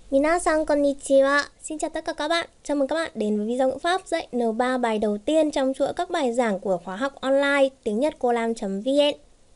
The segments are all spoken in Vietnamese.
Minasan konnichiwa. Xin chào tất cả các bạn. Chào mừng các bạn đến với video ngữ pháp dạy N3 bài đầu tiên trong chuỗi các bài giảng của khóa học online tiếng Nhật cô lam.vn.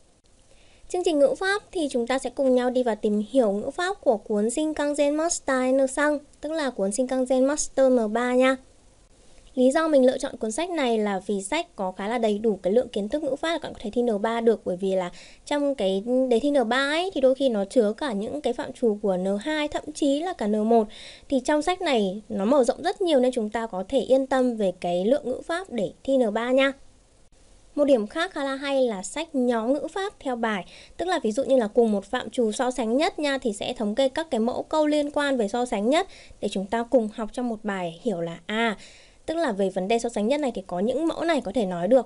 Chương trình ngữ pháp thì chúng ta sẽ cùng nhau đi vào tìm hiểu ngữ pháp của cuốn Shinkansen Master N-sang, tức là cuốn Shinkansen Master N3 nha. Lý do mình lựa chọn cuốn sách này là vì sách có khá là đầy đủ cái lượng kiến thức ngữ pháp là các bạn có thể thi N3 được, bởi vì là trong cái đề thi N3 ấy thì đôi khi nó chứa cả những cái phạm trù của N2, thậm chí là cả N1. Thì trong sách này nó mở rộng rất nhiều nên chúng ta có thể yên tâm về cái lượng ngữ pháp để thi N3 nha. Một điểm khác khá là hay là sách nhóm ngữ pháp theo bài, tức là ví dụ như là cùng một phạm trù so sánh nhất nha thì sẽ thống kê các cái mẫu câu liên quan về so sánh nhất để chúng ta cùng học trong một bài, hiểu là tức là về vấn đề so sánh nhất này thì có những mẫu này có thể nói được.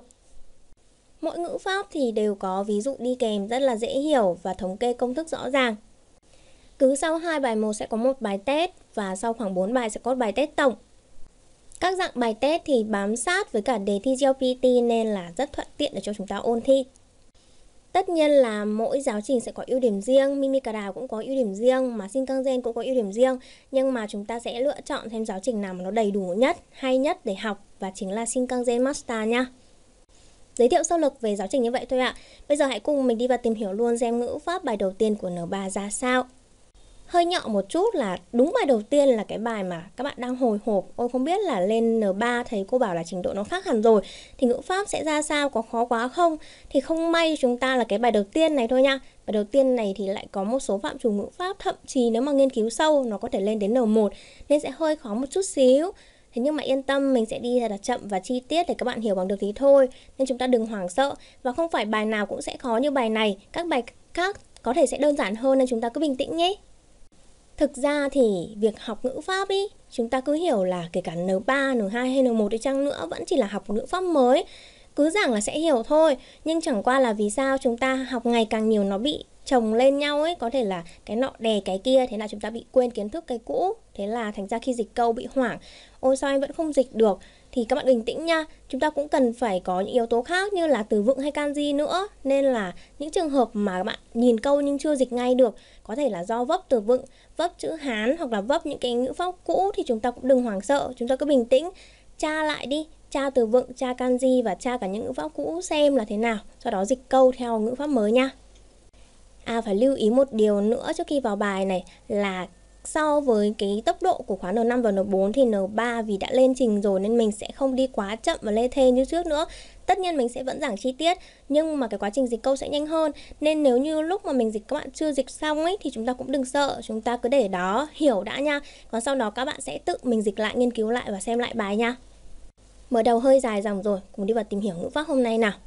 Mỗi ngữ pháp thì đều có ví dụ đi kèm rất là dễ hiểu và thống kê công thức rõ ràng. Cứ sau 2 bài 1 sẽ có một bài test và sau khoảng 4 bài sẽ có bài test tổng. Các dạng bài test thì bám sát với cả đề thi GLPT nên là rất thuận tiện để cho chúng ta ôn thi. Tất nhiên là mỗi giáo trình sẽ có ưu điểm riêng, Mimikara cũng có ưu điểm riêng, mà Shinkansen cũng có ưu điểm riêng. Nhưng mà chúng ta sẽ lựa chọn xem giáo trình nào mà nó đầy đủ nhất, hay nhất để học, và chính là Shinkansen Master nha. Giới thiệu sơ lược về giáo trình như vậy thôi ạ. Bây giờ hãy cùng mình đi vào tìm hiểu luôn xem ngữ pháp bài đầu tiên của N3 ra sao. Hơi nhọ một chút là đúng bài đầu tiên là cái bài mà các bạn đang hồi hộp, ôi không biết là lên N3 thấy cô bảo là trình độ nó khác hẳn rồi thì ngữ pháp sẽ ra sao, có khó quá không? Thì không may chúng ta là cái bài đầu tiên này thôi nha. Bài đầu tiên này thì lại có một số phạm trù ngữ pháp, thậm chí nếu mà nghiên cứu sâu nó có thể lên đến N1 nên sẽ hơi khó một chút xíu. Thế nhưng mà yên tâm, mình sẽ đi thật là chậm và chi tiết để các bạn hiểu bằng được thì thôi, nên chúng ta đừng hoảng sợ. Và không phải bài nào cũng sẽ khó như bài này, các bài khác có thể sẽ đơn giản hơn nên chúng ta cứ bình tĩnh nhé. Thực ra thì việc học ngữ pháp ý, chúng ta cứ hiểu là kể cả N3, N2 hay N1 đi chăng nữa vẫn chỉ là học một ngữ pháp mới. Cứ giảng là sẽ hiểu thôi, nhưng chẳng qua là vì sao chúng ta học ngày càng nhiều nó bị chồng lên nhau ấy, có thể là cái nọ đè cái kia, thế là chúng ta bị quên kiến thức cái cũ. Thế là thành ra khi dịch câu bị hoảng, ôi sao anh vẫn không dịch được. Thì các bạn bình tĩnh nha, chúng ta cũng cần phải có những yếu tố khác như là từ vựng hay kanji nữa. Nên là những trường hợp mà các bạn nhìn câu nhưng chưa dịch ngay được, có thể là do vấp từ vựng, vấp chữ Hán hoặc là vấp những cái ngữ pháp cũ, thì chúng ta cũng đừng hoảng sợ, chúng ta cứ bình tĩnh, tra lại đi, tra từ vựng, tra kanji và tra cả những ngữ pháp cũ xem là thế nào, sau đó dịch câu theo ngữ pháp mới nha. Phải lưu ý một điều nữa trước khi vào bài này là so với cái tốc độ của khóa N5 và N4 thì N3 vì đã lên trình rồi nên mình sẽ không đi quá chậm và lê thê như trước nữa. Tất nhiên mình sẽ vẫn giảng chi tiết, nhưng mà cái quá trình dịch câu sẽ nhanh hơn. Nên nếu như lúc mà mình dịch các bạn chưa dịch xong ấy thì chúng ta cũng đừng sợ, chúng ta cứ để đó hiểu đã nha. Còn sau đó các bạn sẽ tự mình dịch lại, nghiên cứu lại và xem lại bài nha. Mở đầu hơi dài dòng rồi, cùng đi vào tìm hiểu ngữ pháp hôm nay nào.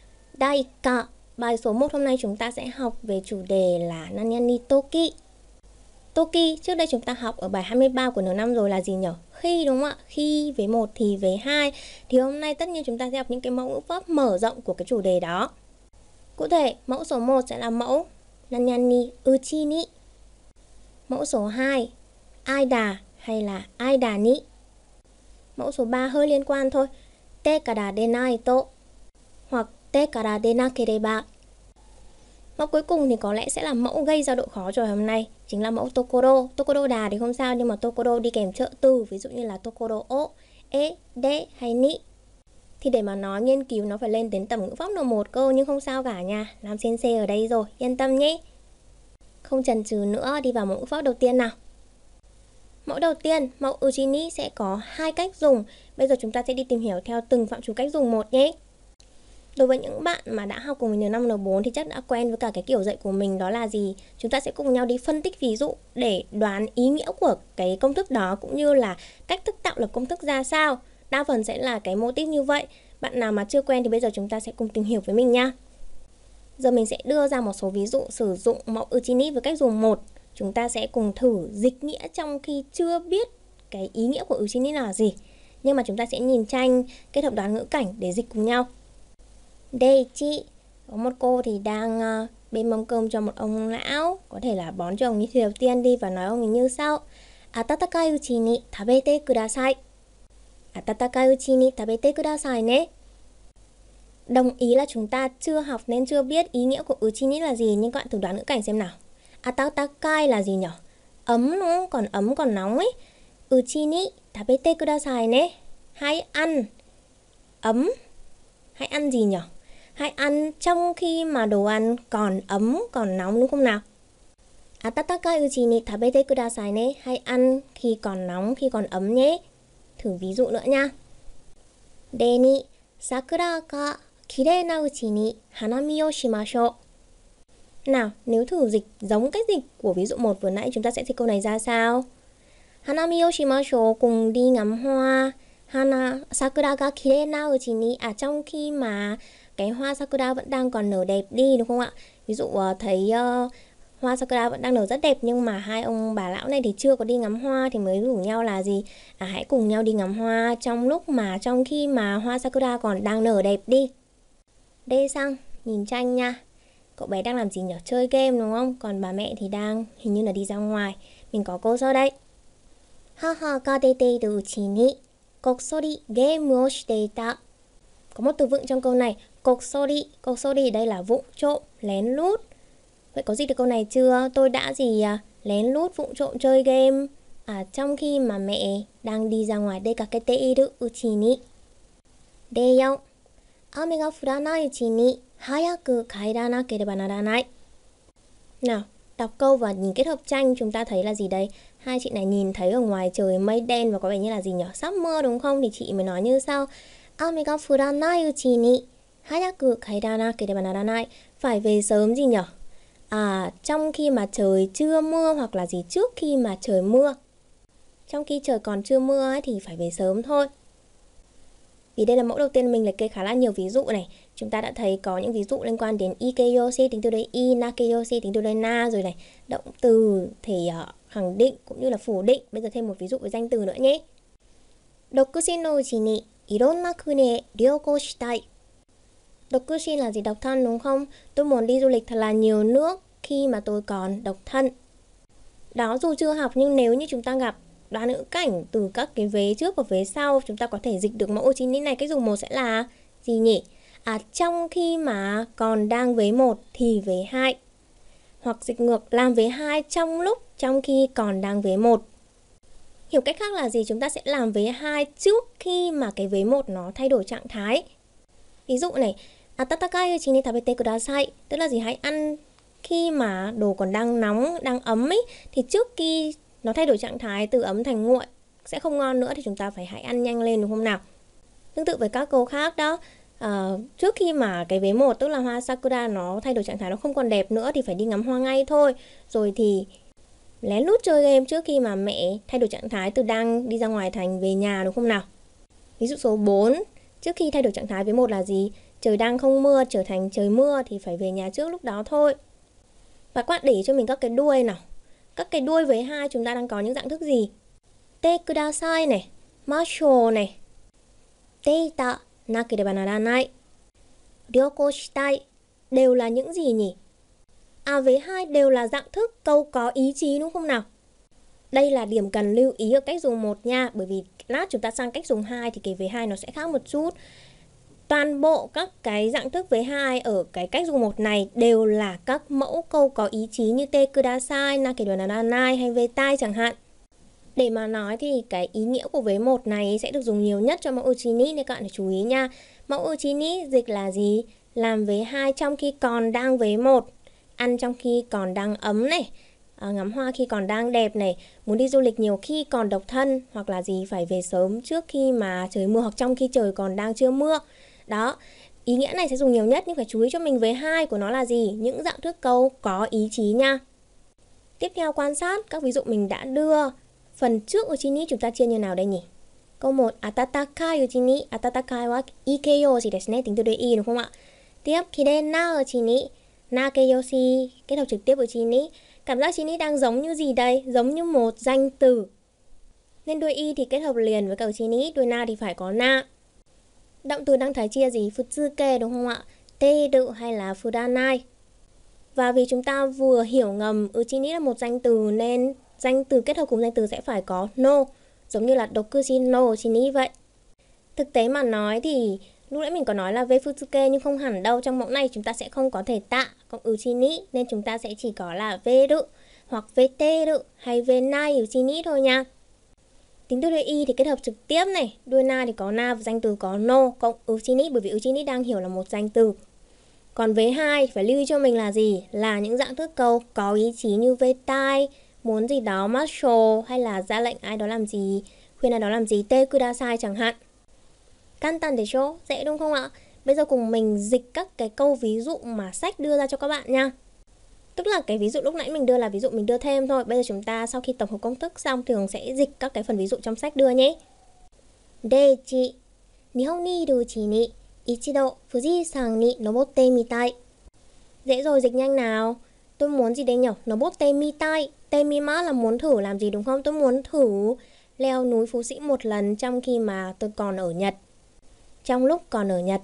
Daika, bài số 1 hôm nay chúng ta sẽ học về chủ đề là Nanyani Toki. Toki, trước đây chúng ta học ở bài 23 của N5 rồi là gì nhỉ? Khi, đúng không ạ? Khi với 1 thì với 2. Thì hôm nay tất nhiên chúng ta sẽ học những cái mẫu ngữ pháp mở rộng của cái chủ đề đó. Cụ thể, mẫu số 1 sẽ là mẫu Nanyani uchi ni. Mẫu số 2, aida hay là aida ni. Mẫu số 3 hơi liên quan thôi, te kara denai to hoặc te kara denakereba. Mẫu cuối cùng thì có lẽ sẽ là mẫu gây ra độ khó cho hôm nay, chính là mẫu Tokoro. Tokoro đà thì không sao, nhưng mà Tokoro đi kèm trợ từ, ví dụ như là Tokoro o, e, de hay ni. Thì để mà nói nghiên cứu nó phải lên đến tầm ngữ pháp N1 cơ, nhưng không sao cả nha, làm sensei ở đây rồi, yên tâm nhé. Không chần chừ nữa, đi vào mẫu ngữ pháp đầu tiên nào. Mẫu đầu tiên, mẫu Uchini sẽ có 2 cách dùng. Bây giờ chúng ta sẽ đi tìm hiểu theo từng phạm trù cách dùng một nhé. Đối với những bạn mà đã học cùng mình N5, N4 thì chắc đã quen với cả cái kiểu dạy của mình, đó là gì? Chúng ta sẽ cùng nhau đi phân tích ví dụ để đoán ý nghĩa của cái công thức đó, cũng như là cách thức tạo lập công thức ra sao. Đa phần sẽ là cái mô típ như vậy. Bạn nào mà chưa quen thì bây giờ chúng ta sẽ cùng tìm hiểu với mình nha. Giờ mình sẽ đưa ra một số ví dụ sử dụng mẫu Uchini với cách dùng 1. Chúng ta sẽ cùng thử dịch nghĩa trong khi chưa biết cái ý nghĩa của Uchini là gì. Nhưng mà chúng ta sẽ nhìn tranh, kết hợp đoán ngữ cảnh để dịch cùng nhau. Đây chị, có một cô thì đang bên mâm cơm cho một ông lão, có thể là bón cho ông ấy thì đầu tiên đi và nói ông ấy như sau: Atatakai uchi ni tabete kudasai. Atatakai uchi ni tabete kudasai ne. Đồng ý là chúng ta chưa học nên chưa biết ý nghĩa của uchi ni là gì, nhưng các bạn thử đoán ngữ cảnh xem nào. Atatakai là gì nhỉ? ấm đúng không? Còn ấm còn nóng ấy. Uchi ni tabete kudasai ne. Hãy ăn. Ấm. Hãy ăn gì nhỉ? Hãy ăn trong khi mà đồ ăn còn ấm, còn nóng đúng không nào? Atatakai uchi ni tabete kudasai ne. Hãy ăn khi còn nóng, khi còn ấm nhé. Thử ví dụ nữa nha. De ni sakura ga kirei na uchi ni hanami o shimashou. Nào, nếu thử dịch giống cách dịch của ví dụ 1 vừa nãy, chúng ta sẽ dịch câu này ra sao? Hanami o shimashou, cùng đi ngắm hoa. Sakura ga kirei na uchi ni, trong khi mà cái hoa sakura vẫn đang còn nở đẹp đi, đúng không ạ? Ví dụ thấy hoa sakura vẫn đang nở rất đẹp, nhưng mà hai ông bà lão này thì chưa có đi ngắm hoa, thì mới rủ nhau là gì? Hãy cùng nhau đi ngắm hoa trong khi mà hoa sakura còn đang nở đẹp đi. Đây sang, nhìn tranh nha. Cậu bé đang làm gì nhỉ? Chơi game đúng không? Còn bà mẹ thì đang hình như là đi ra ngoài. Mình có câu sau đây. Haha ga deteiru uchi ni koksori game o shiteita. Có một từ vựng trong câu này, koksori. Koksori đây là vụng trộm, lén lút. Vậy có dịch được câu này chưa? Tôi đã lén lút vụng trộm chơi game trong khi mà mẹ đang đi ra ngoài. Dekaketeiru uchi ni. De4. Ame ga furanai uchi ni hayaku kaeranakereba naranai. Nào, đọc câu và nhìn kết hợp tranh, chúng ta thấy là gì đây? Hai chị này nhìn thấy ở ngoài trời mây đen và có vẻ như là gì nhỉ? Sắp mưa đúng không? Thì chị mới nói như sau. Ame ga furanai uchi ni hayaku kaeranakereba naranai. Phải về sớm gì nhỉ? Trong khi mà trời chưa mưa, hoặc là gì trước khi mà trời mưa. Trong khi trời còn chưa mưa ấy, thì phải về sớm thôi. Vì đây là mẫu đầu tiên, mình liệt kê khá là nhiều ví dụ này. Chúng ta đã thấy có những ví dụ liên quan đến ikeyoshi tính từ đây i, nakeyoshi tính từ đây na rồi này. Động từ thể khẳng định cũng như là phủ định. Bây giờ thêm một ví dụ với danh từ nữa nhé. Rokushin no uchi ni ironna kune ryoukou shitai. Rokushin là gì? Độc thân đúng không? Tôi muốn đi du lịch thật là nhiều nước khi mà tôi còn độc thân. Đó, dù chưa học nhưng nếu như chúng ta gặp đoán ngữ cảnh từ các cái vế trước và vế sau, chúng ta có thể dịch được mẫu uchi ni này. Cách dùng 1 sẽ là gì nhỉ? Trong khi mà còn đang vế 1 thì vế 2. Hoặc dịch ngược, làm vế 2 trong khi còn đang vế 1. Hiểu cách khác là gì? Chúng ta sẽ làm vế 2 trước khi mà cái vế 1 nó thay đổi trạng thái. Ví dụ này, atatakai uchi ni tabete kudasai, tức là gì? Hãy ăn khi mà đồ còn đang nóng, đang ấm ấy, thì trước khi nó thay đổi trạng thái từ ấm thành nguội, sẽ không ngon nữa, thì chúng ta phải hãy ăn nhanh lên đúng không nào? Tương tự với các câu khác đó, trước khi mà cái vế 1 tức là hoa sakura nó thay đổi trạng thái, nó không còn đẹp nữa thì phải đi ngắm hoa ngay thôi. Rồi thì lén lút chơi game trước khi mà mẹ thay đổi trạng thái từ đang đi ra ngoài thành về nhà đúng không nào? Ví dụ số 4, trước khi thay đổi trạng thái vế 1 là gì? Trời đang không mưa trở thành trời mưa thì phải về nhà trước lúc đó thôi. Và các bạn để cho mình các cái đuôi nào. Các cái đuôi với 2 chúng ta đang có những dạng thức gì? Te kudasai này, mashou này, teita nakereba naranai, ryoukou shitai đều là những gì nhỉ? Với 2 đều là dạng thức câu có ý chí đúng không nào? Đây là điểm cần lưu ý ở cách dùng 1 nha, bởi vì lát chúng ta sang cách dùng 2 thì cái vế 2 nó sẽ khác một chút. Toàn bộ các cái dạng thức vế 2 ở cái cách dùng 1 này đều là các mẫu câu có ý chí như te kudasai, nakereba naranai hay vetai chẳng hạn. Để mà nói thì cái ý nghĩa của vế 1 này sẽ được dùng nhiều nhất cho mẫu uchi ni, nên các bạn phải chú ý nha. Mẫu uchi ni dịch là gì? Làm vế 2 trong khi còn đang vế 1. Ăn trong khi còn đang ấm này, ngắm hoa khi còn đang đẹp này, muốn đi du lịch nhiều khi còn độc thân, hoặc là gì phải về sớm trước khi mà trời mưa, hoặc trong khi trời còn đang chưa mưa. Đó, ý nghĩa này sẽ dùng nhiều nhất, nhưng phải chú ý cho mình vế 2 của nó là gì? Những dạng thức câu có ý chí nha. Tiếp theo quan sát các ví dụ mình đã đưa. Phần trước uchi ni chúng ta chia như nào đây nhỉ? Câu 1, atatakai uchi ni, atatakai wa ikeyoshi desu ne, tính từ đây i đúng không ạ? Tiếp, kirei na uchi ni, nakeyoshi, kết hợp trực tiếp uchi ni. Cảm giác uchi ni đang giống như gì đây? Giống như một danh từ. Nên đuôi i thì kết hợp liền với cả uchi ni, đuôi na thì phải có na. Động từ đang thấy chia gì? Futsuke đúng không ạ? Teiru hay là furanai. Và vì chúng ta vừa hiểu ngầm uchi ni là một danh từ nên danh từ kết hợp cùng danh từ sẽ phải có no, giống như là Rokushin no uchi ni vậy. Thực tế mà nói thì Lúc nãy mình có nói là ve futsuke nhưng không hẳn đâu. Trong mẫu này chúng ta sẽ không có thể tạ cộng uchi ni, nên chúng ta sẽ chỉ có là veru hoặc veteru hay venai uchi ni thôi nha. Tính từ đuôi y thì kết hợp trực tiếp này, đuôi na thì có na và danh từ có no cộng uchi ni, bởi vì uchi ni đang hiểu là một danh từ. Còn vế 2 phải lưu ý cho mình là gì? Là những dạng thức câu có ý chí như vetai, muốn gì đó marshal, hay là ra lệnh ai đó làm gì, khuyên ai đó làm gì, te kudasai chẳng hạn. Kantan desho, dễ đúng không ạ? Bây giờ cùng mình dịch các cái câu ví dụ mà sách đưa ra cho các bạn nha. Tức là cái ví dụ lúc nãy mình đưa là ví dụ mình đưa thêm thôi. Bây giờ chúng ta sau khi tổng hợp công thức xong thường sẽ dịch các cái phần ví dụ trong sách đưa nhé. Deichi, Nihon ni iru uchi ni ichido Fujisan ni nobotte mitai. Dễ rồi, dịch nhanh nào. Tôi muốn gì đây nhỉ? Nobotte mitai. Temima là muốn thử làm gì đúng không? Tôi muốn thử leo núi Phú Sĩ một lần trong khi mà tôi còn ở Nhật. Trong lúc còn ở Nhật.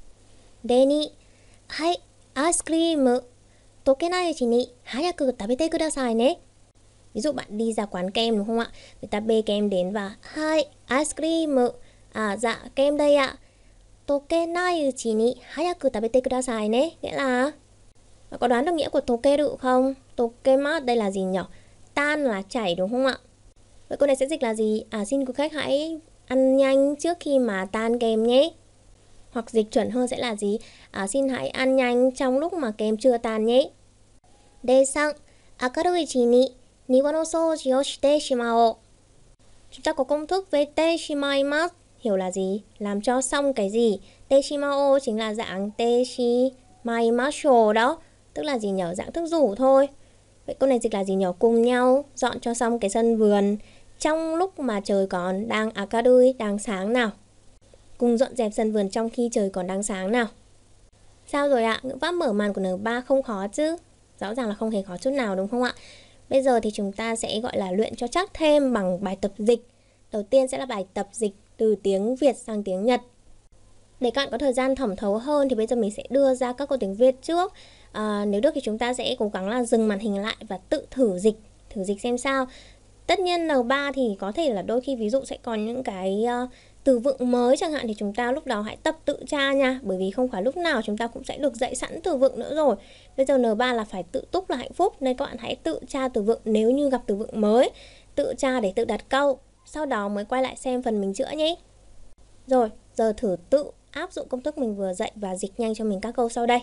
Deni, hai, ice cream tokenai uchi ni hayaku tabete kudasai ne. Ví dụ bạn đi ra quán kem đúng không ạ? Người ta bê kem đến và hai, ice cream. Dạ, kem đây ạ. Tokenai uchi ni hayaku tabete kudasai ne. Nghĩa là bạn có đoán được nghĩa của tokeru không? Tokema đây là gì nhỉ? Tan là chảy đúng không ạ? Vậy câu này sẽ dịch là gì? Xin quý khách hãy ăn nhanh trước khi mà tan kem nhé. Hoặc dịch chuẩn hơn sẽ là gì? Xin hãy ăn nhanh trong lúc mà kem chưa tan nhé. Desan, akaru ichi ni niwa no souji o shite shimao. Chúng ta có công thức với te shimaimasu, hiểu là gì? Làm cho xong cái gì? Te shimao chính là dạng te shimaimasu đó. Tức là gì nhỉ? Dạng thức rủ thôi. Vậy câu này dịch là gì nhỉ? Cùng nhau dọn cho xong cái sân vườn trong lúc mà trời còn đang akarui, đang sáng nào. Cùng dọn dẹp sân vườn trong khi trời còn đang sáng nào. Sao rồi ạ? Ngữ pháp mở màn của N3 không khó chứ? Rõ ràng là không hề khó chút nào đúng không ạ? Bây giờ thì chúng ta sẽ gọi là luyện cho chắc thêm bằng bài tập dịch. Đầu tiên sẽ là bài tập dịch từ tiếng Việt sang tiếng Nhật. Để các bạn có thời gian thẩm thấu hơn thì bây giờ mình sẽ đưa ra các câu tiếng Việt trước. Nếu được thì chúng ta sẽ cố gắng là dừng màn hình lại và tự thử dịch xem sao. Tất nhiên N3 thì có thể là đôi khi ví dụ sẽ có những cái từ vựng mới chẳng hạn, thì chúng ta lúc đó hãy tập tự tra nha. Bởi vì không phải lúc nào chúng ta cũng sẽ được dạy sẵn từ vựng nữa rồi. Bây giờ N3 là phải tự túc là hạnh phúc, nên các bạn hãy tự tra từ vựng nếu như gặp từ vựng mới. Tự tra để tự đặt câu, sau đó mới quay lại xem phần mình chữa nhé. Rồi, giờ thử tự áp dụng công thức mình vừa dạy và dịch nhanh cho mình các câu sau đây.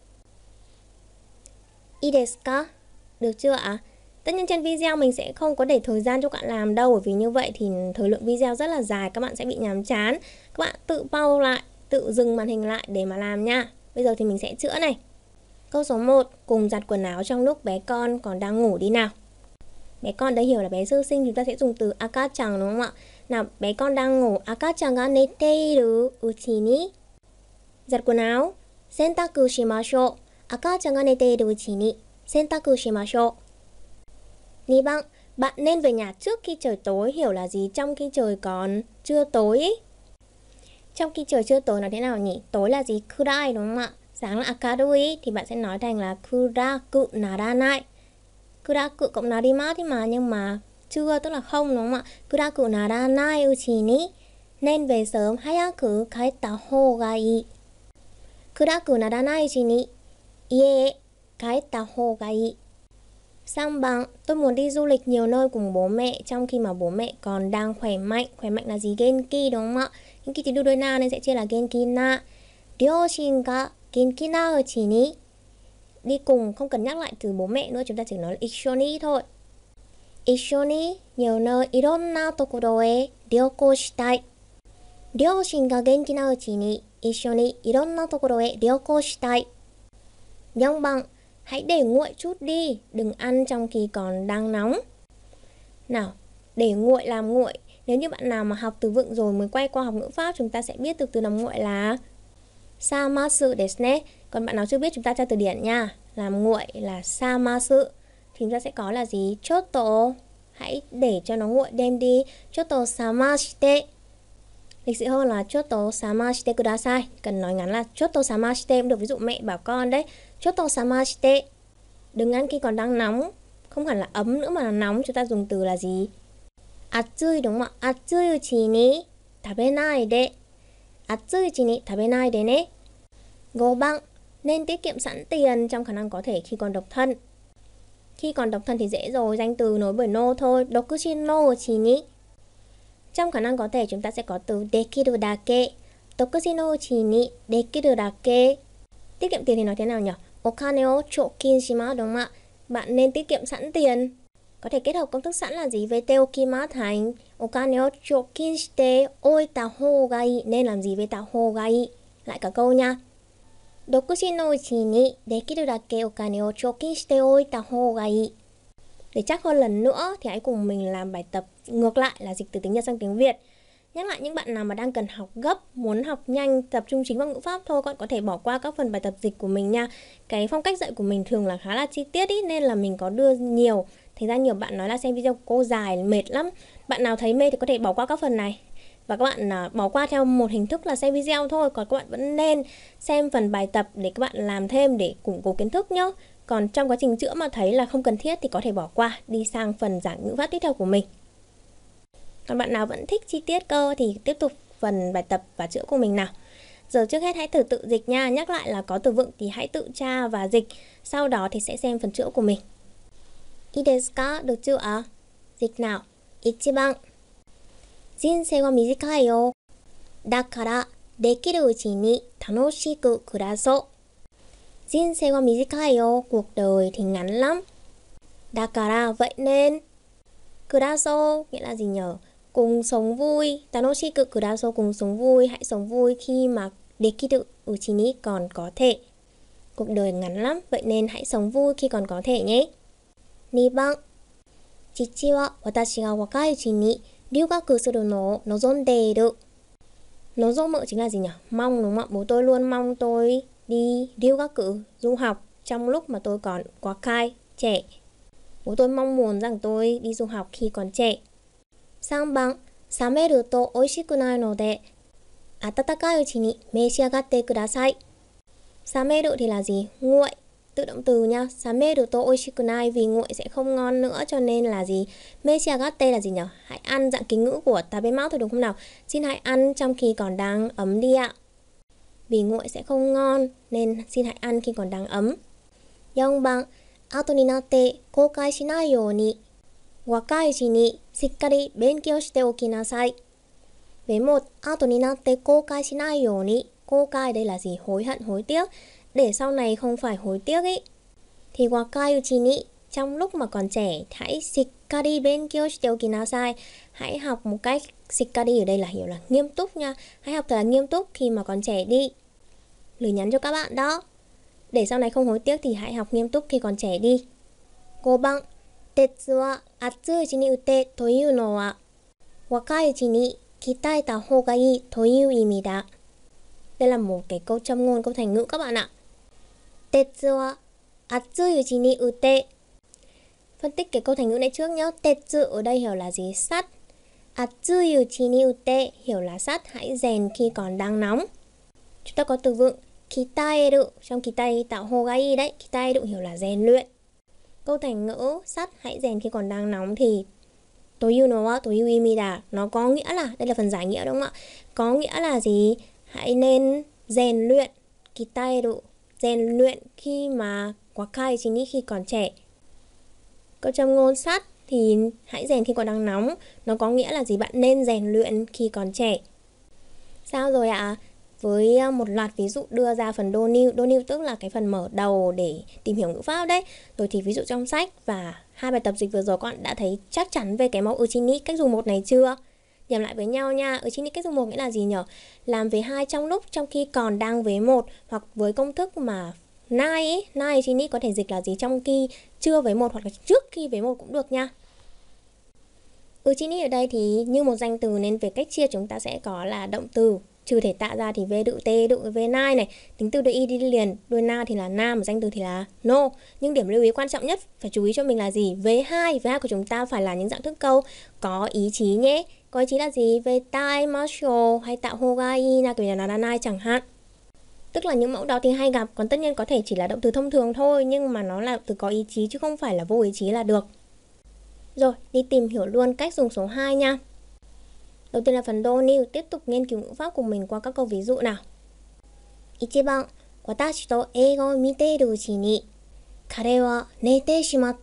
Ii desu ka? Được chưa ạ? Tất nhiên trên video mình sẽ không có để thời gian cho các bạn làm đâu, bởi vì như vậy thì thời lượng video rất là dài, các bạn sẽ bị nhàm chán. Các bạn tự pause lại, tự dừng màn hình lại để mà làm nha. Bây giờ thì mình sẽ chữa này. Câu số 1, cùng giặt quần áo trong lúc bé con còn đang ngủ đi nào. Bé con đây hiểu là bé sơ sinh, chúng ta sẽ dùng từ akachan đúng không ạ? Nào, bé con đang ngủ, akachan ga neteiru uchi ni. Giặt quần áo, sentaku shimashou. Akachan ga neteiru uchi ni sentaku shimashou. 2 番, bạn nên về nhà trước khi trời tối, hiểu là gì? Trong khi trời còn chưa tối ý. Trong khi trời chưa tối nói thế nào nhỉ? Tối là gì? Kurai đúng không ạ? Sáng là akarui thì bạn sẽ nói thành là kuraku naranai. Kuraku cộng narimasu mà, nhưng mà chưa tức là không đúng không ạ? Kuraku naranai uchi ni nên về sớm, hayaku kaetta hou ga ii. Kuraku naranai uchi ni ie e kaetta hou ga ii. Sang bằng, tôi muốn đi du lịch nhiều nơi cùng bố mẹ trong khi mà bố mẹ còn đang khỏe mạnh. Khỏe mạnh là gì? Genki đúng không ạ? Genki thì đưa đuôi na nên sẽ chia là genki na. Ryoshin ga genki na uchi ni. Đi cùng không cần nhắc lại từ bố mẹ nữa, chúng ta chỉ nói là issho thôi. Issho ni nhiều nơi, ironna tokoro e ryoko shitai. Ryoshin ga genki na uchi ni issho ni ironna tokoro e ryoko shitai. Nhông bằng, hãy để nguội chút đi, đừng ăn trong khi còn đang nóng. Nào, để nguội làm nguội. Nếu như bạn nào mà học từ vựng rồi mới quay qua học ngữ pháp, chúng ta sẽ biết được từ làm nguội là samasu desu ne. Còn bạn nào chưa biết chúng ta tra từ điển nha. Làm nguội là samasu. Thì chúng ta sẽ có là gì? Chotto, hãy để cho nó nguội đem đi. Chotto samashite. Lịch sự hơn là chotto samashite kudasai. Cần nói ngắn là chotto samashite cũng được, ví dụ mẹ bảo con đấy. Chotto samashite. Đừng ăn khi còn đang nóng. Không hẳn là ấm nữa mà là nóng, chúng ta dùng từ là gì? Atsui đúng không ạ? Atsui uchi ni tabenai de. Atsui ni tabenai de ne. 5 番, nên tiết kiệm sẵn tiền trong khả năng có thể khi còn độc thân. Khi còn độc thân thì dễ rồi, danh từ nối bởi no thôi. Dokushin no uchi ni. Trong khả năng có thể chúng ta sẽ có từ dekiru dake. Dokushin no uchi ni dekiru dake. Tiết kiệm tiền thì nói thế nào nhỉ? Okane o chokin shimasu, đúng không ạ? Bạn nên tiết kiệm sẵn tiền. Có thể kết hợp công thức sẵn là gì? Với te okimasu thành okane o chokin shite oita hou ga ii. Nên làm gì với ta hou ga ii? Lại cả câu nha. Dokushin no uchi ni dekiru dake okane o chokin shite oita hou ga ii. Để chắc hơn lần nữa thì hãy cùng mình làm bài tập ngược lại là dịch từ tiếng Nhật sang tiếng Việt. Nhắc lại những bạn nào mà đang cần học gấp, muốn học nhanh, tập trung chính vào ngữ pháp thôi, các bạn có thể bỏ qua các phần bài tập dịch của mình nha. Cái phong cách dạy của mình thường là khá là chi tiết ý, nên là mình có đưa nhiều. Thành ra nhiều bạn nói là xem video của cô dài, mệt lắm. Bạn nào thấy mê thì có thể bỏ qua các phần này. Và các bạn bỏ qua theo một hình thức là xem video thôi. Còn các bạn vẫn nên xem phần bài tập để các bạn làm thêm để củng cố kiến thức nhé. Còn trong quá trình chữa mà thấy là không cần thiết thì có thể bỏ qua, đi sang phần giảng ngữ pháp tiếp theo của mình. Còn bạn nào vẫn thích chi tiết cơ thì tiếp tục phần bài tập và chữa của mình nào. Giờ trước hết hãy thử tự dịch nha. Nhắc lại là có từ vựng thì hãy tự tra và dịch. Sau đó thì sẽ xem phần chữa của mình. Ii desu ka? Được chưa ạ? Dịch nào. 1番. 人生は短いよ。だからできるうちに楽しく暮らそう。人生は短いよ. Cuộc đời thì ngắn lắm. Dakara, vậy nên. Kuraso nghĩa là gì nhờ? Cùng sống vui. Tanoshiku kuraso, cùng sống vui. Hãy sống vui khi mà dekiru uchi ni còn có thể. Cuộc đời ngắn lắm, vậy nên hãy sống vui khi còn có thể nhé. 2番. 父は私が若いうちに留学するのを望んでいる. Nozomu chính là gì nhỉ? Mong, đúng không ạ? Bố tôi luôn mong tôi đi ryugaku, du học trong lúc mà tôi còn wakai, trẻ. Bố tôi mong muốn rằng tôi đi du học khi còn trẻ. 3番. 冷めると美味しくないので温かいうちに召し上がってください. 冷めるthì là gì? Nguội. Tự động từ nha. 冷めると美味しくない vì nguội sẽ không ngon nữa cho nên là gì? 召し上がって là gì nhỉ? Hãy ăn, dạng kính ngữ của tabemasu thôi đúng không nào? Xin hãy ăn trong khi còn đang ấm đi ạ. Vì nguội sẽ không ngon nên xin hãy ăn khi còn đang ấm. 4番. 後になって後悔しないように若いうちにしっかり勉強しておきなさい. Với 1. 後になって後悔しないように. 後悔 đây là gì? Hối hận, hối tiếc. Để sau này không phải hối tiếc ý. Thì wakai uchi ni, trong lúc mà còn trẻ, hãy shikkari benkyou shite okinasai. Hãy học một cách, shikkari ở đây là hiểu là nghiêm túc nha. Hãy học thật là nghiêm túc khi mà còn trẻ đi. Lời nhắn cho các bạn đó. Để sau này không hối tiếc thì hãy học nghiêm túc khi còn trẻ đi. 5番. 鉄は熱いうちに打てというのは若いうちに鍛えた方がいいという意味だ. Đây là một cái câu châm ngôn, câu thành ngữ các bạn ạ. 鉄は熱いうちに打て. Phân tích cái câu thành ngữ này trước nhé. Tetsu ở đây hiểu là gì? Sắt. Atsui uchi ni ute hiểu là sắt, hãy rèn khi còn đang nóng. Chúng ta có từ vựng kitaeru, trong kitai tạo hogai đấy. Kitaeru hiểu là rèn luyện. Câu thành ngữ sắt hãy rèn khi còn đang nóng thì toyu no wa toyu imi da, nó có nghĩa là, đây là phần giải nghĩa đúng không ạ? Có nghĩa là gì? Hãy nên rèn luyện, kitaeru, rèn luyện khi mà wakai chính là khi còn trẻ. Câu châm ngôn sắt thì hãy rèn khi còn đang nóng, nó có nghĩa là gì? Bạn nên rèn luyện khi còn trẻ. Sao rồi ạ? Với một loạt ví dụ đưa ra phần donew tức là cái phần mở đầu để tìm hiểu ngữ pháp đấy. Rồi thì ví dụ trong sách và hai bài tập dịch vừa rồi các bạn đã thấy chắc chắn về cái mẫu uchini cách dùng 1 này chưa? Nhầm lại với nhau nha. Uchini cách dùng 1 nghĩa là gì nhỉ? Làm vế 2 trong lúc trong khi còn đang vế 1, hoặc với công thức mà nai ấy, nai uchini có thể dịch là gì? Trong khi chưa vế 1 hoặc là trước khi vế 1 cũng được nha. Uchini ở đây thì như một danh từ nên về cách chia chúng ta sẽ có là động từ. Trừ thể tạ ra thì v đựng t đựng với v nai này, tính từ đuôi y đi liền, đuôi na thì là na, mà danh từ thì là no. Nhưng điểm lưu ý quan trọng nhất phải chú ý cho mình là gì? V2 của chúng ta phải là những dạng thức câu có ý chí nhé. Có ý chí là gì? V tai, masho hay tạo hogai na kiểu là nai chẳng hạn. Tức là những mẫu đó thì hay gặp, còn tất nhiên có thể chỉ là động từ thông thường thôi, nhưng mà nó là từ có ý chí chứ không phải là vô ý chí là được. Rồi, đi tìm hiểu luôn cách dùng số 2 nha. Đầu tiên là phần đô niu, tiếp tục nghiên cứu ngữ pháp của mình qua các câu ví dụ nào. 1番、私と映画を見ているうちに、彼は寝てしまった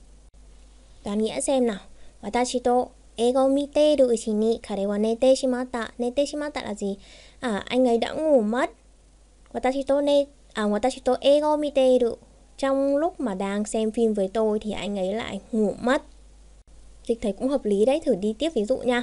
。Đoán nghĩa xem nào. 私と映画を見ているうちに、彼は寝てしまった。寝てしまった là gì? Anh ấy đã ngủ mất. 私と映画を見ている. Trong lúc mà đang xem phim với tôi thì anh ấy lại ngủ mất. Dịch thấy cũng hợp lý đấy, thử đi tiếp ví dụ nha.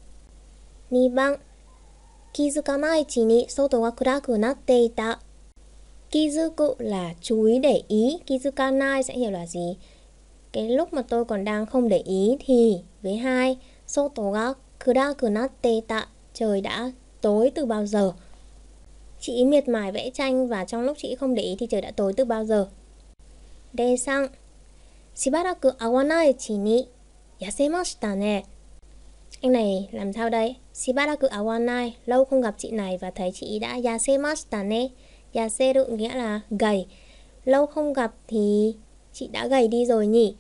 2番、気づかないうちに外が暗くなっていた. 気づく là chú ý để ý, 気づかない sẽ hiểu là gì? Cái lúc mà tôi còn đang không để ý thì với 2, 外が暗くなっていた, trời đã tối từ bao giờ. Chị miệt mài vẽ tranh và trong lúc chị không để ý thì trời đã tối từ bao giờ. 3、しばらく会わないうちに痩せましたね. Anh này làm sao đây? しばらく会わない, lâu không gặp chị này và thấy chị đã 痩せましたね. 痩せる nghĩa là gầy. Lâu không gặp thì chị đã gầy đi rồi nhỉ?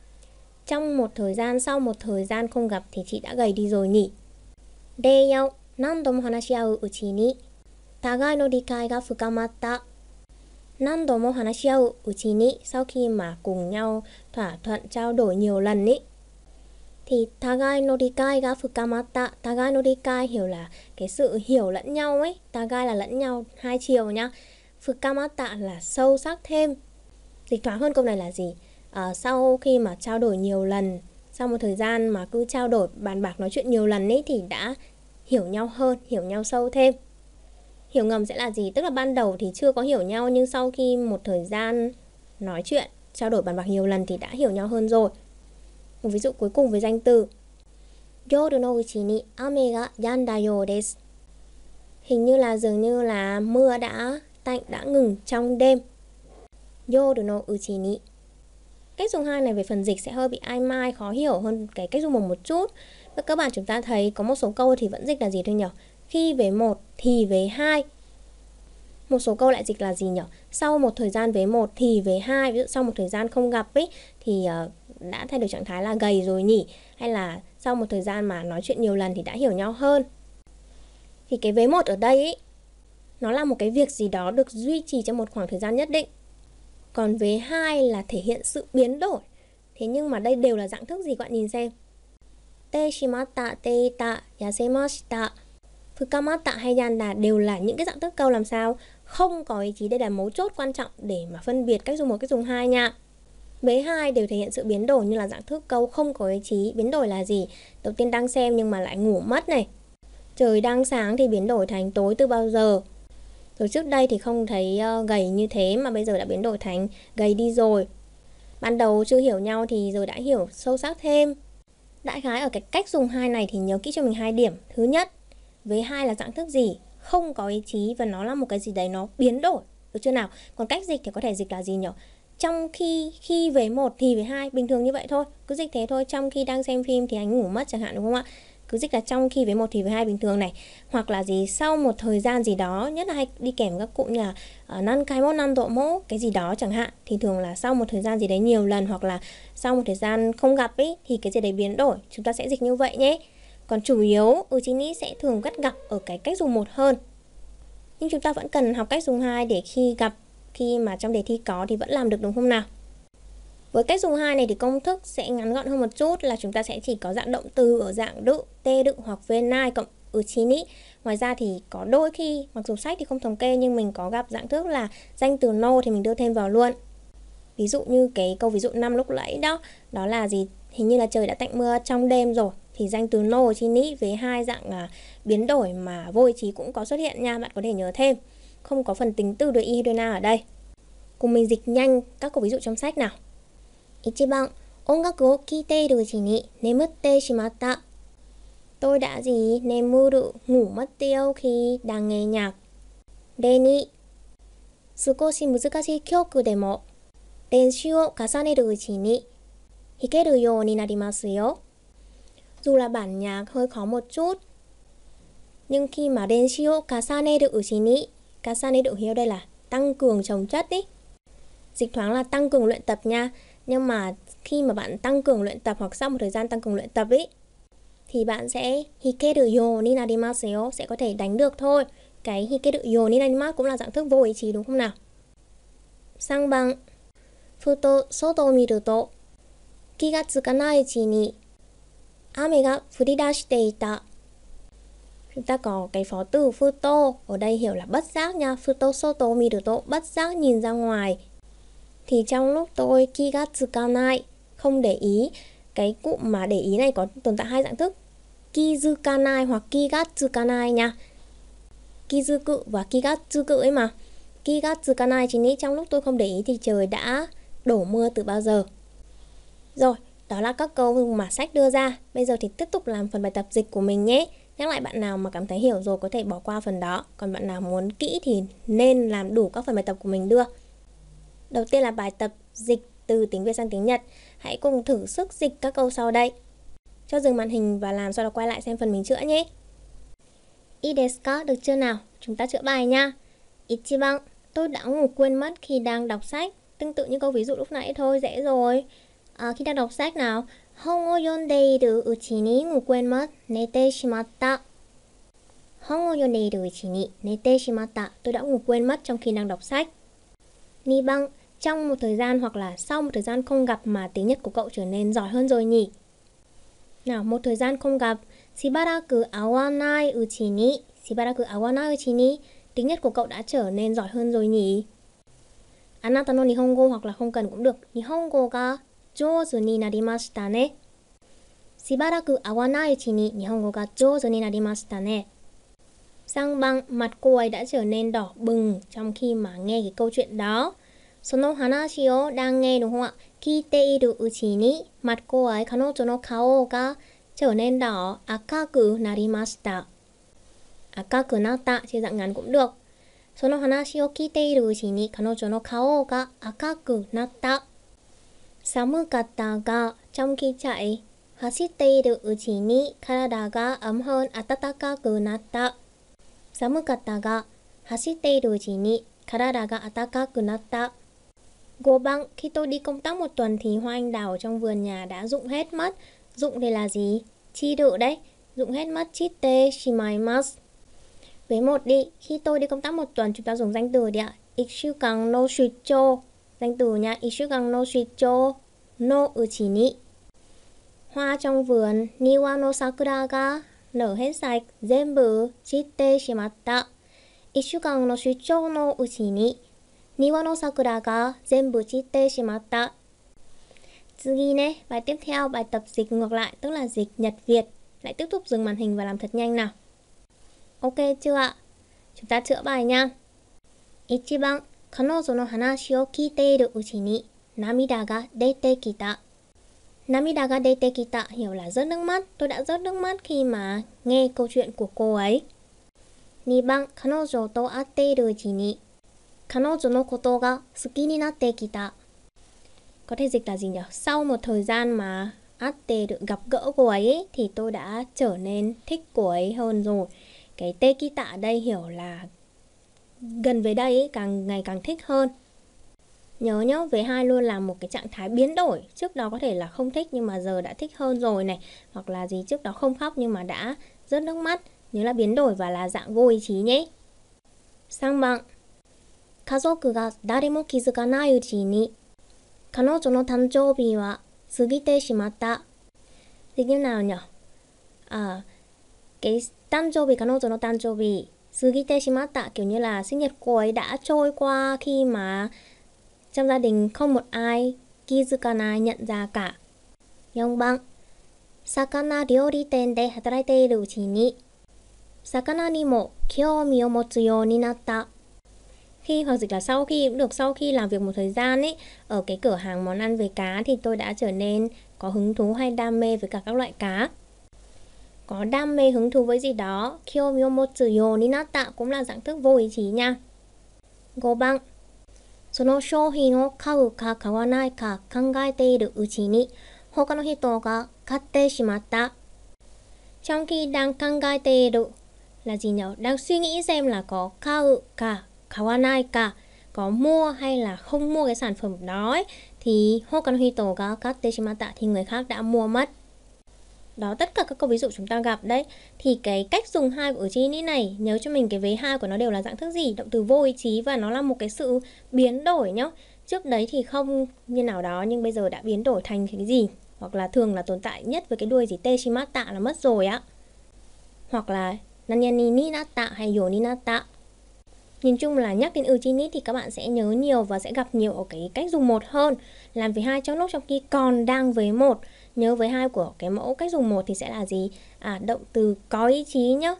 Trong một thời gian, sau một thời gian không gặp thì chị đã gầy đi rồi nhỉ? 4、何度も話し合ううちに互いの理解が深まった. 何度も話し合ううちに, sau khi mà cùng nhau thỏa thuận trao đổi nhiều lần ý, thì 互いの理解が深まった. 互いの理解 hiểu là cái sự hiểu lẫn nhau ấy. 互い là lẫn nhau, hai chiều nhá. 深まった là sâu sắc thêm. Dịch thoáng hơn câu này là gì? Sau khi mà trao đổi nhiều lần, sau một thời gian mà cứ trao đổi bàn bạc nói chuyện nhiều lần ấy, thì đã hiểu nhau hơn, hiểu nhau sâu thêm. Hiểu ngầm sẽ là gì? Tức là ban đầu thì chưa có hiểu nhau, nhưng sau khi một thời gian nói chuyện, trao đổi bàn bạc nhiều lần thì đã hiểu nhau hơn rồi. Một ví dụ cuối cùng với danh từ. Yoru no uchi ni ame ga yanda you desu. Hình như là dường như là mưa đã tạnh, đã ngừng trong đêm. Yoru no uchi ni. Cách dùng 2 này về phần dịch sẽ hơi bị ai mai, khó hiểu hơn cái cách dùng 1 một chút. Các bạn chúng ta thấy có một số câu thì vẫn dịch là gì thôi nhỉ? Khi về 1 thì về 2. Một số câu lại dịch là gì nhỉ? Sau một thời gian về 1 thì về 2. Ví dụ sau một thời gian không gặp ấy thì đã thay đổi trạng thái là gầy rồi nhỉ? Hay là sau một thời gian mà nói chuyện nhiều lần thì đã hiểu nhau hơn. Thì cái vế 1 ở đây ấy, nó là một cái việc gì đó được duy trì trong một khoảng thời gian nhất định. Còn vế 2 là thể hiện sự biến đổi. Thế nhưng mà đây đều là dạng thức gì các bạn nhìn xem. Te shimatta, teita, yasemashita, fukamata hay yanda đều là những cái dạng thức câu làm sao? Không có ý chí. Đây là mấu chốt quan trọng để mà phân biệt cách dùng 1, cách dùng 2 nha. Vế 2 đều thể hiện sự biến đổi như là dạng thức câu không có ý chí. Biến đổi là gì? Đầu tiên đang xem nhưng mà lại ngủ mất này. Trời đang sáng thì biến đổi thành tối từ bao giờ. Rồi trước đây thì không thấy gầy như thế mà bây giờ đã biến đổi thành gầy đi rồi. Ban đầu chưa hiểu nhau thì giờ đã hiểu sâu sắc thêm. Đại khái ở cái cách dùng 2 này thì nhớ kỹ cho mình 2 điểm. Thứ nhất, vế 2 là dạng thức gì? Không có ý chí và nó là một cái gì đấy nó biến đổi. Được chưa nào? Còn cách dịch thì có thể dịch là gì nhỉ? Trong khi về 1 thì về 2, bình thường như vậy thôi. Cứ dịch thế thôi, trong khi đang xem phim thì anh ngủ mất chẳng hạn, đúng không ạ? Cứ dịch là trong khi với 1 thì với 2 bình thường này. Hoặc là gì sau một thời gian gì đó, nhất là hay đi kèm các cụm như là nan kai mo nan độ mô, cái gì đó chẳng hạn, thì thường là sau một thời gian gì đấy nhiều lần, hoặc là sau một thời gian không gặp ấy thì cái gì đấy biến đổi. Chúng ta sẽ dịch như vậy nhé. Còn chủ yếu uchini sẽ thường bắt gặp ở cái cách dùng 1 hơn. Nhưng chúng ta vẫn cần học cách dùng 2 để khi gặp, khi mà trong đề thi có thì vẫn làm được, đúng không nào? Với cách dùng 2 này thì công thức sẽ ngắn gọn hơn một chút, là chúng ta sẽ chỉ có dạng động từ ở dạng đự, tê đự hoặc venai cộng uchini. Ngoài ra thì có đôi khi, mặc dù sách thì không thống kê nhưng mình có gặp dạng thức là danh từ no thì mình đưa thêm vào luôn. Ví dụ như cái câu ví dụ 5 lúc nãy đó, đó là gì? Hình như là trời đã tạnh mưa trong đêm rồi, thì danh từ no uchini với 2 dạng biến đổi mà vô ý chí cũng có xuất hiện nha, bạn có thể nhớ thêm. Không có phần tính từ đôi y hay đôi na ở đây. Cùng mình dịch nhanh các câu ví dụ trong sách nào. 1番、音楽を聴いているうちに眠ってしまった. Tôi đã gì? Nemuru, ngủ mất tiêu khi đang nghe nhạc. 2、少し難しい曲でも練習を重ねるうちに弾けるようになりますよ. Dù là bản nhạc hơi khó một chút, nhưng khi mà練習を重ねるうちに, kasaneru hiểu đây là tăng cường chồng chất ý. Dịch thoáng là tăng cường luyện tập nha. Nhưng mà khi mà bạn tăng cường luyện tập hoặc sau một thời gian tăng cường luyện tập ý, thì bạn sẽ hikeru yo ni narimasu yo, sẽ có thể đánh được thôi. Cái hikeru yo ni narimasu cũng là dạng thức vô ý chí đúng không nào? Sang bằng Futo soto o miru to ki ga tsukanai uchi ni ame ga furidashite ita. Chúng ta có cái phó từ futo, ở đây hiểu là bất giác nha. Futo soto o miru to, bất giác nhìn ra ngoài. Thì trong lúc tôi ki ga tsukanai, không để ý, cái cụm mà để ý này có tồn tại hai dạng thức, kizukanai hoặc kigatsukanai nha. Kizuku và kigatsuku ấy mà. Kigatsukanai chính ý trong lúc tôi không để ý thì trời đã đổ mưa từ bao giờ. Rồi, đó là các câu mà sách đưa ra. Bây giờ thì tiếp tục làm phần bài tập dịch của mình nhé. Nhắc lại, bạn nào mà cảm thấy hiểu rồi có thể bỏ qua phần đó. Còn bạn nào muốn kỹ thì nên làm đủ các phần bài tập của mình đưa. Đầu tiên là bài tập dịch từ tiếng Việt sang tiếng Nhật. Hãy cùng thử sức dịch các câu sau đây. Cho dừng màn hình và làm sau đó quay lại xem phần mình chữa nhé. Ii desu ka? Được chưa nào? Chúng ta chữa bài nha. Ichiban, tôi đã ngủ quên mất khi đang đọc sách. Tương tự như câu ví dụ lúc nãy thôi, dễ rồi. Khi đang đọc sách nào. Hon o yondeiru uchi ni ngủ quên mất, nete shimatta. Hon o yondeiru uchi ni nete shimatta. Tôi đã ngủ quên mất trong khi đang đọc sách. Niban, trong một thời gian hoặc là sau một thời gian không gặp mà tiếng Nhật của cậu trở nên giỏi hơn rồi nhỉ? Nào, một thời gian không gặp. Shibaraku awanai uchi ni. Shibaraku awanai uchi ni. Tiếng Nhật của cậu đã trở nên giỏi hơn rồi nhỉ? Anata no nihongo hoặc là không cần cũng được. Nihongo ga jouzu ni narimashita ne. Shibaraku awanai uchi ni nihongo ga jouzu ni narimashita ne. Sang bằng, mặt cô ấy đã trở nên đỏ bừng trong khi mà nghe cái câu chuyện đó. Sono hanashi o đang nghe đúng không ạ? Kiteiru uchi ni, mặt cô ấy kanojo no kao ga trở nên đỏ, akaku narimashita. Akaku natta, chia dạng ngắn cũng được. Sono hanashi o kiteiru uchi ni kanojo no kao ga akaku natta. Samukatta ga, trong khi chạy. Hashiteiru uchi ni karada ga ấm hơn, atatakaku natta. Samukatta ga hashiteiru uchi ni karada ga atakaku natta. Gồ băng, khi tôi đi công tác một tuần thì hoa anh đào trong vườn nhà đã rụng hết mất. Rụng đây là gì? Chi đự đấy. Rụng hết mất, chitte shimaimasu. Với một đi, khi tôi đi công tác một tuần chúng ta dùng danh từ đi ạ. Ikkyukan no shucho. Danh từ nha, Ikkyukan no shucho no uchi ni. Hoa trong vườn, niwa no sakura ga nở hết sạch, zenbu chitte shimatta. Ikkyukan no shucho no uchi ni niwa no sakura ga zenbu chitte shimatta. Tsugi ne, bài tiếp theo, bài tập dịch ngược lại, tức là dịch Nhật Việt. Lại tiếp tục dừng màn hình và làm thật nhanh nào. Ok chưa ạ? Chúng ta chữa bài nha. Ichiban, kanojo no hanashi o kiteiru uchi ni namida ga dete kita. Namida ga dete kita hiểu là rớt nước mắt. Tôi đã rớt nước mắt khi mà nghe câu chuyện của cô ấy. Niban, kanojo to atteiru uchi ni kanojo no koto ga suki ni natte kita. Có thể dịch là gì nhỉ? Sau một thời gian mà atte được gặp gỡ cô ấy thì tôi đã trở nên thích cô ấy hơn rồi. Cái tekita ở đây hiểu là gần về đây ấy, càng ngày càng thích hơn. Nhớ nhá, về hai luôn là một cái trạng thái biến đổi. Trước đó có thể là không thích nhưng mà giờ đã thích hơn rồi này. Hoặc là gì trước đó không khóc nhưng mà đã rớt nước mắt. Nhớ là biến đổi và là dạng vô ý chí nhé. Sang bằng Kazoku ga dare mo kizukanai uchi ni kanojo no tanjoubi wa sugite shimatta. Dịch như nào nhỉ? Cái tanjoubi, kanojo no tanjoubi sugite shimatta kiểu như là sinh nhật cô ấy đã trôi qua khi mà trong gia đình không một ai kizukanai nhận ra cả. 4番 Sakana ryori ten de hataraiteiru uchi ni sakana ni mo kyoumi o motsu you ni natta. Khi hoặc dịch là sau khi cũng được, sau khi làm việc một thời gian ấy ở cái cửa hàng món ăn về cá thì tôi đã trở nên có hứng thú hay đam mê với cả các loại cá. Có đam mê hứng thú với gì đó, kyoumi o motsu you ni natta cũng là dạng thức vô ý chí nha. 5番 Sono shouhin o kau ka kawanai ka kangaeteiru uchi ni hoka no hito ga katte shimatta. Trong khi đang kangaeteiru là gì nhỉ? Đang suy nghĩ xem là có kau ka kawanai ka, có mua hay là không mua cái sản phẩm đó ấy, thì hoka no hito ga katte shimatta thì người khác đã mua mất. Đó, tất cả các câu ví dụ chúng ta gặp đấy. Thì cái cách dùng hai của uchi ni này, nhớ cho mình cái vế hai của nó đều là dạng thức gì? Động từ vô ý chí, và nó là một cái sự biến đổi nhá. Trước đấy thì không như nào đó, nhưng bây giờ đã biến đổi thành cái gì? Hoặc là thường là tồn tại nhất với cái đuôi gì te shimata là mất rồi á. Hoặc là nanyani ni natta hay yo ni natta. Nhìn chung là nhắc đến uchi ni thì các bạn sẽ nhớ nhiều và sẽ gặp nhiều ở cái cách dùng một hơn. Làm vế hai trong lúc trong khi còn đang vế một. Nhớ vế hai của cái mẫu cách dùng một thì sẽ là gì? Động từ có ý chí nhá.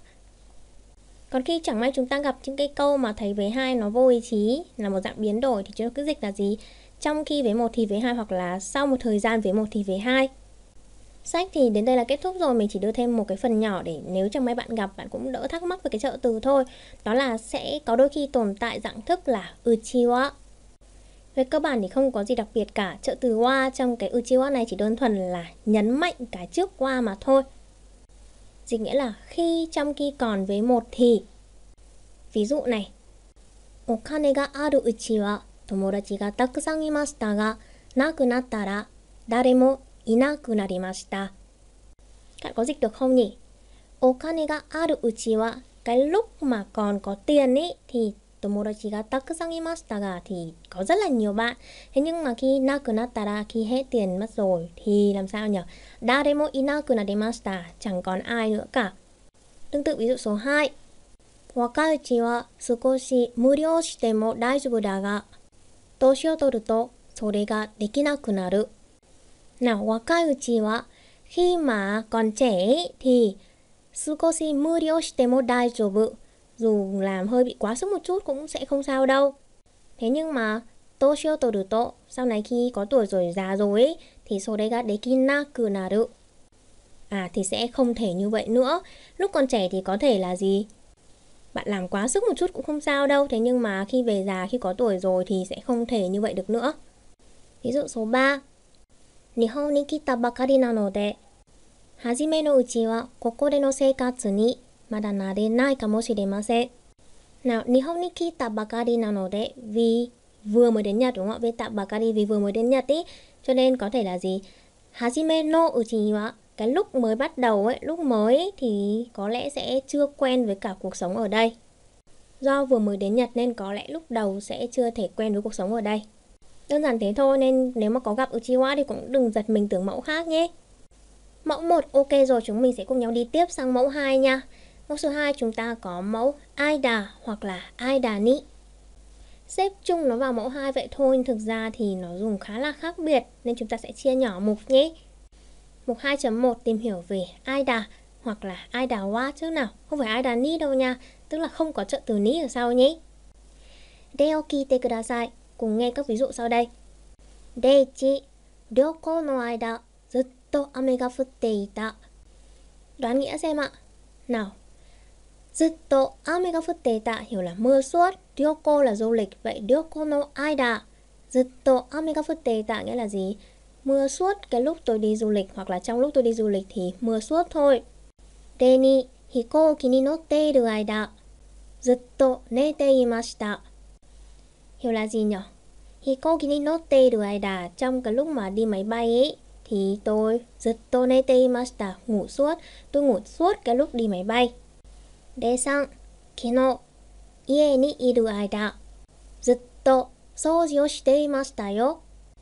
Còn khi chẳng may chúng ta gặp những cái câu mà thấy vế hai nó vô ý chí, là một dạng biến đổi, thì chúng ta cứ dịch là gì? Trong khi vế 1 thì vế 2, hoặc là sau một thời gian vế 1 thì vế 2. Sách thì đến đây là kết thúc rồi. Mình chỉ đưa thêm một cái phần nhỏ để nếu chẳng may bạn gặp, bạn cũng đỡ thắc mắc về cái trợ từ thôi. Đó là sẽ có đôi khi tồn tại dạng thức là uchiwa. Về cơ bản thì không có gì đặc biệt cả. Trợ từ wa trong cái uchiwa này chỉ đơn thuần là nhấn mạnh cái trước wa mà thôi. Dịch nghĩa là khi trong khi còn vế 1 thì. Ví dụ này. Okane ga aru uchi wa tomodachi ga takusan imashita ga nakunatta ra dare mo inaku narimashita. Bạn có dịch được không nhỉ? Okane ga aru uchi wa, cái lúc mà còn có tiền ý thì tomodachi ga takusan imashita ga thì có rất là nhiều bạn. Thế nhưng mà khi nakunatta ra, khi hết tiền mất rồi thì làm sao nhỉ? Dare mo inaku narimashita, chẳng còn ai nữa cả. Tương tự ví dụ số 2. Wakauchi wa sukoshi muryou shite mo daijoubu da ga toshi o toru to sore ga dekinaku naru. Nào, wakauchi wa, khi mà còn trẻ thì sukoshi muryou shite mo daijoubu, dù làm hơi bị quá sức một chút cũng sẽ không sao đâu. Thế nhưng mà toshi o toru to, sau này khi có tuổi rồi, già rồi ấy, thì sore ga dekinaku naru, thì sẽ không thể như vậy nữa. Lúc còn trẻ thì có thể là gì? Bạn làm quá sức một chút cũng không sao đâu. Thế nhưng mà khi về già, khi có tuổi rồi thì sẽ không thể như vậy được nữa. Ví dụ số 3. Nihon ni kita bakari nanode hajime no uchi wa koko de no seikatsu ni mada narenai kamoshiremasen. Nào, Nihon ni kita bakari nanode, vì vừa mới đến Nhật, đúng không ạ? Vì tạ bakari, vì vừa mới đến Nhật ý, cho nên có thể là gì? Hajime no uchi wa, cái lúc mới bắt đầu ấy, lúc mới ấy, thì có lẽ sẽ chưa quen với cả cuộc sống ở đây. Do vừa mới đến Nhật nên có lẽ lúc đầu sẽ chưa thể quen với cuộc sống ở đây. Đơn giản thế thôi, nên nếu mà có gặp uchiwa thì cũng đừng giật mình tưởng mẫu khác nhé. Mẫu 1 ok rồi, chúng mình sẽ cùng nhau đi tiếp sang mẫu 2 nha. Mẫu số 2 chúng ta có mẫu aida hoặc là aida ni. Xếp chung nó vào mẫu 2 vậy thôi, nhưng thực ra thì nó dùng khá là khác biệt, nên chúng ta sẽ chia nhỏ mục nhé. Mục 2.1 tìm hiểu về aida hoặc là aida wa trước nào, không phải aida ni đâu nha, tức là không có trợ từ ni ở sau nhé. Deo kite kudasai, cùng nghe các ví dụ sau đây. Deichi, ryoko no aida zutto ame ga futte ita. Đoán nghĩa xem ạ. Nào, zutto ame ga futte ita hiểu là mưa suốt, ryoko là du lịch, vậy ryoko no aida zutto ame ga futte ita nghĩa là gì? Mưa suốt cái lúc tôi đi du lịch, hoặc là trong lúc tôi đi du lịch thì mưa suốt thôi. Re ni hikouki ni notte iru aida zutto nete imashita. Hiểu là gì nhỉ? Hikouki ni notte iru aida, trong cái lúc mà đi máy bay ấy thì tôi zutto nete imashita, ngủ suốt, tôi ngủ suốt cái lúc đi máy bay. Re-san, kino ie ni iru aida zutto souji o shite imashita yo.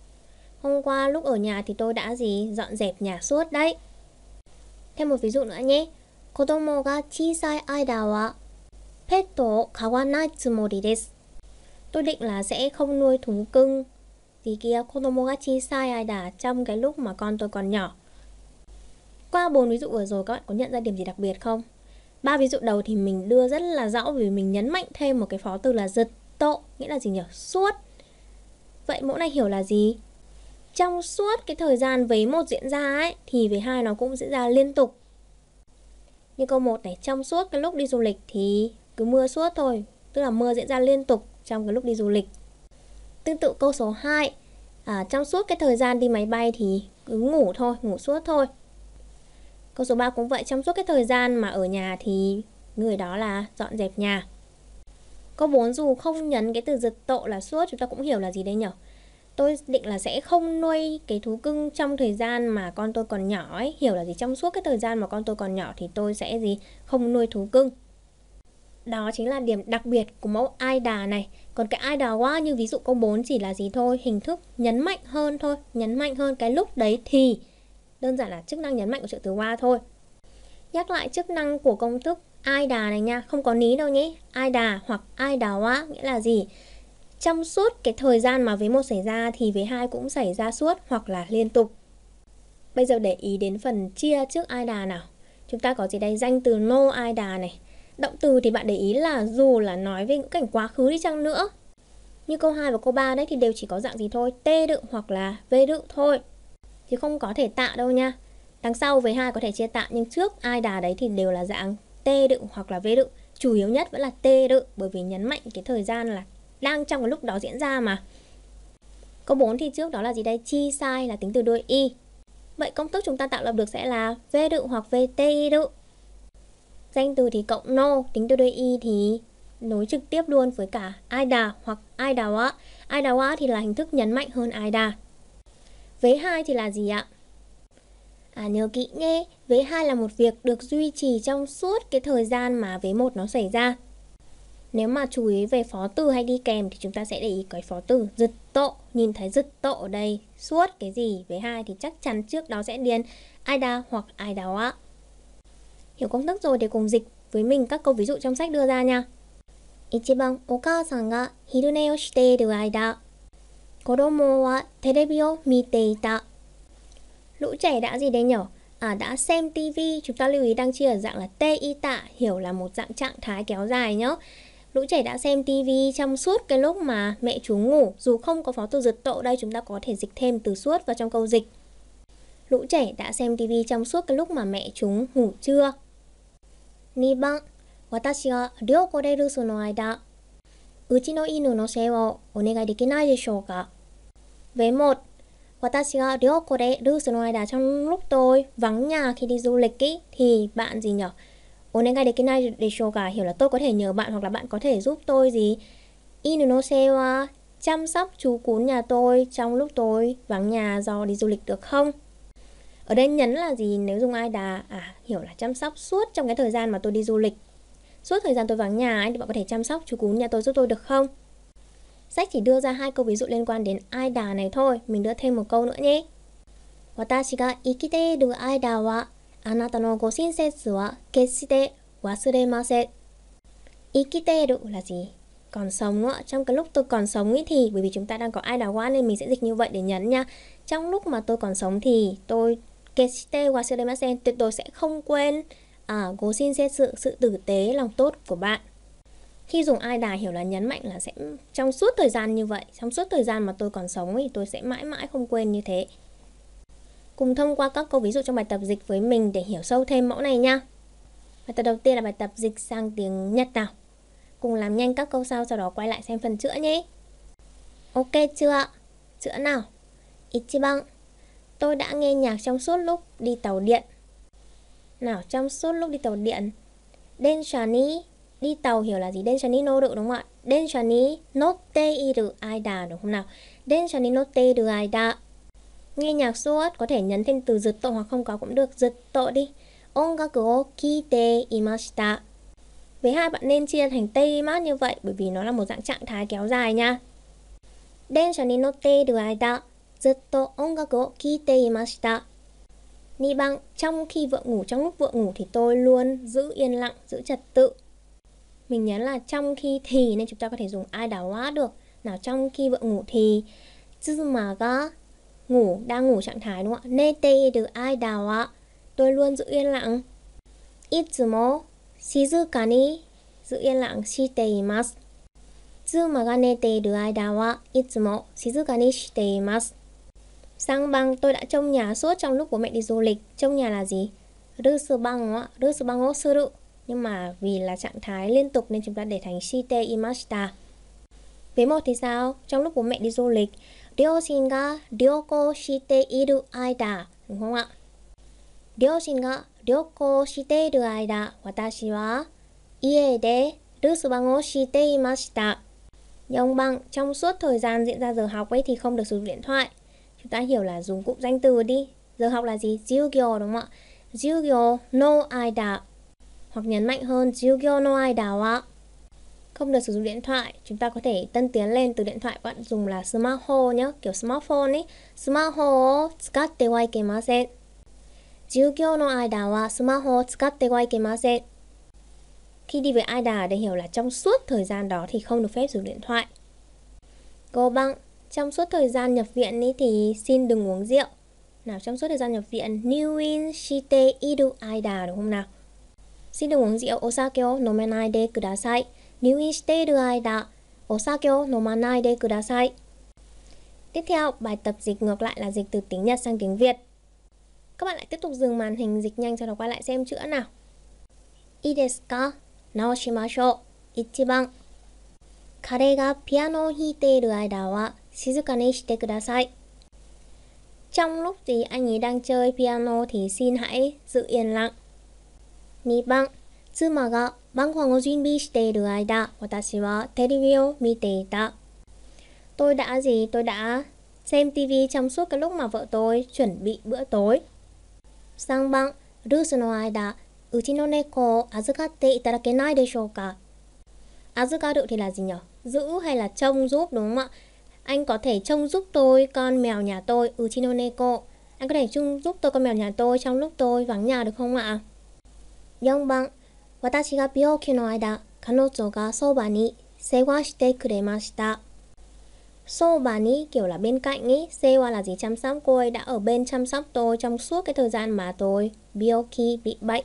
Hôm qua lúc ở nhà thì tôi đã gì? Dọn dẹp nhà suốt đấy. Thêm một ví dụ nữa nhé. Kodomo ga chisai aida wa petto o kawanai tsumori desu. Tôi định là sẽ không nuôi thú cưng vì kia kodomo ga chisai aida, trong cái lúc mà con tôi còn nhỏ. Qua 4 ví dụ vừa rồi các bạn có nhận ra điểm gì đặc biệt không? 3 ví dụ đầu thì mình đưa rất là rõ vì mình nhấn mạnh thêm một cái phó từ là zutto, nghĩa là gì nhỉ? Suốt. Vậy mẫu này hiểu là gì? Trong suốt cái thời gian vế 1 diễn ra ấy thì vế 2 nó cũng diễn ra liên tục. Như câu 1 này, trong suốt cái lúc đi du lịch thì cứ mưa suốt thôi, tức là mưa diễn ra liên tục trong cái lúc đi du lịch. Tương tự câu số 2, trong suốt cái thời gian đi máy bay thì cứ ngủ thôi, ngủ suốt thôi. Câu số 3 cũng vậy, trong suốt cái thời gian mà ở nhà thì người đó là dọn dẹp nhà. Câu 4 dù không nhấn cái từ zutto là suốt, chúng ta cũng hiểu là gì đấy nhỉ? tôi định là sẽ không nuôi cái thú cưng trong thời gian mà con tôi còn nhỏ ấy. Hiểu là gì? Trong suốt cái thời gian mà con tôi còn nhỏ thì tôi sẽ không nuôi thú cưng. Đó chính là điểm đặc biệt của mẫu AIDA này. Còn cái AIDA wa như ví dụ câu 4 chỉ là gì thôi, hình thức nhấn mạnh hơn thôi, nhấn mạnh hơn cái lúc đấy thì. Đơn giản là chức năng nhấn mạnh của trợ từ wa thôi. Nhắc lại chức năng của công thức AIDA này nha, không có ní đâu nhé. AIDA hoặc AIDA wa nghĩa là gì? Trong suốt cái thời gian mà vế 1 xảy ra thì vế 2 cũng xảy ra suốt hoặc là liên tục. Bây giờ để ý đến phần chia trước AIDA nào. Chúng ta có gì đây? Danh từ no AIDA này. Động từ thì bạn để ý là dù là nói về ngữ cảnh quá khứ đi chăng nữa, như câu 2 và câu 3 đấy thì đều chỉ có dạng gì thôi, T đựng hoặc là V đựng thôi, chứ không có thể tạ đâu nha. Đằng sau vế 2 có thể chia tạ, nhưng trước AIDA đấy thì đều là dạng T đựng hoặc là V đựng. Chủ yếu nhất vẫn là T đựng, bởi vì nhấn mạnh cái thời gian là đang trong cái lúc đó diễn ra mà. Câu 4 thì trước đó là gì đây? Chi sai là tính từ đuôi y. Vậy công thức chúng ta tạo lập được sẽ là V đựng hoặc VTI đựng. Danh từ thì cộng no, tính từ đuôi y thì nối trực tiếp luôn với cả AIDA hoặc AIDA wa. AIDA wa thì là hình thức nhấn mạnh hơn AIDA. Vế 2 thì là gì ạ? Nhớ kỹ nhé, vế 2 là một việc được duy trì trong suốt cái thời gian mà vế 1 nó xảy ra. Nếu mà chú ý về phó từ hay đi kèm thì chúng ta sẽ để ý cái phó từ dứt tộ. Nhìn thấy dứt tộ ở đây, suốt cái gì? Vế 2 thì chắc chắn trước đó sẽ điền AIDA hoặc AIDA wa. Hiểu công thức rồi thì cùng dịch với mình các câu ví dụ trong sách đưa ra nha. 1番、お母さんが昼寝をしている間、子供はテレビを見ていた. Lũ trẻ đã gì đấy nhở? Đã xem tivi. Chúng ta lưu ý đang chia ở dạng là tê y tạ, hiểu là một dạng trạng thái kéo dài nhá. Lũ trẻ đã xem tivi trong suốt cái lúc mà mẹ chúng ngủ. Dù không có phó từ dứt tộ đây, chúng ta có thể dịch thêm từ suốt vào trong câu dịch. Lũ trẻ đã xem tivi trong suốt cái lúc mà mẹ chúng ngủ trưa. 2番、私が寮来れるその間、うちの犬の世話をお願いできないでしょうか? Vế 1. 私が寮来れるその間, trong lúc tôi vắng nhà khi đi du lịch ý, thì bạn gì nhở? お願いできないでしょうか hiểu là tôi có thể nhờ bạn hoặc là bạn có thể giúp tôi gì? 犬の世話, chăm sóc chú cún nhà tôi trong lúc tôi vắng nhà do đi du lịch được không? Ở đây nhấn là gì? Nếu dùng AIDA, hiểu là chăm sóc suốt trong cái thời gian mà tôi đi du lịch. Suốt thời gian tôi vắng nhà ấy, thì bạn có thể chăm sóc chú cún nhà tôi giúp tôi được không? Sách chỉ đưa ra 2 câu ví dụ liên quan đến AIDA này thôi. Mình đưa thêm một câu nữa nhé. 私が生きている間はあなたのご親切は決して忘れません. 生きている là gì? Còn sống nữa. Trong cái lúc tôi còn sống ấy thì, bởi vì chúng ta đang có AIDA wa nên mình sẽ dịch như vậy để nhấn nha. Trong lúc mà tôi còn sống thì tôi決して忘れません, tuyệt đối sẽ không quênご親切, sự tử tế, lòng tốt của bạn. Khi dùng AIDA hiểu là nhấn mạnh là sẽ trong suốt thời gian như vậy, trong suốt thời gian mà tôi còn sống thì tôi sẽ mãi mãi không quên như thế. Cùng thông qua các câu ví dụ trong bài tập dịch với mình để hiểu sâu thêm mẫu này nha. Bài tập đầu tiên là bài tập dịch sang tiếng Nhật nào. Cùng làm nhanh các câu sau đó quay lại xem phần chữa nhé. Ok chưa ạ? Chữa nào. 1番, tôi đã nghe nhạc trong suốt lúc đi tàu điện. Nào, trong suốt lúc đi tàu điện. Densha ni, đi tàu hiểu là gì? Densha ni noru đúng không ạ? Densha ni notte iru aida đúng không nào? Densha ni notte iru aida. Nghe nhạc suốt có thể nhấn thêm từ dứt tộ hoặc không có cũng được, dứt tộ đi. Ongaku o kiite imashita. Với 2 bạn nên chia thành teimasu như vậy bởi vì nó là một dạng trạng thái kéo dài nha. Densha ni notte iru aida, ずっと音楽を聴いていました. 2番, trong khi vợ ngủ, trong lúc vợ ngủ thì tôi luôn giữ yên lặng, giữ trật tự. Mình nhớ là trong khi thì nên chúng ta có thể dùng AIDA wa được. Nào, trong khi vợ ngủ thì tsuma ga ngủ, đang ngủ trạng thái đúng không ạ? Nete iru aida wa, tôi luôn giữ yên lặng. Itsumo shizuka ni, giữ yên lặng, shite imasu. Tsuma ga nete iru aida wa itsumo shizuka ni shite imasu. Sang băng, tôi đã trông nhà suốt trong lúc bố mẹ đi du lịch. Trông nhà là gì? Rusu băng ạ, rusu băng o suru. Nhưng mà vì là trạng thái liên tục nên chúng ta để thành shite imashita. Vế 1 thì sao? Trong lúc bố mẹ đi du lịch, ryoshin ga ryoko shite iru aida, đúng không ạ? Ryoshin ga ryoko shite iru aida, watashi wa ie de rusu băng o shite imashita. Dòng bằng trong suốt thời gian diễn ra giờ học ấy thì không được sử dụng điện thoại. Chúng ta hiểu là dùng cụm danh từ đi. Giờ học là gì? Jugyo đúng không ạ? Jugyo no aida. Hoặc nhấn mạnh hơn, Jugyo no aida wa. Không được sử dụng điện thoại. Chúng ta có thể tân tiến lên từ điện thoại bạn dùng là smartphone nhé, kiểu smartphone ấy. Smartphone o tsukatte wa ikemasen. Jugyo no aida wa smartphone o tsukatte wa ikemasen. Khi đi với aida để hiểu là trong suốt thời gian đó thì không được phép dùng điện thoại. Go băng, trong suốt thời gian nhập viện ý thì xin đừng uống rượu. Nào, trong suốt thời gian nhập viện, Nyuin shite iru aida đúng không nào? Xin đừng uống rượu, osake o nomenai de kudasai. Nyuin shite iru aida, osake o nomanai de kudasai. Tiếp theo, bài tập dịch ngược lại là dịch từ tiếng Nhật sang tiếng Việt. Các bạn lại tiếp tục dừng màn hình dịch nhanh, sau đó quay lại xem chữa nào. Ii desu ka? Naoshimashou. 1番。彼がピアノを弾いている間は静かにしてください。Trong lúc gì anh ấy đang chơi piano thì xin hãy giữ yên lặng. 2番。妻が晩ご飯を準備している間、私はテレビを見ていた。Tôi đã xem tivi trong suốt cái lúc mà vợ tôi chuẩn bị bữa tối. 3番。留守の間、うちの猫を預かっていただけないでしょうか。Azukaru thì là gì nhỉ? Giữ hay là trông giúp đúng không ạ? Anh có thể trông giúp tôi con mèo nhà tôi. Uchi no neko. Anh có thể trông giúp tôi con mèo nhà tôi trong lúc tôi vắng nhà được không ạ? 4番。私が病気の間、彼女がそばに世話してくれました。Soba ni kiểu là bên cạnh ý. Sewa là gì? Chăm sóc. Cô ấy đã ở bên chăm sóc tôi trong suốt cái thời gian mà tôi byoki bị bệnh.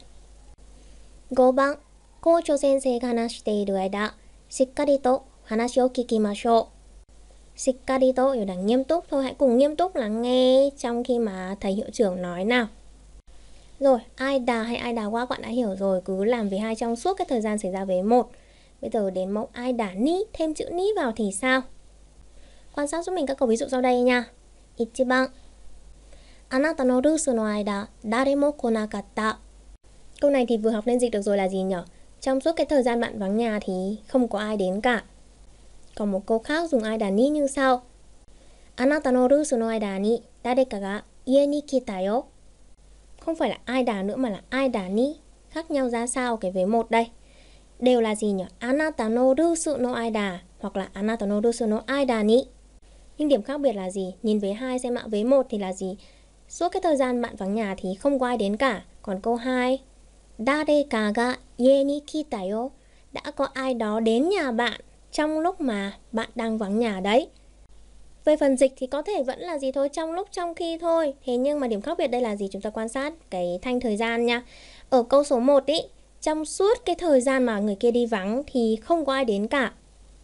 5番。校長先生が話している間、しっかりと話を聞きましょう。しっかりとhiểu là nghiêm túc thôi, hãy cùng nghiêm túc lắng nghe trong khi mà thầy hiệu trưởng nói nào. Rồi, aida hay aida wa bạn đã hiểu rồi, cứ làm vế 2 trong suốt cái thời gian xảy ra vế 1. Bây giờ đến mẫu aida ni, thêm chữ ni vào thì sao? Quan sát giúp mình các câu ví dụ sau đây nha. 1番。あなたの留守の間、誰も来なかった。Câu này thì vừa học nên dịch được rồi là gì nhỉ? Trong suốt cái thời gian bạn vắng nhà thì không có ai đến cả. Còn một câu khác dùng aida ni như sau. Anata no rusu no aida ni dareka ga ie ni kita yo. Không phải là aida nữa mà là aida ni. Khác nhau ra sao cái vế 1 đây? Đều là gì nhỉ? Anata no rusu no aida hoặc là anata no rusu no aida ni. Nhưng điểm khác biệt là gì? Nhìn vế 2 xem ạ. Vế 1 thì là gì? Suốt cái thời gian bạn vắng nhà thì không có ai đến cả. Còn câu 2, dareka ga ie ni kita yo, đã có ai đó đến nhà bạn trong lúc mà bạn đang vắng nhà đấy. Về phần dịch thì có thể vẫn là gì thôi, trong lúc trong khi thôi. Thế nhưng mà điểm khác biệt đây là gì? Chúng ta quan sát cái thanh thời gian nha. Ở câu số 1 ý, trong suốt cái thời gian mà người kia đi vắng thì không có ai đến cả.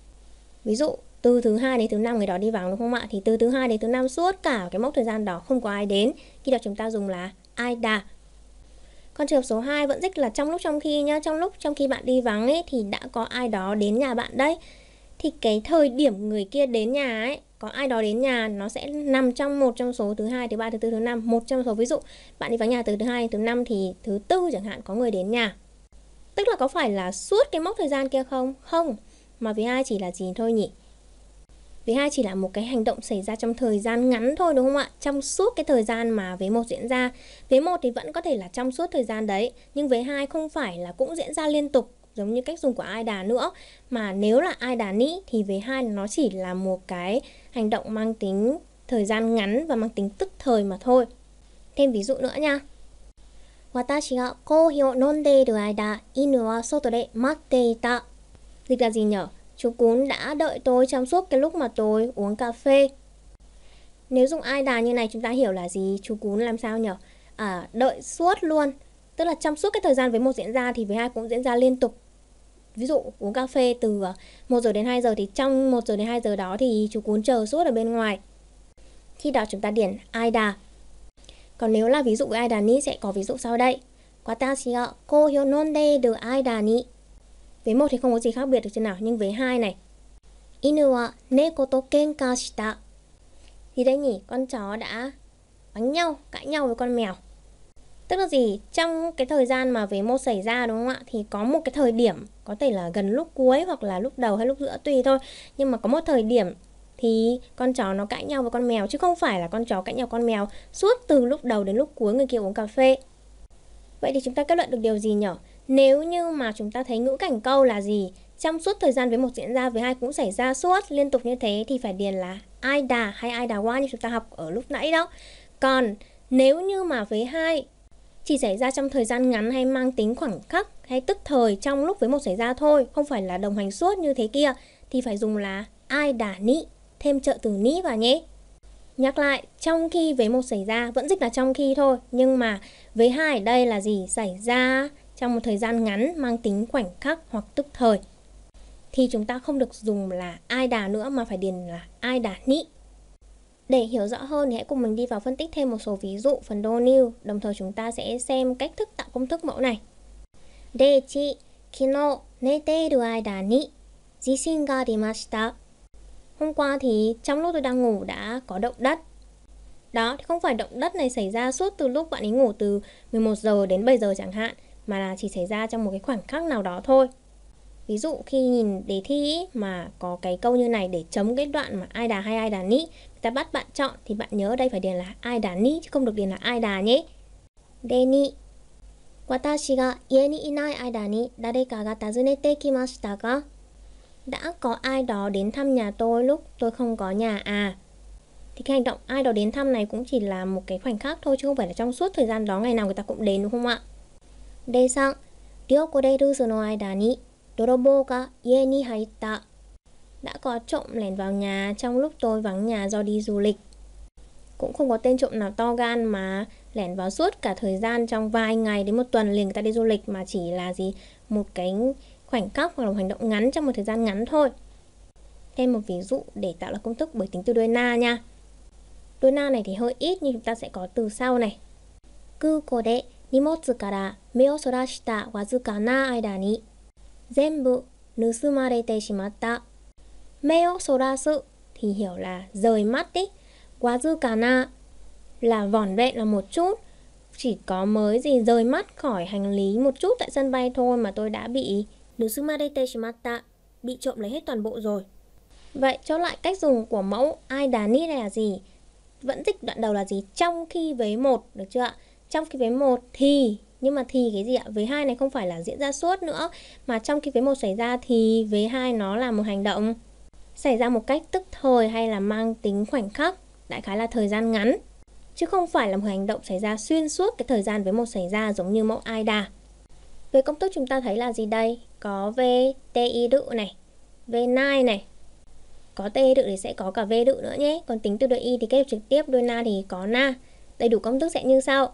Ví dụ từ thứ 2 đến thứ 5 người đó đi vắng đúng không ạ? Thì từ thứ 2 đến thứ 5 suốt cả cái mốc thời gian đó không có ai đến. Khi đó chúng ta dùng là aida. Còn trường hợp số 2 vẫn dịch là trong lúc trong khi nhá. Trong lúc trong khi bạn đi vắng ấy thì đã có ai đó đến nhà bạn đấy. Thì cái thời điểm người kia đến nhà ấy, có ai đó đến nhà nó sẽ nằm trong một trong số thứ 2, thứ 3, thứ 4, thứ 5. Một trong số ví dụ bạn đi vắng nhà từ thứ 2 đến thứ 5 thì thứ 4 chẳng hạn có người đến nhà. Tức là có phải là suốt cái mốc thời gian kia không? Không. Mà vế 2 chỉ là gì thôi nhỉ? Vế 2 chỉ là một cái hành động xảy ra trong thời gian ngắn thôi đúng không ạ? Trong suốt cái thời gian mà vế 1 diễn ra. Vế 1 thì vẫn có thể là trong suốt thời gian đấy. Nhưng vế 2 không phải là cũng diễn ra liên tục giống như cách dùng của aida nữa. Mà nếu là aida ni thì vế 2 nó chỉ là một cái hành động mang tính thời gian ngắn và mang tính tức thời mà thôi. Thêm ví dụ nữa nha. Watashi ga coffee o nonde iru aida, inu wa soto de matte ita. Dịch là gì nhỉ? Chú cún đã đợi tôi trong suốt cái lúc mà tôi uống cà phê. Nếu dùng aida như này chúng ta hiểu là gì? Chú cún làm sao nhỉ? Đợi suốt luôn. Tức là trong suốt cái thời gian vế 1 diễn ra thì vế 2 cũng diễn ra liên tục. Ví dụ uống cà phê từ 1 giờ đến 2 giờ thì trong 1 giờ đến 2 giờ đó thì chú cún chờ suốt ở bên ngoài. Khi đó chúng ta điền aida. Còn nếu là ví dụ với aida ni sẽ có ví dụ sau đây. Watashi ga coffee o nonde iru aida ni. Vế 1 thì không có gì khác biệt được chưa nào? Nhưng vế 2 này. Inu wa neko to kenka shita. Thì đây nhỉ, con chó đã đánh nhau, cãi nhau với con mèo. Tức là gì? Trong cái thời gian mà vế 1 xảy ra đúng không ạ? Thì có một cái thời điểm, có thể là gần lúc cuối hoặc là lúc đầu hay lúc giữa tùy thôi. Nhưng mà có một thời điểm thì con chó nó cãi nhau với con mèo, chứ không phải là con chó cãi nhau con mèo suốt từ lúc đầu đến lúc cuối người kia uống cà phê. Vậy thì chúng ta kết luận được điều gì nhỉ? Nếu như mà chúng ta thấy ngữ cảnh câu là gì? Trong suốt thời gian vế 1 diễn ra, vế 2 cũng xảy ra suốt liên tục như thế thì phải điền là aida hay aidawa như chúng ta học ở lúc nãy đó. Còn nếu như mà vế 2 chỉ xảy ra trong thời gian ngắn hay mang tính khoảnh khắc hay tức thời trong lúc vế 1 xảy ra thôi, không phải là đồng hành suốt như thế kia, thì phải dùng là aida ni, thêm trợ từ ni vào nhé. Nhắc lại, trong khi vế 1 xảy ra vẫn dịch là trong khi thôi, nhưng mà vế 2 ở đây là gì? Xảy ra trong một thời gian ngắn mang tính khoảnh khắc hoặc tức thời. Thì chúng ta không được dùng là aida nữa mà phải điền là aida ni. Để hiểu rõ hơn thì hãy cùng mình đi vào phân tích thêm một số ví dụ phần đô new, đồng thời chúng ta sẽ xem cách thức tạo công thức mẫu này. Dechi, kino, neteiru aida ni jishin ga arimashita. Hôm qua thì trong lúc tôi đang ngủ đã có động đất. Đó, thì không phải động đất này xảy ra suốt từ lúc bạn ấy ngủ từ 11 giờ đến 7 giờ chẳng hạn, mà là chỉ xảy ra trong một cái khoảnh khắc nào đó thôi. Ví dụ khi nhìn đề thi ý, mà có cái câu như này để chấm cái đoạn mà aida hay aida ni, người ta bắt bạn chọn thì bạn nhớ ở đây phải điền là aida ni chứ không được điền là aida nhé. De ni. Watashi ga ie ni inai aida ni dareka ga tazunete kimashita ka? Đã có ai đó đến thăm nhà tôi lúc tôi không có nhà à? Thì cái hành động ai đó đến thăm này cũng chỉ là một cái khoảnh khắc thôi, chứ không phải là trong suốt thời gian đó ngày nào người ta cũng đến, đúng không ạ? De-san, ryokoreru sono aida ni dorobo ga ie ni haitta. Đã có trộm lẻn vào nhà trong lúc tôi vắng nhà do đi du lịch. Cũng không có tên trộm nào to gan mà lẻn vào suốt cả thời gian trong vài ngày đến một tuần liền người ta đi du lịch, mà chỉ là gì? Một cái khoảnh khắc hoặc là một hành động ngắn trong một thời gian ngắn thôi. Thêm một ví dụ để tạo ra công thức bởi tính từ đuôi na nha. Đuôi na này thì hơi ít nhưng chúng ta sẽ có từ sau này. Kuko de nimotsu kara me o sorashita wazuka na aida ni zenbu nusumarete shimatta. Me o sorasu thì hiểu là rời mắt ý. Wazuka na là vỏn vẹn là một chút. Chỉ có mới gì rời mắt khỏi hành lý một chút tại sân bay thôi mà tôi đã bị nusumarete shimatta, bị trộm lấy hết toàn bộ rồi. Vậy chốt lại cách dùng của mẫu aida ni này là gì? Vẫn dịch đoạn đầu là gì? Trong khi vế 1, được chưa ạ? Trong khi vế 1 thì, nhưng mà thì cái gì ạ? Vế 2 này không phải là diễn ra suốt nữa, mà trong khi vế 1 xảy ra thì vế 2 nó là một hành động xảy ra một cách tức thời hay là mang tính khoảnh khắc, đại khái là thời gian ngắn, chứ không phải là một hành động xảy ra xuyên suốt cái thời gian vế 1 xảy ra giống như mẫu aida. Về công thức chúng ta thấy là gì đây? Có v ti đự này, v nai này. Có t đự thì sẽ có cả v đự nữa nhé. Còn tính từ đuôi y thì kết hợp trực tiếp, đuôi na thì có na. Đầy đủ công thức sẽ như sau: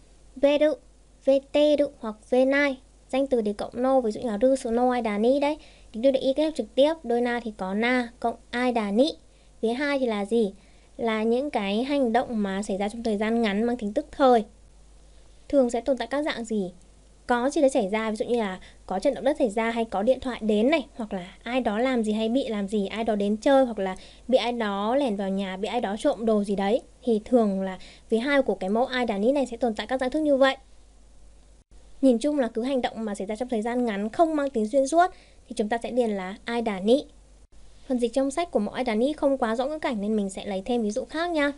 v đự, vt đự hoặc v nai. Danh từ thì cộng no, ví dụ như là rư số no aida ni đấy. Tính từ đuôi y kết hợp trực tiếp, đuôi na thì có na cộng aida ni. Vế 2 thì là gì? Là những cái hành động mà xảy ra trong thời gian ngắn mang tính tức thời. Thường sẽ tồn tại các dạng gì? Có gì đấy xảy ra, ví dụ như là có trận động đất xảy ra hay có điện thoại đến này, hoặc là ai đó làm gì hay bị làm gì, ai đó đến chơi, hoặc là bị ai đó lẻn vào nhà, bị ai đó trộm đồ gì đấy. Thì thường là vế 2 của cái mẫu aida ni này sẽ tồn tại các dạng thức như vậy. Nhìn chung là cứ hành động mà xảy ra trong thời gian ngắn không mang tính xuyên suốt thì chúng ta sẽ điền là aida ni. Phần dịch trong sách của mẫu aida ni không quá rõ ngữ cảnh nên mình sẽ lấy thêm ví dụ khác nha.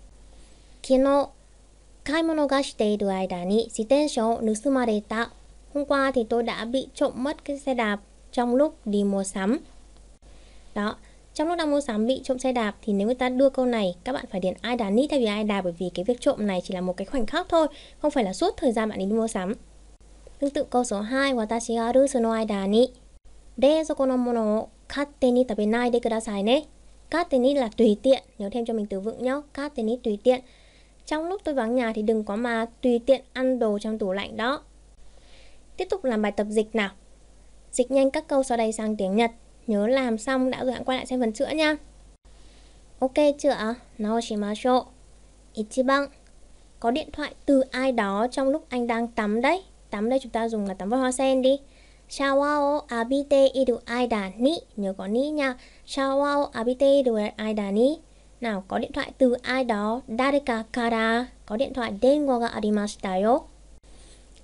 Kino kaimono ga shiteiru aida ni jitensha o nusumareta. Hôm qua thì tôi đã bị trộm mất cái xe đạp trong lúc đi mua sắm. Đó, trong lúc đang mua sắm bị trộm xe đạp thì nếu người ta đưa câu này các bạn phải điền aida ni thay vì aida, bởi vì cái việc trộm này chỉ là một cái khoảnh khắc thôi, không phải là suốt thời gian bạn đi mua sắm. Tương tự câu số 2, watashi ga aru sono aida ni reizoko no mono o katte ni tabenai de kudasai ne. Katte ni là tùy tiện, nhớ thêm cho mình từ vựng nhé. Katte ni tùy tiện. Trong lúc tôi vắng nhà thì đừng có mà tùy tiện ăn đồ trong tủ lạnh đó. Tiếp tục làm bài tập dịch nào. Dịch nhanh các câu sau đây sang tiếng Nhật. Nhớ làm xong đã rồi hãy quay lại xem phần chữa nha. Ok chưa ạ? Naoshimashou. Ichiban. Có điện thoại từ ai đó trong lúc anh đang tắm đấy. Tắm đây chúng ta dùng là tắm vào hoa sen đi. Shawa o abite iru aida ni. Nhớ có ni nha. Shawa o abite iru aida ni. Nào, có điện thoại từ ai đó. Dareka kara. Có điện thoại dengo ga arimashita yo.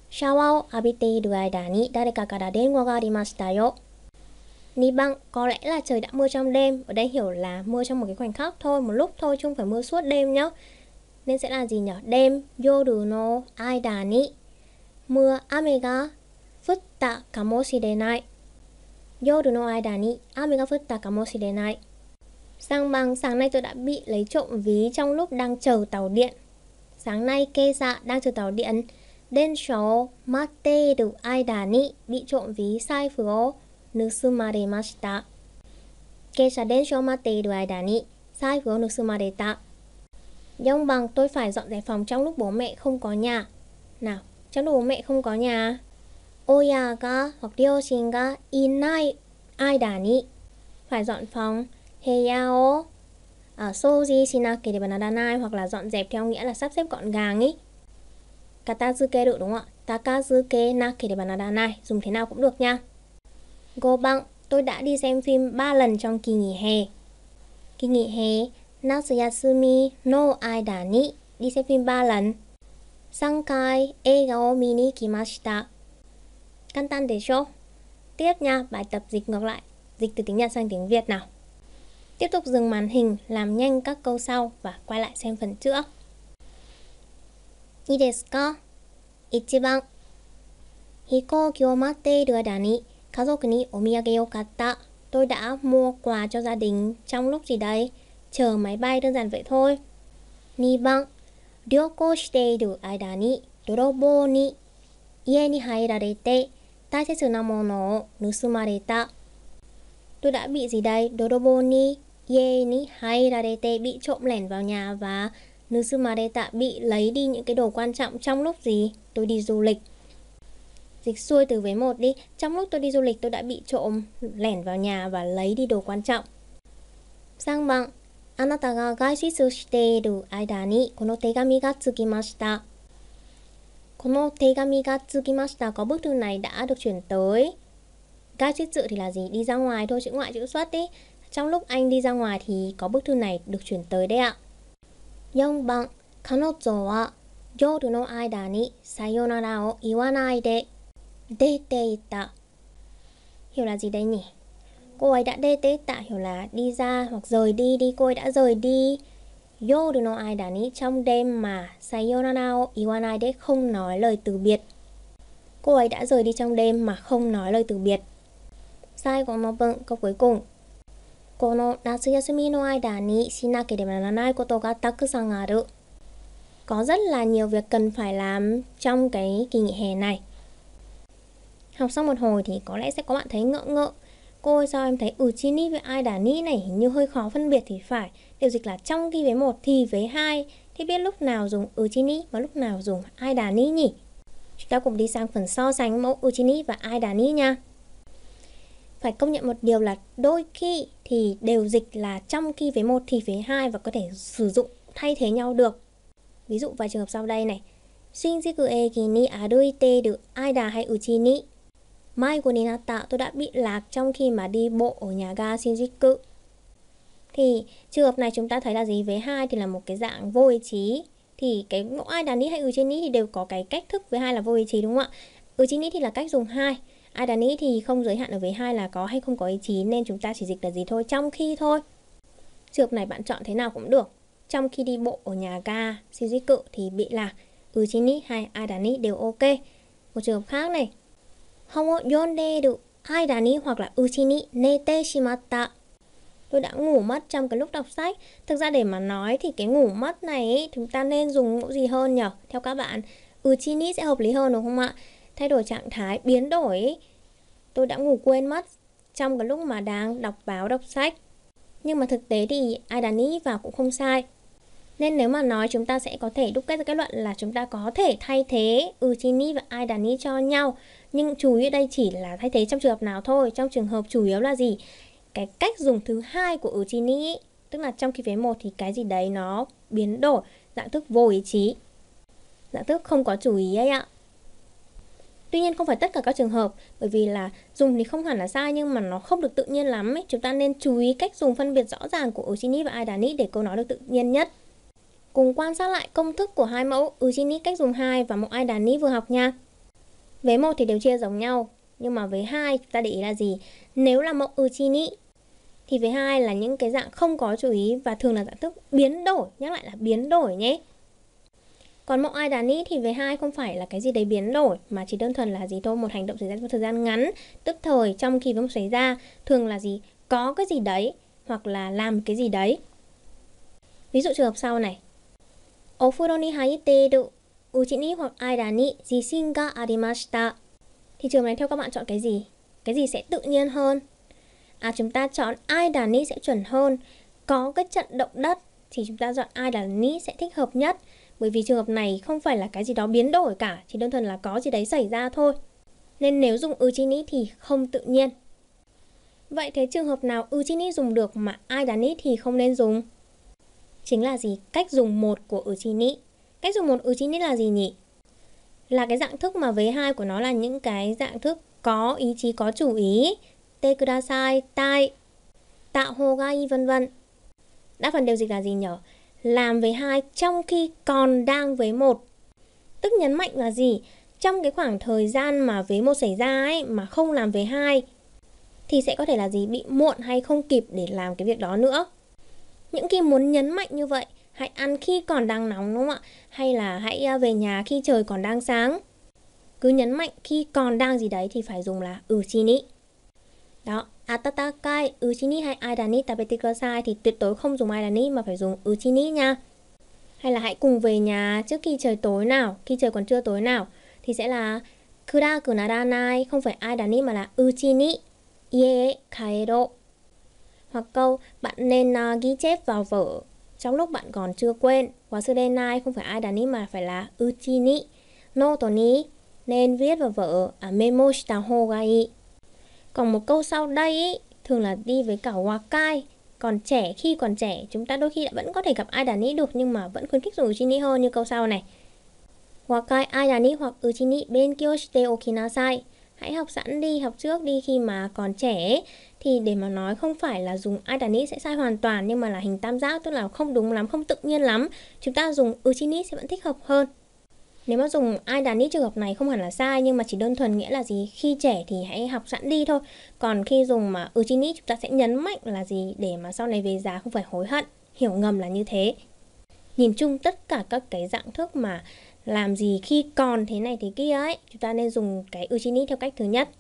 シャワーを浴びている間に誰かから電話がありましたよ. Ni băng, có lẽ là trời đã mưa trong đêm. Ở đây hiểu là mưa trong một cái khoảnh khắc thôi, một lúc thôi chứ không phải mưa suốt đêm nhá. Nên sẽ là gì nhỉ? Đêm, yoru no aida ni mưa ame ga futta kamoshirenai. Yoru no aida ni ame ga futta kamoshirenai. Sang bằng, sáng nay tôi đã bị lấy trộm ví trong lúc đang chờ tàu điện. Sáng nay keisa đang chờ tàu điện. Densha o matteru aida ni bị trộm ví saifu o nusumaremashita. Keisa densha o matteru aida ni saifu o nusumareta. Giống bằng, tôi phải dọn dẹp phòng trong lúc bố mẹ không có nhà. Nào, trong lúc bố mẹ không có nhà. Oya ga hoặc ryoshin ga inai aida ni phải dọn phòng. Heya o souji shinakereba naranai hoặc là dọn dẹp theo nghĩa là sắp xếp gọn gàng ý. Katazukeru đúng không ạ? Takazuke nakereba naranai, dùng thế nào cũng được nha. Go băng, tôi đã đi xem phim 3 lần trong kỳ nghỉ hè. Kỳ nghỉ hè Natsuyasumi no aida ni đi xem phim 3 lần. 3 回映画を見に来ました. Kantan desho. Tiếp nha, bài tập dịch ngược lại, dịch từ tiếng Nhật sang tiếng Việt nào. Tiếp tục dừng màn hình, làm nhanh các câu sau và quay lại xem phần trước. いいですか? 1番、飛行機を待っている間に家族にお土産を買った. Tôi đã mua quà cho gia đình trong lúc gì đây? Chờ máy bay, đơn giản vậy thôi. 2番、旅行している間に泥棒に家に入られて大切なものを盗まれた. Tôi đã bị gì đây? Dorobo ni ie ni hairarete bị trộm lẻn vào nhà và nusumareta bị lấy đi những cái đồ quan trọng trong lúc gì? Tôi đi du lịch. Dịch xuôi từ vế 1 đi. Trong lúc tôi đi du lịch tôi đã bị trộm lẻn vào nhà và lấy đi đồ quan trọng. Sang bằng, anata ga gaishitsu shite iru aida ni kono tegami ga tsukimashita. Kono tegami ga tsukimashita, có bức thư này đã được chuyển tới. Gaishitsu thì là gì? Đi ra ngoài thôi, chữ ngoại chữ xuất đi. Trong lúc anh đi ra ngoài thì có bức thư này được chuyển tới đấy ạ. 4番、彼女は夜の間にさよならを言わないで出ていた. Hiểu là gì đây nhỉ? Cô ấy đã deteta hiểu là đi ra hoặc rời đi đi, cô ấy đã rời đi. Yoru no aida ni trong đêm mà sayonara o iwanai de không nói lời từ biệt. Cô ấy đã rời đi trong đêm mà không nói lời từ biệt. Sai của nó vâng, câu cuối cùng. この夏休みの間にしなければならないことがたくさんある. Có rất là nhiều việc cần phải làm trong cái kỳ nghỉ hè này. Học xong một hồi thì có lẽ sẽ có bạn thấy ngỡ ngỡ. Cô ơi, sao em thấy uchini với aida ni này hình như hơi khó phân biệt thì phải. Điều dịch là trong khi vế 1 thì vế 2. Thì biết lúc nào dùng uchini và lúc nào dùng aida ni nhỉ? Chúng ta cùng đi sang phần so sánh mẫu uchini và aida ni nha. Phải công nhận một điều là đôi khi thì đều dịch là trong khi vế 1 thì vế 2 và có thể sử dụng thay thế nhau được. Ví dụ vài trường hợp sau đây này. Shinjuku eki ni aruiteru aida hay uchi ni maigo ni natta. Tôi đã bị lạc trong khi mà đi bộ ở nhà ga Shinjuku. Thì trường hợp này chúng ta thấy là gì? Vế 2 thì là một cái dạng vô ý chí. Thì cái mẫu aida ni hay uchi ni thì đều có cái cách thức vế 2 là vô ý chí đúng không ạ? Uchi ni thì là cách dùng 2. Aida ni thì không giới hạn ở vế 2 là có hay không có ý chí, nên chúng ta chỉ dịch là gì thôi? Trong khi thôi. Trường hợp này bạn chọn thế nào cũng được. Trong khi đi bộ ở nhà ga Shinjuku thì bị lạc uchi ni hay aida ni đều ok. Một trường hợp khác này. Hon o yonderu aida ni hoặc là uchi ni nete shimatta. Tôi đã ngủ mất trong cái lúc đọc sách. Thực ra để mà nói thì cái ngủ mất này ấy, chúng ta nên dùng mẫu gì hơn nhỉ? Theo các bạn, uchi ni sẽ hợp lý hơn đúng không ạ? Thay đổi trạng thái, biến đổi ấy. Tôi đã ngủ quên mất trong cái lúc mà đang đọc báo đọc sách. Nhưng mà thực tế thì aida ni vào cũng không sai. Nên nếu mà nói chúng ta sẽ có thể đúc kết ra kết luận là chúng ta có thể thay thế uchi ni và aida ni cho nhau. Nhưng chú ý ở đây chỉ là thay thế trong trường hợp nào thôi. Trong trường hợp chủ yếu là gì? Cái cách dùng thứ hai của uchi ni, tức là trong khi vế 1 thì cái gì đấy nó biến đổi dạng thức vô ý chí, dạng thức không có chủ ý ấy ạ. Tuy nhiên không phải tất cả các trường hợp, bởi vì là dùng thì không hẳn là sai nhưng mà nó không được tự nhiên lắm ấy. Chúng ta nên chú ý cách dùng phân biệt rõ ràng của uchi ni và aida ni để câu nói được tự nhiên nhất. Cùng quan sát lại công thức của hai mẫu uchi ni cách dùng 2 và mẫu aida ni vừa học nha. Vế 1 thì đều chia giống nhau, nhưng mà vế 2 chúng ta để ý là gì? Nếu là mẫu uchi ni thì vế 2 là những cái dạng không có chú ý và thường là dạng thức biến đổi, nhắc lại là biến đổi nhé. Còn mẫu ai đà ni thì vế 2 không phải là cái gì đấy biến đổi, mà chỉ đơn thuần là gì thôi, một hành động xảy ra trong thời gian ngắn, tức thời trong khi vế 1 xảy ra, thường là gì? Có cái gì đấy hoặc là làm cái gì đấy. Ví dụ trường hợp sau này. Ofuro ni haiteru uchi ni hoặc aida ni jishin ga arimashita. Thì trường này theo các bạn chọn cái gì? Cái gì sẽ tự nhiên hơn? Chúng ta chọn aida ni sẽ chuẩn hơn. Có cái trận động đất thì chúng ta chọn aida ni sẽ thích hợp nhất. Bởi vì trường hợp này không phải là cái gì đó biến đổi cả, chỉ đơn thuần là có gì đấy xảy ra thôi. Nên nếu dùng uchi ni thì không tự nhiên. Vậy thế trường hợp nào uchi ni dùng được mà aida ni thì không nên dùng? Chính là gì? Cách dùng 1 của uchi ni. Cách dùng 1 uchi ni là gì nhỉ? Là cái dạng thức mà vế 2 của nó là những cái dạng thức có ý chí, có chủ ý. Te kudasai, tai, tạo hô gai, vân vân. Đa phần đều dịch là gì nhỉ? Làm vế 2 trong khi còn đang vế 1. Tức nhấn mạnh là gì? Trong cái khoảng thời gian mà vế 1 xảy ra ấy, mà không làm vế 2 thì sẽ có thể là gì? Bị muộn hay không kịp để làm cái việc đó nữa. Những khi muốn nhấn mạnh như vậy, hãy ăn khi còn đang nóng, đúng không ạ? Hay là hãy về nhà khi trời còn đang sáng. Cứ nhấn mạnh khi còn đang gì đấy thì phải dùng là uchi ni. Đó, atatakai uchi ni hay aida ni tabete kudasai thì tuyệt đối không dùng aida ni mà phải dùng uchi ni nha. Hay là hãy cùng về nhà trước khi trời tối nào, khi trời còn chưa tối nào thì sẽ là kuraku naranai, không phải aida ni mà là uchi ni ie kaero. Hoặc câu bạn nên ghi chép vào vở trong lúc bạn còn chưa quên. Wasurenai không phải aida ni mà phải là uchi ni. Noto ni nên viết vào vở memo shita hou ga ii. Còn một câu sau đây ý, thường là đi với cả wakai. Còn trẻ, khi còn trẻ chúng ta đôi khi vẫn có thể gặp aida ni được, nhưng mà vẫn khuyến khích dùng uchi ni hơn, như câu sau này. Wakai aida ni hoặc uchi ni benkyou shite okinasai. Hãy học sẵn đi, học trước đi khi mà còn trẻ. Thì để mà nói không phải là dùng aida ni sẽ sai hoàn toàn, nhưng mà là hình tam giác, tức là không đúng lắm, không tự nhiên lắm. Chúng ta dùng uchi ni sẽ vẫn thích hợp hơn. Nếu mà dùng aida ni trường hợp này không hẳn là sai, nhưng mà chỉ đơn thuần nghĩa là gì? Khi trẻ thì hãy học sẵn đi thôi. Còn khi dùng mà uchi ni chúng ta sẽ nhấn mạnh là gì? Để mà sau này về già không phải hối hận. Hiểu ngầm là như thế. Nhìn chung tất cả các cái dạng thức mà làm gì khi còn thế này thế kia ấy, chúng ta nên dùng cái uchi ni theo cách thứ nhất.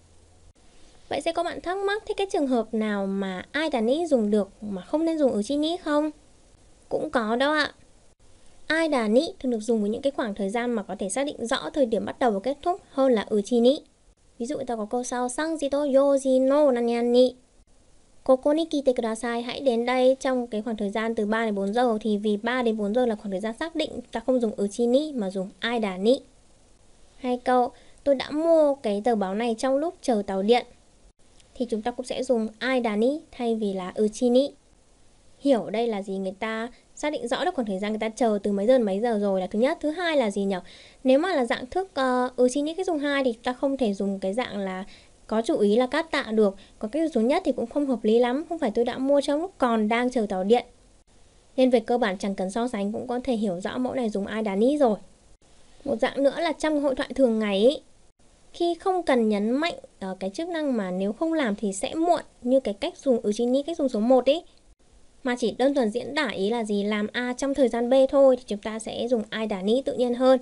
Vậy sẽ có bạn thắc mắc thế cái trường hợp nào mà aida ni dùng được mà không nên dùng uchi ni không? Cũng có đó ạ. Aida ni thường được dùng với những cái khoảng thời gian mà có thể xác định rõ thời điểm bắt đầu và kết thúc hơn là uchi ni. Ví dụ người ta có câu sau sanji to yoji no nanyan ni koko ni kite kudasai, hãy đến đây trong cái khoảng thời gian từ 3 đến 4 giờ, thì vì 3 đến 4 giờ là khoảng thời gian xác định, ta không dùng uchi ni mà dùng aida ni. Hay câu tôi đã mua cái tờ báo này trong lúc chờ tàu điện, thì chúng ta cũng sẽ dùng aida ni thay vì là uchi ni. Hiểu ở đây là gì? Người ta xác định rõ được khoảng thời gian người ta chờ từ mấy giờ đến mấy giờ rồi là thứ nhất. Thứ hai là gì nhỉ? Nếu mà là dạng thức uchi ni cách dùng 2 thì ta không thể dùng cái dạng là có chủ ý là cát tạ được. Còn cách dùng nhất thì cũng không hợp lý lắm. Không phải tôi đã mua trong lúc còn đang chờ tàu điện. Nên về cơ bản chẳng cần so sánh cũng có thể hiểu rõ mẫu này dùng aida ni rồi. Một dạng nữa là trong hội thoại thường ngày ý, khi không cần nhấn mạnh cái chức năng mà nếu không làm thì sẽ muộn, như cái cách dùng uchi ni cách dùng số 1 ý, mà chỉ đơn thuần diễn tả ý là gì? Làm A trong thời gian B thôi, thì chúng ta sẽ dùng aida ni tự nhiên hơn.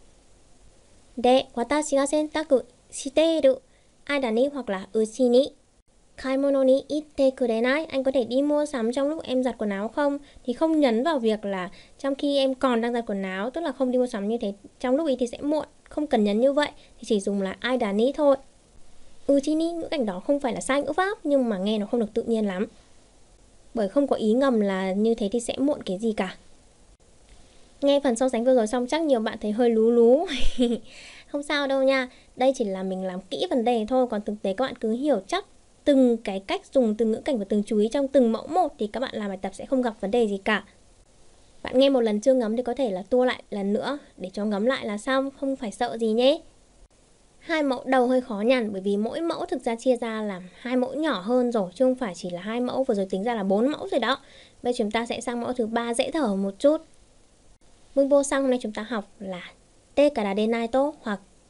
De, watashi ga sentaku shiteiru aida ni hoặc là uchi ni. Kaimono ni itte kurenai, anh có thể đi mua sắm trong lúc em giặt quần áo không? Thì không nhấn vào việc là trong khi em còn đang giặt quần áo, tức là không đi mua sắm như thế, trong lúc ý thì sẽ muộn, không cần nhấn như vậy, thì chỉ dùng là aida ni thôi. Uchi ni ngữ cảnh đó không phải là sai ngữ pháp, nhưng mà nghe nó không được tự nhiên lắm, bởi không có ý ngầm là như thế thì sẽ muộn cái gì cả. Nghe phần so sánh vừa rồi xong chắc nhiều bạn thấy hơi lú lú. Không sao đâu nha. Đây chỉ là mình làm kỹ vấn đề thôi. Còn thực tế các bạn cứ hiểu chắc từng cái cách dùng từng ngữ cảnh và từng chú ý trong từng mẫu một, thì các bạn làm bài tập sẽ không gặp vấn đề gì cả. Bạn nghe một lần chưa ngấm thì có thể là tua lại lần nữa để cho ngấm lại là xong, không phải sợ gì nhé. Hai mẫu đầu hơi khó nhằn, bởi vì mỗi mẫu thực ra chia ra làm hai mẫu nhỏ hơn rồi, chứ không phải chỉ là hai mẫu, vừa rồi tính ra là 4 mẫu rồi đó. Bây giờ chúng ta sẽ sang mẫu thứ 3 dễ thở một chút. Bước vô sang hôm nay chúng ta học là te kara denai to hoặc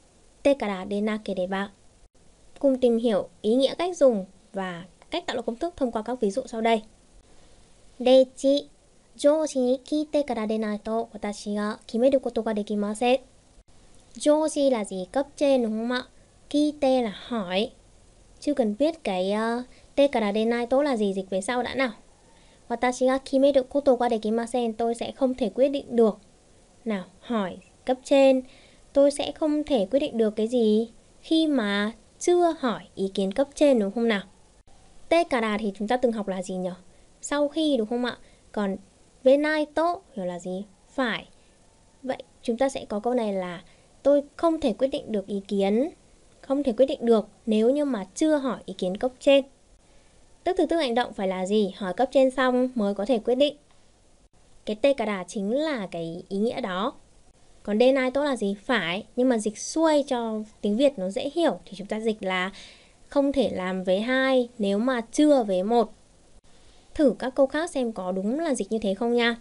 te kara denakereba. Cùng tìm hiểu ý nghĩa cách dùng và cách tạo lập công thức thông qua các ví dụ sau đây. Reichi, 上司に聞いてからでないと私が決めることができません。上司là gì? Cấp trên đúng không ạ? Kite là hỏi. Chưa cần biết cái te kara de nai to là gì, dịch về sau đã nào. Watashi ga kimeru koto ga dekimasen, tôi sẽ không thể quyết định được. Nào, hỏi cấp trên, tôi sẽ không thể quyết định được cái gì khi mà chưa hỏi ý kiến cấp trên đúng không nào? Te kara thì chúng ta từng học là gì nhỉ? Sau khi đúng không ạ? Còn denai to hiểu là gì? Phải. Vậy chúng ta sẽ có câu này là tôi không thể quyết định được ý kiến, không thể quyết định được nếu như mà chưa hỏi ý kiến cấp trên. Tức từ tức hành động phải là gì? Hỏi cấp trên xong mới có thể quyết định. Cái te kara chính là cái ý nghĩa đó. Còn denai to là gì? Phải. Nhưng mà dịch xuôi cho tiếng Việt nó dễ hiểu thì chúng ta dịch là không thể làm vế 2 nếu mà chưa vế 1. Thử các câu khác xem có đúng là dịch như thế không nha.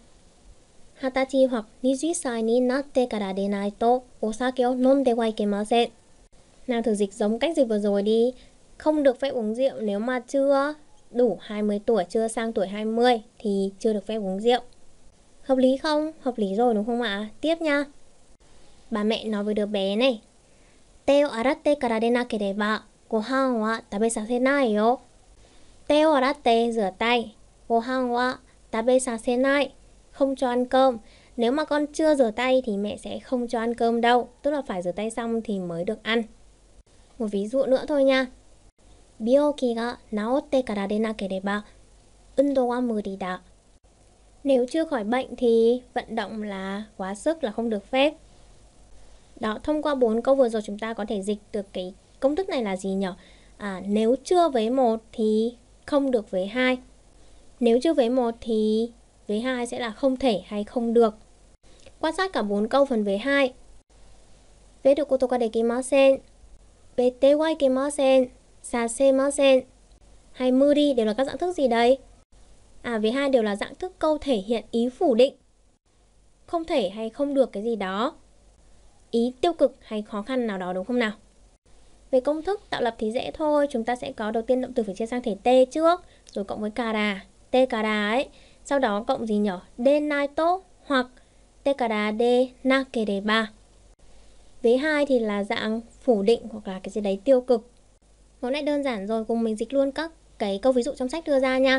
20 hoặc 20 歳になってからでないとお酒を飲んではいけません. Nào thử dịch giống cách dịch vừa rồi đi. Không được phép uống rượu nếu mà chưa đủ 20 tuổi, chưa sang tuổi 20 thì chưa được phép uống rượu. Hợp lý không? Hợp lý rồi đúng không ạ? Tiếp nha. Bà mẹ nói với đứa bé này. 手を洗ってからでなければご飯は食べさせないよ. 手を洗って rửa tay. ご飯は食べさせない. Không cho ăn cơm. Nếu mà con chưa rửa tay thì mẹ sẽ không cho ăn cơm đâu. Tức là phải rửa tay xong thì mới được ăn. Một ví dụ nữa thôi nha. 病気が治ってからでなければ運動は無理だ. Nếu chưa khỏi bệnh thì vận động là quá sức, là không được phép. Đó, thông qua 4 câu vừa rồi chúng ta có thể dịch được cái công thức này là gì nhỉ? Nếu chưa vế 1 thì không được vế 2. Nếu chưa vế 1 thì vế 2 sẽ là không thể hay không được. Quan sát cả 4 câu phần vế 2. Veru koto ga dekimasen, vete wa ikemasen, sasemasen hay muri đều là các dạng thức gì đây? Vế 2 đều là dạng thức câu thể hiện ý phủ định. Không thể hay không được cái gì đó. Ý tiêu cực hay khó khăn nào đó đúng không nào? Về công thức tạo lập thì dễ thôi. Chúng ta sẽ có đầu tiên động từ phải chia sang thể t trước, rồi cộng với kara, te kara ấy. Sau đó cộng gì nhỉ? Denai to hoặc te kara de nakereba. Vế 2 thì là dạng phủ định hoặc là cái gì đấy tiêu cực. Mẫu này đơn giản rồi, cùng mình dịch luôn các cái câu ví dụ trong sách đưa ra nha.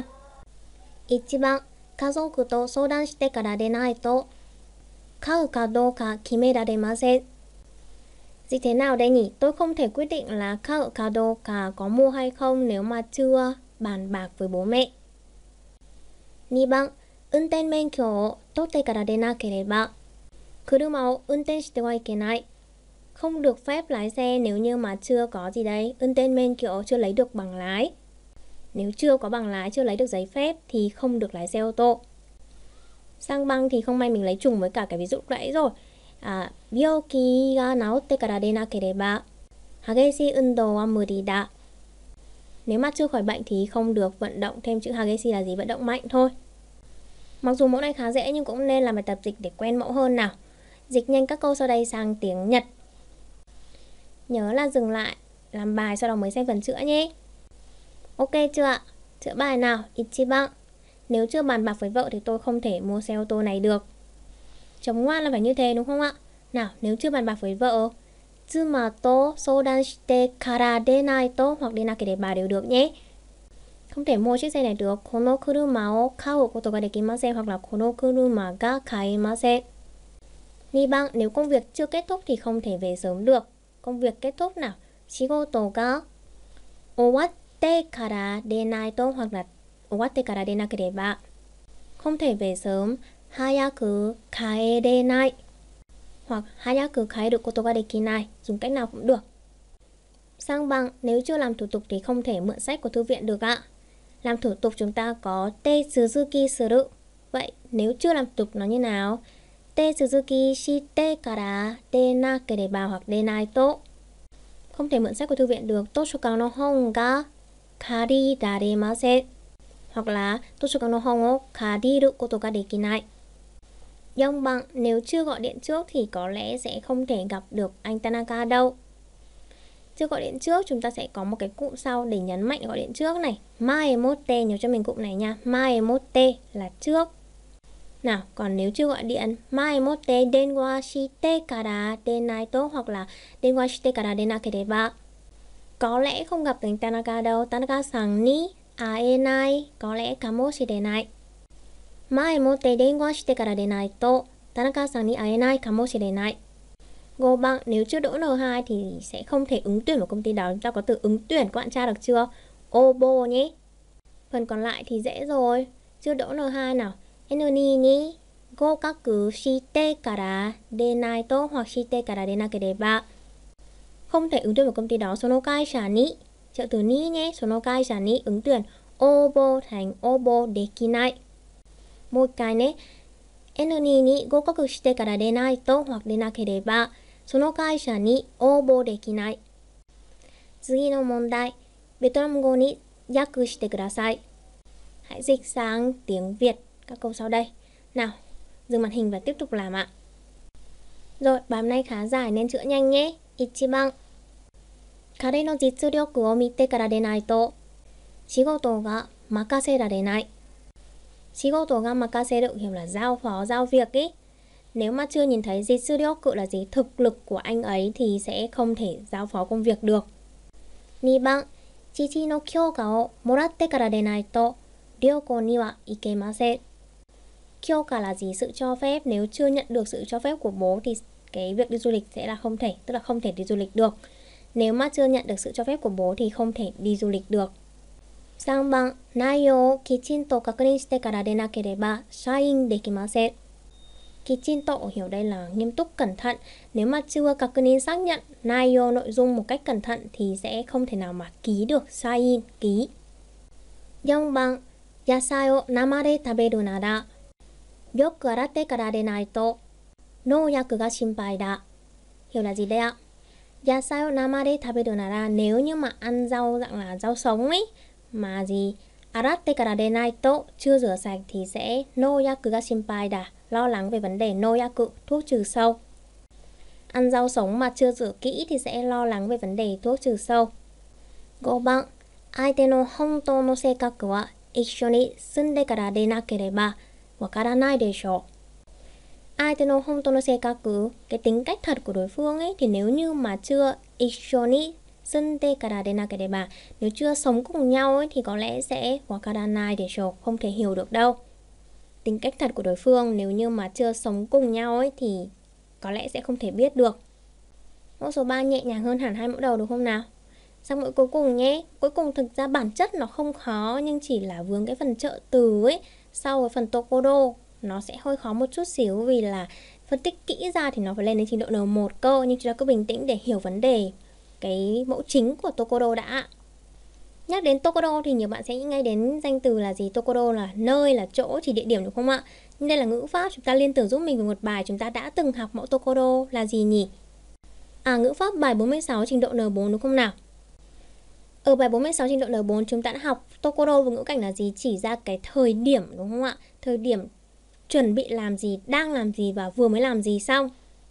1番、家族と相談してからでないと買うかどうか決められません. Dịch thế nào đây nhỉ? Tôi không thể quyết định là買うかどうかcó mua hay không nếu mà chưa bàn bạc với bố mẹ. 2番、運転免許を取ってからでなければ車を運転してはいけない. Không được phép lái xe nếu như mà chưa có gì đấy? Unten men kiểu chưa lấy được bằng lái. Nếu chưa có bằng lái, chưa lấy được giấy phép thì không được lái xe ô tô. Sang băng thì không may mình lấy trùng với cả cái ví dụ nãy rồi. Byoki ga naotte kara de nakereba hageshii undou wa muri da. Nếu mà chưa khỏi bệnh thì không được vận động, thêm chữ hageshi là gì? Vận động mạnh thôi. Mặc dù mẫu này khá dễ nhưng cũng nên làm bài tập dịch để quen mẫu hơn nào. Dịch nhanh các câu sau đây sang tiếng Nhật. Nhớ là dừng lại, làm bài sau đó mới xem phần chữa nhé. Ok chưa ạ? Chữa bài nào. Ichiban. Nếu chưa bàn bạc với vợ thì tôi không thể mua xe ô tô này được. Chấm ngoan là phải như thế đúng không ạ? Nào, nếu chưa bàn bạc với vợ, tsuma to soudan shite kara denai to hoặc denakereba đều được nhé. Không thể mua chiếc xe này được. Kono kuruma o kau koto ga dekimasen hoặc là kono kuruma ga kaemasen. 2番, nếu công việc chưa kết thúc thì không thể về sớm được. Công việc kết thúc nào. Shigoto ga owatte kara denai to hoặc là owatte kara denakereba. Không thể về sớm. Hayaku kaerenai hoặc hayaku kaeru koto ga dekinai. Dùng cách nào cũng được. Sang bằng, nếu chưa làm thủ tục thì không thể mượn sách của thư viện được ạ. Làm thủ tục chúng ta có te tsuzuki suru. Vậy nếu chưa làm thủ tục nó như nào? Te tsuzuki shite kara de nakereba hoặc denai to. Không thể mượn sách của thư viện được. Toshokan no hon ga kariraremasen hoặc là Toshokan no hon o kariru koto ga dekinai. Dông bằng, nếu chưa gọi điện trước thì có lẽ sẽ không thể gặp được anh Tanaka đâu. Chữ gọi điện trước chúng ta sẽ có một cái cụm sau để nhấn mạnh gọi điện trước này. Maemote, nhớ cho mình cụm này nha. Maemote là trước. Nào, còn nếu chưa gọi điện, maemote denwa shite kara denai to, hoặc là denwa shite kara denakereba. Có lẽ không gặp đến Tanaka đâu. Tanaka-san ni aenai, có lẽ kamoshirenai. Maemote denwa shite kara denai to, Tanaka-san ni aenai kamoshirenai. Go bằng, nếu chưa đỗ N2 thì sẽ không thể ứng tuyển vào công ty đó. Chúng ta có từ ứng tuyển, các bạn tra được chưa? Obo nhé. Phần còn lại thì dễ rồi. Chưa đỗ N2 nào. N2 ni gokaku shite kara denai to, hoặc shite kara denakereba. Không thể ứng tuyển vào công ty đó. Sono kaisha ni, trợ từ ni nhé. Sono kaisha ni ứng tuyển. Obo thành obo dekinai. Một cái nhé. N2 ni gokaku shite kara denai to, hoặc denakereba. その会社に応募できない。次の問題、ベトナム語に訳してください。Hãy dịch sang tiếng Việt các câu sau đây. Nào, dừng màn hình và tiếp tục làm ạ. Rồi, bài hôm nay khá dài nên chữa nhanh nhé. 1番、彼の実力を見てからでないと仕事が任せられない。仕事が任せるhiểu là giao phó, giao việc ý. Nếu mà chưa nhìn thấy jitsuryoku là gì, thực lực của anh ấy, thì sẽ không thể giao phó công việc được. 2番、父の許可をもらってからでないと旅行には行けません。許可là gì? Sự cho phép. Nếu chưa nhận được sự cho phép của bố thì cái việc đi du lịch sẽ là không thể, tức là không thể đi du lịch được. Nếu mà chưa nhận được sự cho phép của bố thì không thể đi du lịch được. 3番、内容をきちんと確認してからでなければ社員できません。Kichinto hiểu đây là nghiêm túc, cẩn thận. Nếu mà chưa kakunin xác nhận naiyo nội dung một cách cẩn thận thì sẽ không thể nào mà ký được. Sain, ký. 4番、野菜を生で食べるならよく洗ってからでないと農薬が心配だ。Hiểu là gì đây ạ? Yasai o namade taberu nara, nếu như mà ăn rau dạng là rau sống ấy mà gì aratte kara denai to, chưa rửa sạch thì sẽ no yaku ga shinpai da, lo lắng về vấn đề no yaku, thuốc trừ sâu. Ăn rau sống mà chưa rửa kỹ thì sẽ lo lắng về vấn đề thuốc trừ sâu. 5番、相手の本当の性格は一緒に住んでからでなければわからないでしょう。相手の本当の性格, cái tính cách thật của đối phương ấy, thì nếu như mà chưa ishoni sunde kara denakereba, nếu chưa sống cùng nhau ấy, thì có lẽ sẽ wakaranai desho, không thể hiểu được đâu. Tính cách thật của đối phương nếu như mà chưa sống cùng nhau ấy thì có lẽ sẽ không thể biết được. Mẫu số 3 nhẹ nhàng hơn hẳn hai mẫu đầu, đúng không nào? Sang mẫu cuối cùng nhé. Cuối cùng thực ra bản chất nó không khó, nhưng chỉ là vướng cái phần trợ từ ấy sau với phần tokodo nó sẽ hơi khó một chút xíu, vì là phân tích kỹ ra thì nó phải lên đến trình độ N1 cơ. Nhưng chúng ta cứ bình tĩnh để hiểu vấn đề cái mẫu chính của tokodo đã. Nhắc đến tokodo thì nhiều bạn sẽ nghĩ ngay đến danh từ là gì? Tokodo là nơi, là chỗ, chỉ địa điểm, đúng không ạ? Nhưng đây là ngữ pháp, chúng ta liên tưởng giúp mình về một bài chúng ta đã từng học mẫu tokodo là gì nhỉ? Ngữ pháp bài 46 trình độ N4, đúng không nào? Ở bài 46 trình độ N4 chúng ta đã học tokodo và ngữ cảnh là gì? Chỉ ra cái thời điểm, đúng không ạ? Thời điểm chuẩn bị làm gì, đang làm gì và vừa mới làm gì xong.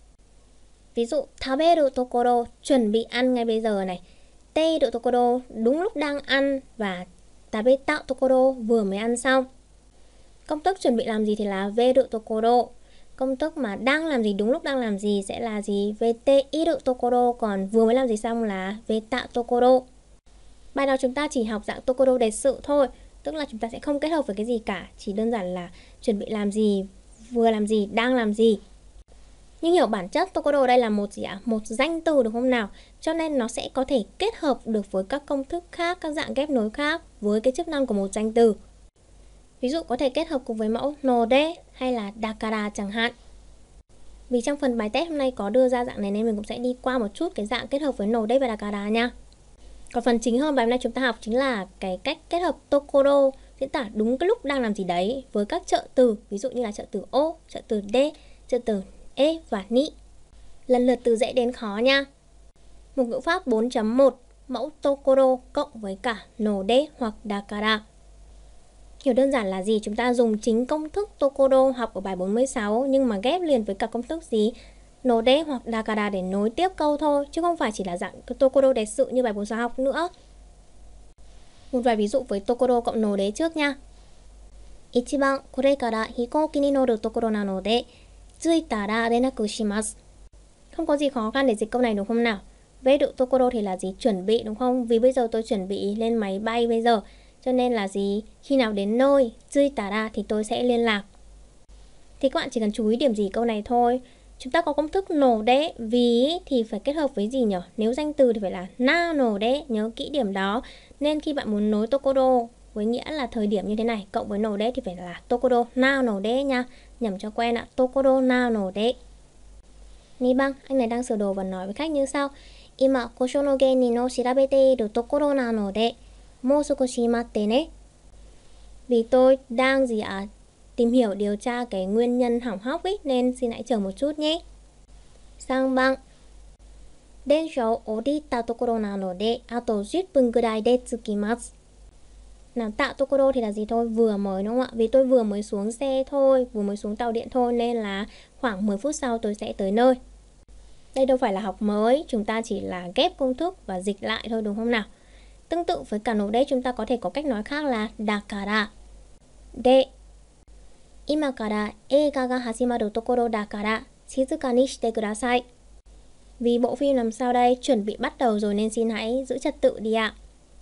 Ví dụ taberu tokoro, chuẩn bị ăn ngay bây giờ này. Teiru tokoro, đúng lúc đang ăn. Và tabetao tokoro, vừa mới ăn xong. Công thức chuẩn bị làm gì thì là veru tokoro. Công thức mà đang làm gì, đúng lúc đang làm gì sẽ là gì? Veteiru tokoro. Còn vừa mới làm gì xong là vetao tokoro. Bài nào chúng ta chỉ học dạng tokoro đề sự thôi, tức là chúng ta sẽ không kết hợp với cái gì cả, chỉ đơn giản là chuẩn bị làm gì, vừa làm gì, đang làm gì. Nhưng hiểu bản chất tokodo ở đây là một gì ạ? Một danh từ, đúng không nào? Cho nên nó sẽ có thể kết hợp được với các công thức khác, các dạng ghép nối khác với cái chức năng của một danh từ. Ví dụ có thể kết hợp cùng với mẫu node hay là dakara chẳng hạn. Vì trong phần bài test hôm nay có đưa ra dạng này nên mình cũng sẽ đi qua một chút cái dạng kết hợp với node và dakara nha. Còn phần chính hơn bài hôm nay chúng ta học chính là cái cách kết hợp tokodo diễn tả đúng cái lúc đang làm gì đấy với các trợ từ, ví dụ như là trợ từ o, trợ từ de, trợ từ e và ni. Lần lượt từ dễ đến khó nha. Mục ngữ pháp 4.1, mẫu tokodo cộng với cả node hoặc dakara. Hiểu đơn giản là gì? Chúng ta dùng chính công thức tokodo học ở bài 46 nhưng mà ghép liền với cả công thức gì? node hoặc dakara để nối tiếp câu thôi, chứ không phải chỉ là dạng tokoro desu như bài 46 học nữa. Một vài ví dụ với tokoro cộng node trước nha. 1番、これから飛行機に乗るところなので、着いたら連絡します。Không có gì khó khăn để dịch câu này đúng không nào? Về độ tokoro thì là gì? Chuẩn bị đúng không? Vì bây giờ tôi chuẩn bị lên máy bay bây giờ. Cho nên là gì? Khi nào đến nơi, juitara thì tôi sẽ liên lạc. Thì các bạn chỉ cần chú ý điểm gì câu này thôi. Chúng ta có công thức node, vì thì phải kết hợp với gì nhỉ? Nếu danh từ thì phải là na node, nhớ kỹ điểm đó. Nên khi bạn muốn nối tokoro với nghĩa là thời điểm như thế này, cộng với node thì phải là tokoro na node nha. Nhẩm cho quen ạ, tokoro na node. Ni bang, anh này đang sửa đồ và nói với khách như sau. Ima kosho no genin no shirabete iru tokoro nanode, mou sukoshi matte ne. Vì tôi đang gì ạ? Tìm hiểu điều tra cái nguyên nhân hỏng hóc ấy, nên xin hãy chờ một chút nhé. Sang bang. Densha o orita tokoro nanode, ato 10 分ぐらいで着きます. Nào, tạ tokoro thì là gì thôi? Vừa mới đúng không ạ? Vì tôi vừa mới xuống xe thôi, vừa mới xuống tàu điện thôi, nên là khoảng 10 phút sau tôi sẽ tới nơi. Đây đâu phải là học mới, chúng ta chỉ là ghép công thức và dịch lại thôi đúng không nào? Tương tự với cả node chúng ta có thể có cách nói khác là dakara. De. Ima kara eiga ga hashimaru tokoro dakara, shizuka ni shite kudasai. Vì bộ phim làm sao đây? Chuẩn bị bắt đầu rồi nên xin hãy giữ trật tự đi ạ.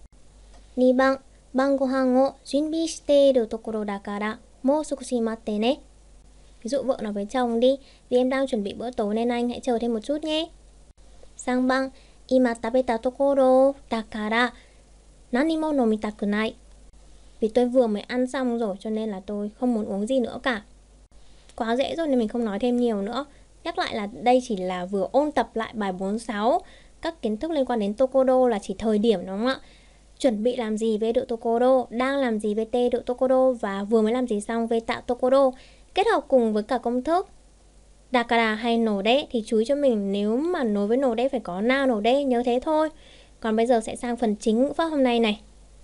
2番、晩ご飯を準備しているところだから、もう少し待ってね. Ví dụ vợ nói với chồng đi, vì em đang chuẩn bị bữa tối nên anh hãy chờ thêm một chút nhé. Sang bang, ima tabeta tokoro dakara, nani mo nomitaku nai. Vì tôi vừa mới ăn xong rồi cho nên là tôi không muốn uống gì nữa cả. Quá dễ rồi nên mình không nói thêm nhiều nữa. Nhắc lại là đây chỉ là vừa ôn tập lại bài 46. Các kiến thức liên quan đến tokoro là chỉ thời điểm đúng không ạ? Chuẩn bị làm gì với độ tokoro, đang làm gì với te độ tokoro và vừa mới làm gì xong với tạ tokoro. Kết hợp cùng với cả công thức dakara hay node thì chú ý cho mình, nếu mà nối với node phải có na node, nhớ thế thôi. Còn bây giờ sẽ sang phần chính ngữ pháp hôm nay này.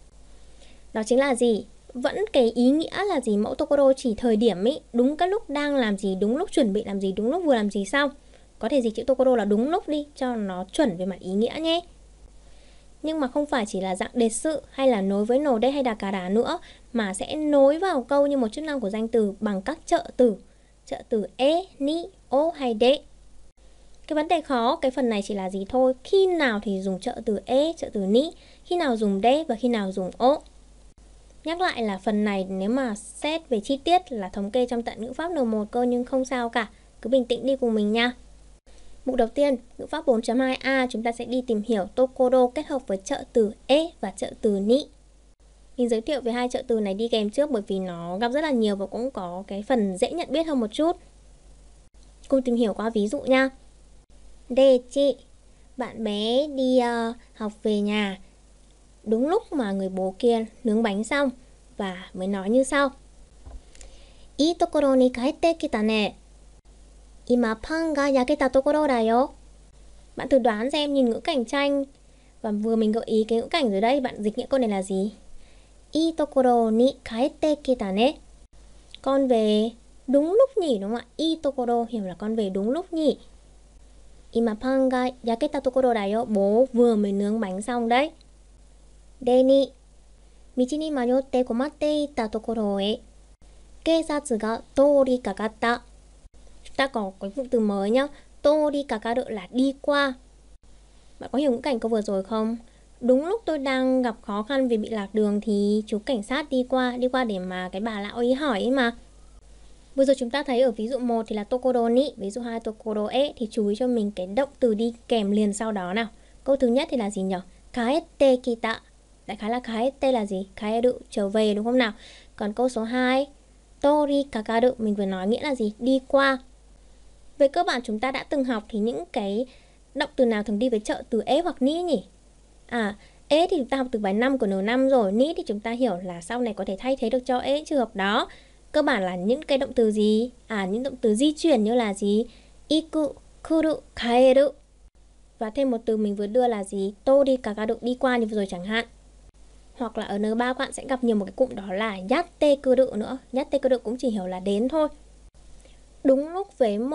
Đó chính là gì? Vẫn cái ý nghĩa là gì? Mẫu tokoro chỉ thời điểm ý, đúng cái lúc đang làm gì, đúng lúc chuẩn bị làm gì, đúng lúc vừa làm gì xong. Có thể dịch chữ tokoro là đúng lúc đi, cho nó chuẩn về mặt ý nghĩa nhé. Nhưng mà không phải chỉ là dạng đề sự hay là nối với node hay dakara nữa, mà sẽ nối vào câu như một chức năng của danh từ bằng các trợ từ e, ni, o hay de. Cái vấn đề khó, cái phần này chỉ là gì thôi, khi nào thì dùng trợ từ e, trợ từ ni, khi nào dùng de và khi nào dùng o. Nhắc lại là phần này nếu mà xét về chi tiết là thống kê trong tận ngữ pháp N1 cơ, nhưng không sao cả, cứ bình tĩnh đi cùng mình nha. Mục đầu tiên, ngữ pháp 4.2a, chúng ta sẽ đi tìm hiểu tokoro kết hợp với trợ từ e và trợ từ ni. Mình giới thiệu về hai trợ từ này đi kèm trước bởi vì nó gặp rất là nhiều và cũng có cái phần dễ nhận biết hơn một chút. Cùng tìm hiểu qua ví dụ nha. Đề chị, bạn bé đi học về nhà đúng lúc mà người bố kia nướng bánh xong và mới nói như sau. Ii tokoro ni kaete kita ne. Ima pan ga yaketa tokoro da yo. Bạn thử đoán xem, nhìn ngữ cảnh tranh và vừa mình gợi ý cái ngữ cảnh rồi đây, bạn dịch nghĩa câu này là gì? Ii tokoro ni kaete kita ne. Con về đúng lúc nhỉ, đúng không ạ? Ii tokoro hiểu là con về đúng lúc nhỉ. Ima pan ga yaketa tokoro da yo. Bố vừa mới nướng bánh xong đấy. De ni, michi ni mayotte komatte ita tokoro e keisatsu ga tori kakatta. Chúng ta có cái cụm từ mới nhá. Tori kakaru là đi qua. Bạn có hiểu ngữ cảnh câu vừa rồi không? Đúng lúc tôi đang gặp khó khăn vì bị lạc đường thì chú cảnh sát đi qua để mà cái bà lão ấy hỏi ấy mà. Vừa rồi chúng ta thấy ở ví dụ 1 thì là tokoro ni, ví dụ 2 tokoro e, thì chú ý cho mình cái động từ đi kèm liền sau đó nào. Câu thứ nhất thì là gì nhỉ? Kaete kita. Đại khái là kaete là gì? Kaeru, trở về đúng không nào? Còn câu số 2, tori kakaru, mình vừa nói nghĩa là gì? Đi qua. Về cơ bản chúng ta đã từng học thì những cái động từ nào thường đi với trợ từ e hoặc ni nhỉ? E thì chúng ta học từ bài 5 của N5 rồi. Ni thì chúng ta hiểu là sau này có thể thay thế được cho e trường hợp đó. Cơ bản là những cái động từ gì? Những động từ di chuyển như là gì? Iku, kuru, kaeru. Và thêm một từ mình vừa đưa là gì? Tori kakaru, đi qua như vừa rồi chẳng hạn. Hoặc là ở N3 các bạn sẽ gặp nhiều một cái cụm đó là yatte kuru nữa. Yatte kuru cũng chỉ hiểu là đến thôi. Đúng lúc với một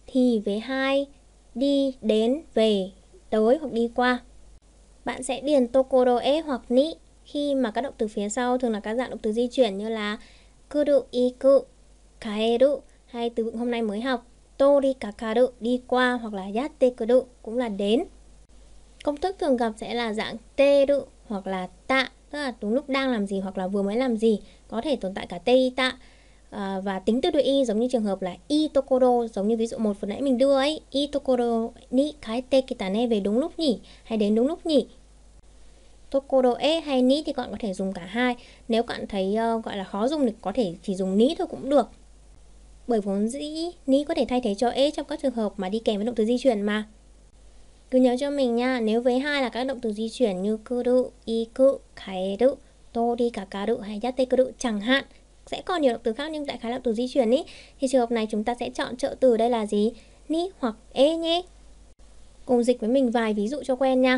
thì vế 2 đi, đến, về, tới hoặc đi qua. Bạn sẽ điền tokoro e hoặc ni khi mà các động từ phía sau thường là các dạng động từ di chuyển như là kuru, iku, kaeru hay từ vựng hôm nay mới học tori kakaru, đi qua, hoặc là yatte kuru cũng là đến. Công thức thường gặp sẽ là dạng teru hoặc là ta, tức là đúng lúc đang làm gì hoặc là vừa mới làm gì, có thể tồn tại cả te ta. Và tính từ đuôi y giống như trường hợp là i tokoro, giống như ví dụ 1 vừa nãy mình đưa ấy, i tokoro ni kaete kita ne, về đúng lúc nhỉ, hay đến đúng lúc nhỉ. Tokoro e hay ni thì bạn có thể dùng cả hai. Nếu bạn thấy gọi là khó dùng thì có thể chỉ dùng ni thôi cũng được. Bởi vốn dĩ ni có thể thay thế cho e trong các trường hợp mà đi kèm với động từ di chuyển mà. Cứ nhớ cho mình nha, nếu với hai là các động từ di chuyển như kuru, iku, kaeru, tori kakaru hay yatte kuru chẳng hạn, sẽ còn nhiều động từ khác nhưng đại khái là động từ di chuyển ý, thì trường hợp này chúng ta sẽ chọn trợ từ đây là gì? Ni hoặc e nhé. Cùng dịch với mình vài ví dụ cho quen nha.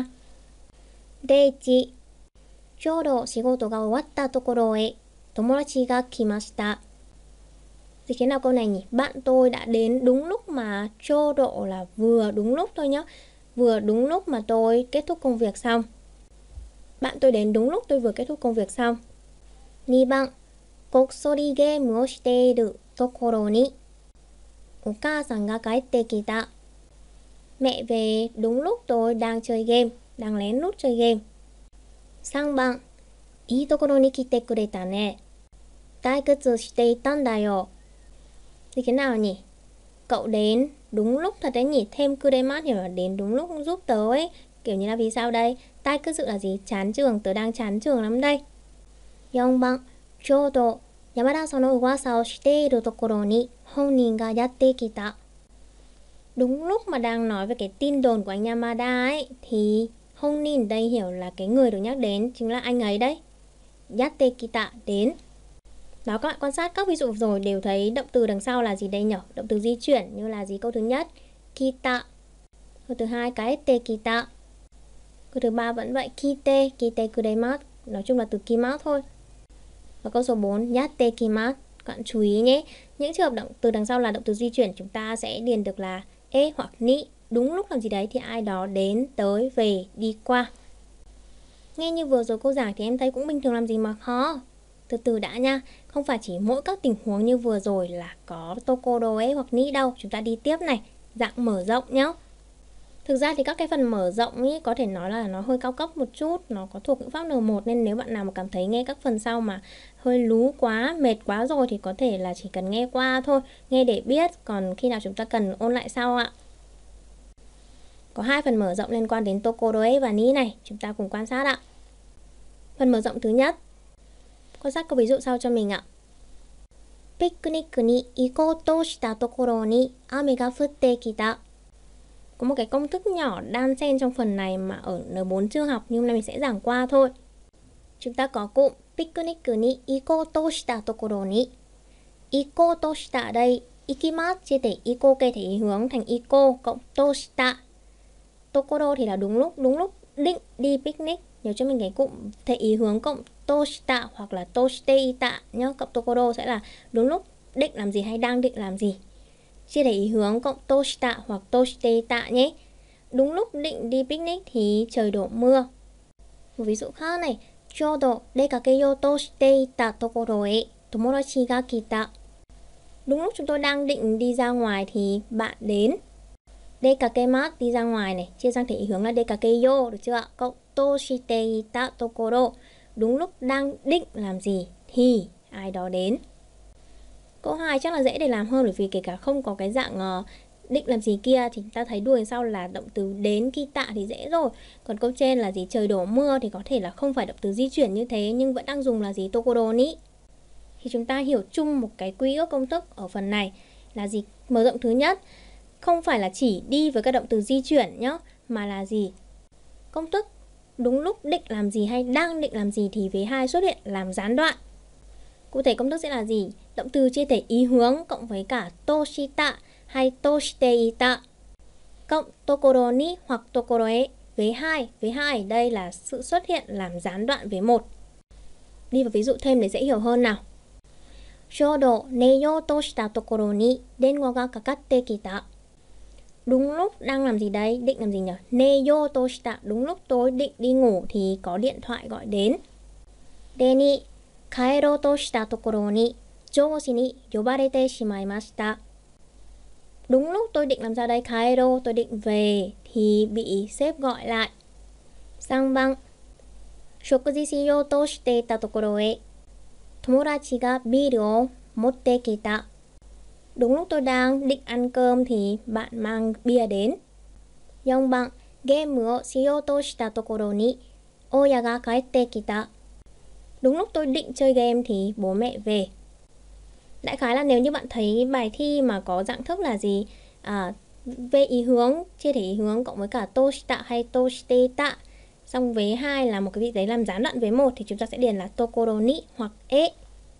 Deichi, choudo shigoto ga owatta tokoro e tomodachi ga kimashita. Dịch thế nào câu này nhỉ? Bạn tôi đã đến đúng lúc mà, choudo là vừa đúng lúc thôi nhá. Vừa đúng lúc mà tôi kết thúc công việc xong. Bạn tôi đến đúng lúc tôi vừa kết thúc công việc xong. 2番、こっそりゲームをしているところにお母さんが帰ってきた. Mẹ về đúng lúc tôi đang chơi game, đang lén lút chơi game. 3番、いいところに来てくれたね。退屈していたんだよ. Thì thế nào nhỉ? Cậu đến đúng lúc thật đấy nhỉ, thêm kuremat hiểu là đến đúng lúc giúp tớ ấy. Kiểu như là vì sao đây? Tai cứ dự là gì? Chán trường, tớ đang chán trường lắm đây. 4番、ちょうど山田さんの噂をしているところに本人がやってきた. Đúng lúc mà đang nói về cái tin đồn của anh Yamada ấy, thì Honin đây hiểu là cái người được nhắc đến chính là anh ấy đấy. Yatte kita, đến. Đó, các bạn quan sát các ví dụ rồi đều thấy động từ đằng sau là gì đây nhỉ? Động từ di chuyển như là gì? Câu thứ nhất, kita. Câu thứ hai, kaete kita. Câu thứ ba vẫn vậy, kite kuremasu. Nói chung là từ kimasu thôi. Và câu số 4, yatte kimasu. Các bạn chú ý nhé. Những trường hợp động từ đằng sau là động từ di chuyển, chúng ta sẽ điền được là e hoặc ni. Đúng lúc làm gì đấy thì ai đó đến, tới, về, đi qua. Nghe như vừa rồi cô giảng thì em thấy cũng bình thường làm gì mà khó. Từ từ đã nha. Không phải chỉ mỗi các tình huống như vừa rồi là có tokoro e hoặc ni đâu. Chúng ta đi tiếp này. Dạng mở rộng nhé. Thực ra thì các cái phần mở rộng ý, có thể nói là nó hơi cao cấp một chút, nó có thuộc ngữ pháp N1, nên nếu bạn nào mà cảm thấy nghe các phần sau mà hơi lú quá, mệt quá rồi thì có thể là chỉ cần nghe qua thôi, nghe để biết, còn khi nào chúng ta cần ôn lại sau ạ. Có hai phần mở rộng liên quan đến tokoro e và ni này, chúng ta cùng quan sát ạ. Phần mở rộng thứ nhất, quan sát câu ví dụ sau cho mình ạ. Picnic ni ikoto shita tokoro ni ame ga futte kita. Có một cái công thức nhỏ đan xen trong phần này mà ở N4 chưa học, nhưng hôm nay mình sẽ giảng qua thôi. Chúng ta có cụm picnic ni ikoto shita tokoro ni. Ikoto shita ở đây, ikimasu chia thể iko kê thể ý hướng thành iko cộng to shita. Tokoro thì là đúng lúc định đi picnic. Nhớ cho mình cái cụm thể ý hướng cộng to shita hoặc là to shite ita nhá. Cộng tokoro sẽ là đúng lúc định làm gì hay đang định làm gì. Chia thể ý hướng cộng toshita hoặc toshiteta nhé. Đúng lúc định đi picnic thì trời đổ mưa. Một ví dụ khác này, choudo dekakeyou to shiteita tokoro e tomodachi ga kita. Đúng lúc chúng tôi đang định đi ra ngoài thì bạn đến. Dekakemasu đi ra ngoài này, chia sang thể ý hướng là dekakeyou, được chưa ạ? Cộng toshiteita tokoro. Đúng lúc đang định làm gì thì ai đó đến. Câu 2 chắc là dễ để làm hơn, bởi vì kể cả không có cái dạng định làm gì kia thì ta thấy đuôi sau là động từ đến kita thì dễ rồi. Còn câu trên là gì? Trời đổ mưa thì có thể là không phải động từ di chuyển như thế nhưng vẫn đang dùng là gì? Tokoro ni. Thì chúng ta hiểu chung một cái quy ước công thức ở phần này là gì? Mở rộng thứ nhất, không phải là chỉ đi với các động từ di chuyển nhá, mà là gì? Công thức đúng lúc định làm gì hay đang định làm gì thì vế 2 xuất hiện làm gián đoạn. Cụ thể công thức sẽ là gì? Động từ chia thể ý hướng cộng với cả toshita hay toshiteita cộng tokoro ni hoặc tokoro e. Vế 2 ở đây là sự xuất hiện làm gián đoạn vế 1. Đi vào ví dụ thêm để dễ hiểu hơn nào. Choudo neiyou to shita tokoro ni denwa ga kakatte kita. Đúng lúc đang làm gì đấy? Định làm gì nhỉ? Neyo to shita. Đúng lúc tôi định đi ngủ thì có điện thoại gọi đến. De ni kaerou to shita tokoro ni joushi ni yobarete shimaimashita. Đúng lúc tôi định làm sao đây? Kaerou, tôi định về thì bị sếp gọi lại. Sang băng. Shokuji shiyou to shite ita tokoro e tomodachi ga biiru o motte kita. Đúng lúc tôi đang định ăn cơm thì bạn mang bia đến. 4番、ゲームをしようとしたところに親が帰ってきた. Đúng lúc tôi định chơi game thì bố mẹ về. Đại khái là nếu như bạn thấy bài thi mà có dạng thức là gì? Về ý hướng, chia thể ý hướng cộng với cả toshita hay toshiteta. Xong vế 2 là một cái vị đấy làm gián đoạn vế 1 thì chúng ta sẽ điền là tokoro ni hoặc e.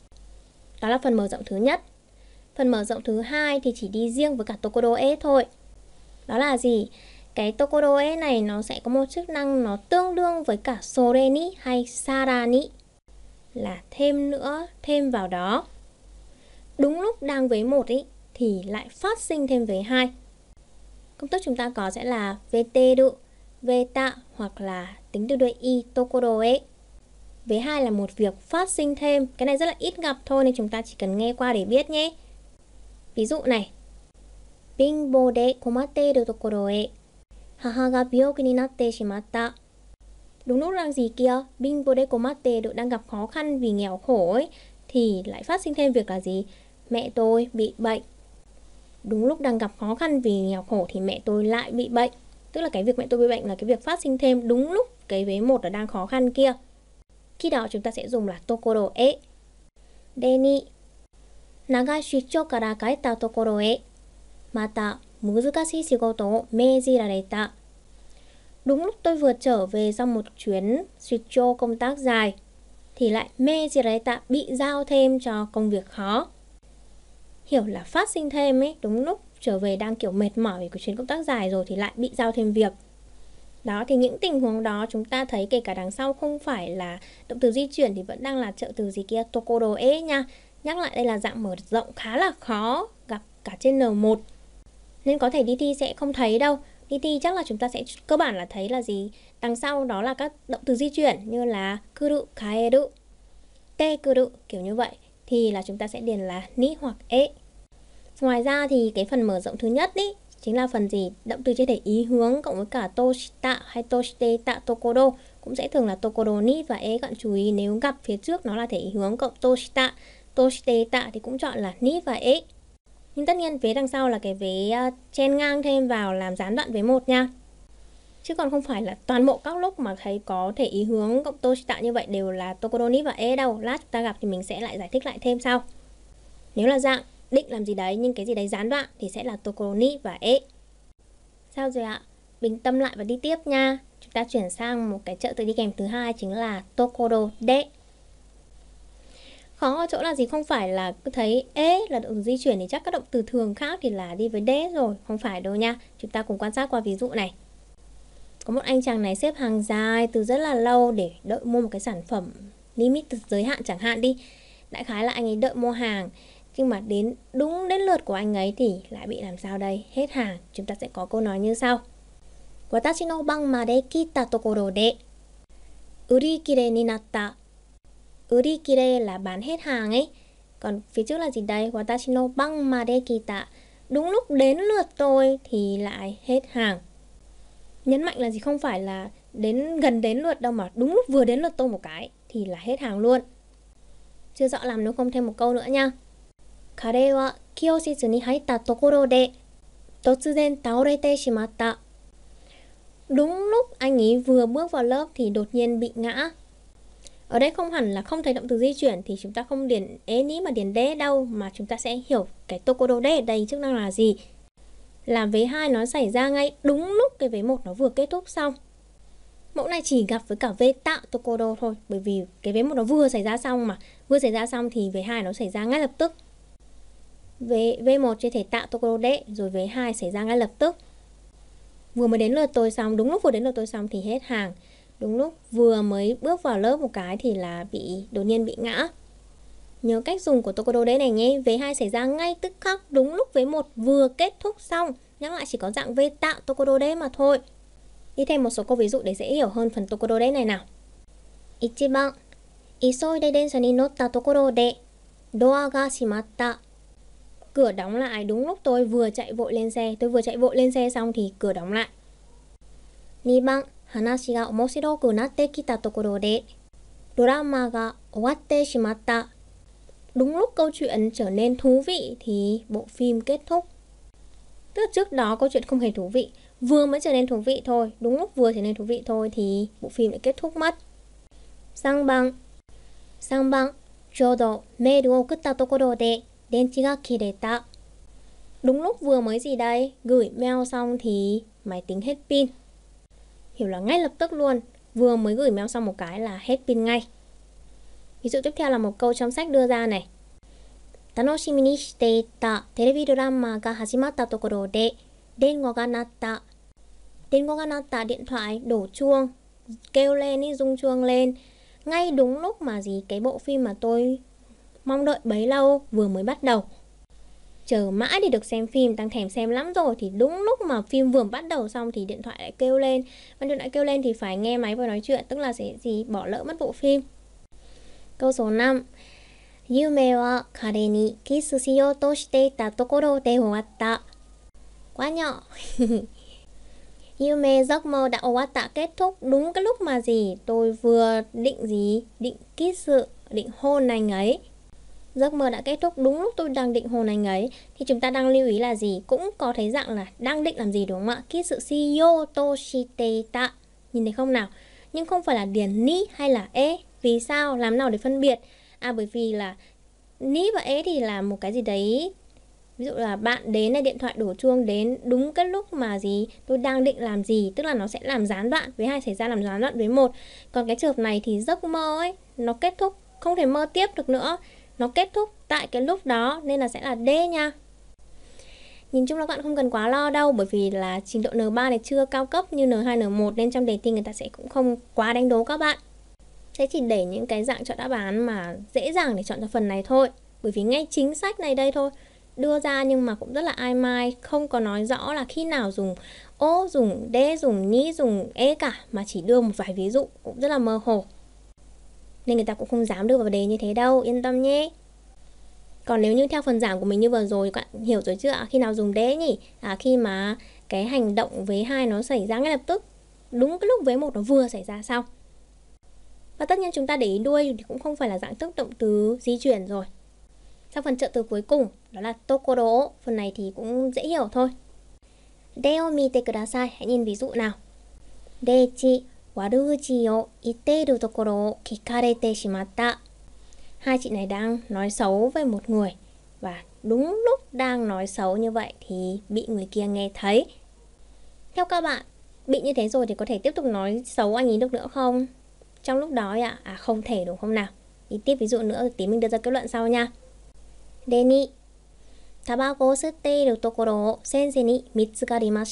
Đó là phần mở rộng thứ nhất. Phần mở rộng thứ hai thì chỉ đi riêng với cả tokoro e thôi. Đó là gì? Cái tokoro e này nó sẽ có một chức năng nó tương đương với cả sore ni hay sara ni, là thêm nữa, thêm vào đó. Đúng lúc đang vế 1 ý, thì lại phát sinh thêm vế 2. Công thức chúng ta có sẽ là veteru, veta hoặc là tính từ đuôi i tokoro e. Vế 2 là một việc phát sinh thêm. Cái này rất là ít gặp thôi nên chúng ta chỉ cần nghe qua để biết nhé. Ví dụ này. Binbo de komatteru tokoro e haha ga byoku ni natte shimatta. Đúng lúc đang gì kia? Binbo de komatteru đang gặp khó khăn vì nghèo khổ ấy, thì lại phát sinh thêm việc là gì? Mẹ tôi bị bệnh. Đúng lúc đang gặp khó khăn vì nghèo khổ thì mẹ tôi lại bị bệnh. Tức là cái việc mẹ tôi bị bệnh là cái việc phát sinh thêm đúng lúc cái vế 1 là đang khó khăn kia. Khi đó chúng ta sẽ dùng là tokoro e. De ni nagai shuchou kara kaeta tokoro e mata muzukashii shigoto o meijirareta. Đúng lúc tôi vừa trở về sau một chuyến shuchou công tác dài thì lại meijirareta bị giao thêm cho công việc khó. Hiểu là phát sinh thêm ấy, đúng lúc trở về đang kiểu mệt mỏi vì cái chuyến công tác dài rồi thì lại bị giao thêm việc. Đó, thì những tình huống đó chúng ta thấy kể cả đằng sau không phải là động từ di chuyển thì vẫn đang là trợ từ gì kia, tokoro e nha. Nhắc lại đây là dạng mở rộng khá là khó, gặp cả trên N1. Nên có thể đi thi sẽ không thấy đâu. Đi thi chắc là chúng ta sẽ cơ bản là thấy là gì? Đằng sau đó là các động từ di chuyển như là kuru, kaeru, te kuru, kiểu như vậy. Thì là chúng ta sẽ điền là ni hoặc e. Ngoài ra thì cái phần mở rộng thứ nhất ý, chính là phần gì? Động từ chia thể ý hướng cộng với cả toshita hay toshiteta tokoro cũng sẽ thường là tokoro ni và e. Các bạn chú ý nếu gặp phía trước nó là thể ý hướng cộng toshita, toshiteta thì cũng chọn là ni và e. Nhưng tất nhiên vế đằng sau là cái vế chen ngang thêm vào làm gián đoạn vế 1 nha. Chứ còn không phải là toàn bộ các lúc mà thấy có thể ý hướng cộng toshita như vậy đều là tokoro ni và e đâu. Lát chúng ta gặp thì mình sẽ lại giải thích lại thêm sau. Nếu là dạng định làm gì đấy nhưng cái gì đấy gián đoạn thì sẽ là tokoro ni và e. Sao rồi ạ? Bình tâm lại và đi tiếp nha. Chúng ta chuyển sang một cái trợ từ đi kèm thứ hai chính là tokoro de. Khó ở chỗ là gì? Không phải là cứ thấy e là động từ di chuyển thì chắc các động từ thường khác thì là đi với de rồi. Không phải đâu nha. Chúng ta cùng quan sát qua ví dụ này. Có một anh chàng này xếp hàng dài từ rất là lâu để đợi mua một cái sản phẩm limit giới hạn chẳng hạn đi. Đại khái là anh ấy đợi mua hàng, nhưng mà đúng đến lượt của anh ấy thì lại bị làm sao đây? Hết hàng. Chúng ta sẽ có câu nói như sau. Watashi no ban made kita tokoro de urikire ni natta. Urikire là bán hết hàng ấy. Còn phía trước là gì đây? Watashi no ban made kita. Đúng lúc đến lượt tôi thì lại hết hàng. Nhấn mạnh là gì? Không phải là gần đến lượt đâu mà đúng lúc vừa đến lượt tôi một cái thì là hết hàng luôn. Chưa rõ làm nếu không thêm một câu nữa nha. Kare wa kyoshitsu ni haitta tokoro de totsuzen taorete shimatta. Đúng lúc anh ấy vừa bước vào lớp thì đột nhiên bị ngã. Ở đây không hẳn là không thấy động từ di chuyển thì chúng ta không điền e ni mà điền de đâu, mà chúng ta sẽ hiểu cái tokoro de ở đây chức năng là gì. Là vế 2 nó xảy ra ngay đúng lúc cái vế 1 nó vừa kết thúc xong. Mẫu này chỉ gặp với cả veta tokoro thôi, bởi vì cái vế 1 nó vừa xảy ra xong mà. Vừa xảy ra xong thì vế 2 nó xảy ra ngay lập tức. V1 chia thể tạo tokoro de, rồi vế 2 xảy ra ngay lập tức. Vừa mới đến lượt tôi xong, đúng lúc vừa đến lượt tôi xong thì hết hàng. Đúng lúc vừa mới bước vào lớp một cái thì là đột nhiên bị ngã. Nhớ cách dùng của tokoro de này nhé. Vế 2 xảy ra ngay tức khắc đúng lúc vế 1 vừa kết thúc xong Nhắc lại chỉ có dạng V tạo tokoro de mà thôi. Đi thêm một số câu ví dụ để dễ hiểu hơn phần tokoro de này nào. 1番、急いで電車に乗ったところでドアが閉まった。Cửa đóng lại đúng lúc tôi vừa chạy vội lên xe. Tôi vừa chạy vội lên xe xong thì cửa đóng lại. 2番、話が面白くなってきたところでドラマが終わってしまった。Đúng lúc câu chuyện trở nên thú vị thì bộ phim kết thúc. Tức là trước đó câu chuyện không hề thú vị, vừa mới trở nên thú vị thôi, đúng lúc vừa trở nên thú vị thôi thì bộ phim lại kết thúc mất. 3番、ちょうどメールを送ったところで電池が切れた。Đúng lúc vừa mới gì đây? Gửi mail xong thì máy tính hết pin. Hiểu là ngay lập tức luôn, vừa mới gửi mail xong một cái là hết pin ngay. Ví dụ tiếp theo là một câu trong sách đưa ra này. 楽しみにしていたテレビドラマが始まったところで電話が鳴った。電話が鳴った、điện thoại đổ chuông, kêu lên ý, rung chuông lên. Ngay đúng lúc mà gì cái bộ phim mà tôi mong đợi bấy lâu vừa mới bắt đầu. Chờ mãi để được xem phim, đang thèm xem lắm rồi, thì đúng lúc mà phim vừa bắt đầu xong thì điện thoại lại kêu lên. Và điện thoại kêu lên thì phải nghe máy và nói chuyện, tức là sẽ gì bỏ lỡ mất bộ phim. Câu số 5. 夢は彼にキスしようとしていたところで終わった。Quá nhỏ. Yume, giấc mơ đã owata, kết thúc đúng cái lúc mà gì tôi vừa định kiss, định hôn anh ấy. Giấc mơ đã kết thúc đúng lúc tôi đang định hôn anh ấy. Thì chúng ta đang lưu ý là gì? Cũng có thấy dạng là đang định làm gì đúng không ạ? Kiss shiyo to shiteita. Nhìn thấy không nào? Nhưng không phải là điền ni hay là e. Vì sao? Làm nào để phân biệt? Bởi vì là ni và e thì là một cái gì đấy. Ví dụ là bạn đến này, điện thoại đổ chuông đến đúng cái lúc mà gì tôi đang định làm gì, tức là nó sẽ làm gián đoạn, với 2 xảy ra làm gián đoạn với 1. Còn cái trường hợp này thì giấc mơ ấy nó kết thúc, không thể mơ tiếp được nữa, nó kết thúc tại cái lúc đó nên là sẽ là D nha. Nhìn chung là các bạn không cần quá lo đâu, bởi vì là trình độ N3 này chưa cao cấp như N2, N1 nên trong đề thi người ta sẽ cũng không quá đánh đố các bạn. Sẽ chỉ để những cái dạng chọn đáp án mà dễ dàng để chọn cho phần này thôi. Bởi vì ngay chính sách này đây thôi đưa ra nhưng mà cũng rất là ai mai, không có nói rõ là khi nào dùng O, dùng D, dùng Ni, dùng E cả, mà chỉ đưa một vài ví dụ cũng rất là mơ hồ. Nên người ta cũng không dám đưa vào đề như thế đâu, yên tâm nhé. Còn nếu như theo phần giảng của mình như vừa rồi, các bạn hiểu rồi chưa ạ? Khi nào dùng D nhỉ? Khi mà cái hành động vế 2 nó xảy ra ngay lập tức, đúng cái lúc vế 1 nó vừa xảy ra xong. Và tất nhiên chúng ta để ý đuôi thì cũng không phải là dạng thức động từ di chuyển rồi. Sang phần trợ từ cuối cùng, đó là tokoro. Phần này thì cũng dễ hiểu thôi. De o mite kudasai. Hãy nhìn ví dụ nào. Dechi waruuchi o iteiru tokoro o kikarete shimatta. Hai chị này đang nói xấu với một người, và đúng lúc đang nói xấu như vậy thì bị người kia nghe thấy. Theo các bạn, bị như thế rồi thì có thể tiếp tục nói xấu anh ấy được nữa không? Trong lúc đó ạ? Không thể đúng không nào? Đi tiếp ví dụ nữa rồi tí mình đưa ra kết luận sau nha. De2、タバコを吸っているところを先生に見つかりました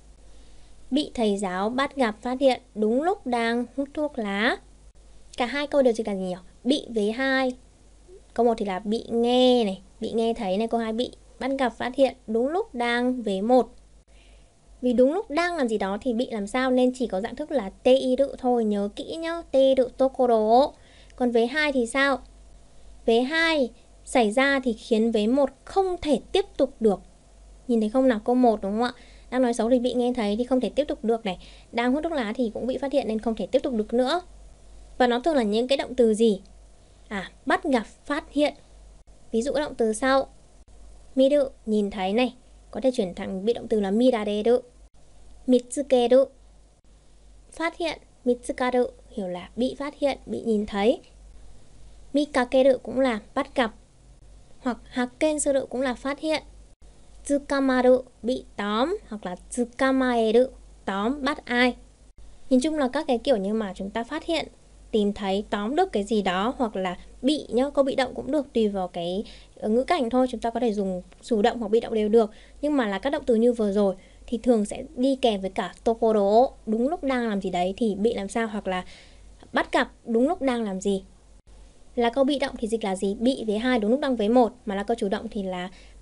。Bị thầy giáo bắt gặp phát hiện đúng lúc đang hút thuốc lá. Cả hai câu đều chỉ cần gì nhỉ? Bị với 2. Câu 1 thì là bị nghe này, bị nghe thấy này, câu 2 bị bắt gặp phát hiện đúng lúc đang với 1. Vì đúng lúc đang làm gì đó thì bị làm sao, nên chỉ có dạng thức là teiru thôi, nhớ kỹ nhá, teiru tokoro. Còn với 2 thì sao? Với 2 xảy ra thì khiến vế 1 không thể tiếp tục được. Nhìn thấy không nào, câu 1 đúng không ạ? Đang nói xấu thì bị nghe thấy thì không thể tiếp tục được này. Đang hút thuốc lá thì cũng bị phát hiện nên không thể tiếp tục được nữa. Và nó thường là những cái động từ gì? Bắt gặp, phát hiện. Ví dụ các động từ sau. Miru, nhìn thấy này, có thể chuyển thành bị động từ là mirareru. Mitsukeru, phát hiện. Mitsukaru, hiểu là bị phát hiện, bị nhìn thấy. Mikakeru cũng là bắt gặp. Hoặc hakkensuru cũng là phát hiện. Tsukamaru, bị tóm, hoặc là tsukamaeru, tóm, bắt ai. Nhìn chung là các cái kiểu như mà chúng ta phát hiện, tìm thấy, tóm được cái gì đó, hoặc là bị nhá, câu bị động cũng được, tùy vào cái ngữ cảnh thôi. Chúng ta có thể dùng chủ động hoặc bị động đều được. Nhưng mà là các động từ như vừa rồi thì thường sẽ đi kèm với cả tokoro, đúng lúc đang làm gì đấy thì bị làm sao, hoặc là bắt gặp đúng lúc đang làm gì. Là câu bị động thì dịch là gì? Bị với 2 đúng lúc đang với 1. Mà là câu chủ động thì là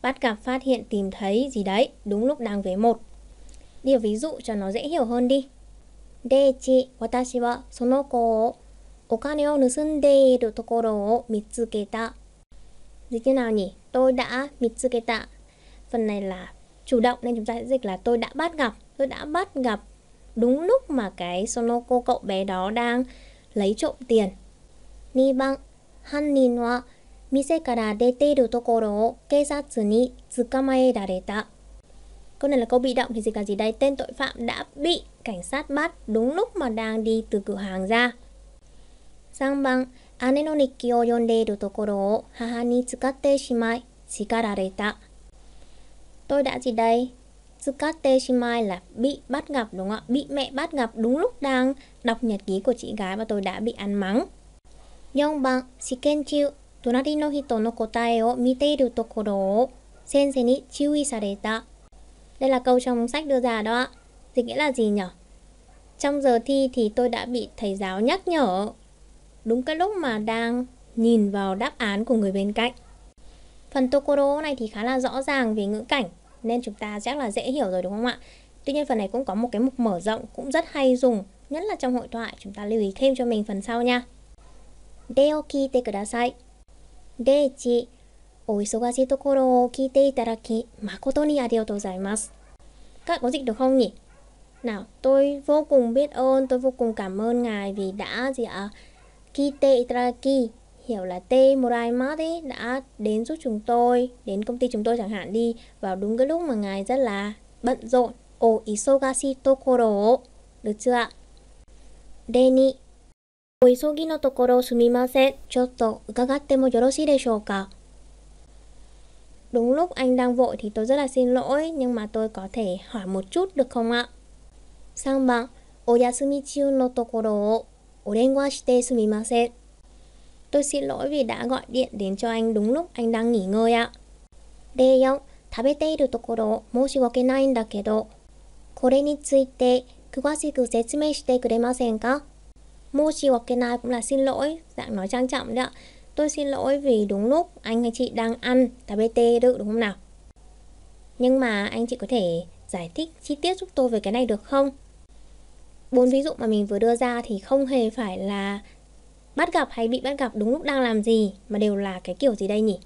bắt gặp, phát hiện, tìm thấy gì đấy đúng lúc đang vế một. Đi ví dụ cho nó dễ hiểu hơn đi. Deichi, watashi wa sono ko o okane o nusundeiru tokoro o mitsuketa. Dịch như nào nhỉ? Tôi đã mitsuketa. Phần này là chủ động nên chúng ta sẽ dịch là tôi đã bắt gặp. Tôi đã bắt gặp đúng lúc mà cái Sonoko cậu bé đó đang lấy trộm tiền. 2番、犯人は店から出ているところを警察に捕まえられた. Câu này là câu bị động thì dịch là gì đây? Tên tội phạm đã bị cảnh sát bắt đúng lúc mà đang đi từ cửa hàng ra. 3番、姉の日記を読んでいるところを母に使ってしまい叱られた. Tôi đã gì đây? Tsukatte shimai là bị bắt gặp đúng không ạ? Bị mẹ bắt gặp đúng lúc đang đọc nhật ký của chị gái và tôi đã bị ăn mắng. 4番、試験中、隣の人の答えを見ているところを先生に注意された. Đây là câu trong sách đưa ra đó ạ. Dịch nghĩa là gì nhỉ? Trong giờ thi thì tôi đã bị thầy giáo nhắc nhở đúng cái lúc mà đang nhìn vào đáp án của người bên cạnh. Phần tokoro này thì khá là rõ ràng về ngữ cảnh nên chúng ta chắc là dễ hiểu rồi đúng không ạ? Tuy nhiên phần này cũng có một cái mục mở rộng cũng rất hay dùng, nhất là trong hội thoại. Chúng ta lưu ý thêm cho mình phần sau nha. De o kiite kudasai. Deichi, o isogashi tokoro o kiite itaraki makoto ni arigatou gozaimasu. Các bạn có dịch được không nhỉ? Nào, tôi vô cùng biết ơn, tôi vô cùng cảm ơn ngài vì đã gì ạ? Kiite itaraki, hiểu là te moraimasu ấy, đã đến giúp chúng tôi, đến công ty chúng tôi chẳng hạn đi, vào đúng cái lúc mà ngài rất là bận rộn. O isogashi tokoro, được chưa ạ? De2、お急ぎのところすみません。ちょっと伺ってもよろしいでしょうか? Đúng lúc anh đang vội thì tôi rất là xin lỗi, nhưng mà tôi có thể hỏi một chút được không ạ? 3番、お休み中のところをお電話してすみません. Tôi xin lỗi vì đã gọi điện đến cho anh đúng lúc anh đang nghỉ ngơi ạ. 4、食べているところ申し訳ないんだけど、これについて詳しく説明してくれませんか? Moshiwakenai cũng là xin lỗi, dạng nói trang trọng đấy ạ. Tôi xin lỗi vì đúng lúc anh hay chị đang ăn tabete được đúng không nào? Nhưng mà anh chị có thể giải thích chi tiết giúp tôi về cái này được không? 4 ví dụ mà mình vừa đưa ra thì không hề phải là bắt gặp hay bị bắt gặp đúng lúc đang làm gì, mà đều là cái kiểu gì đây nhỉ?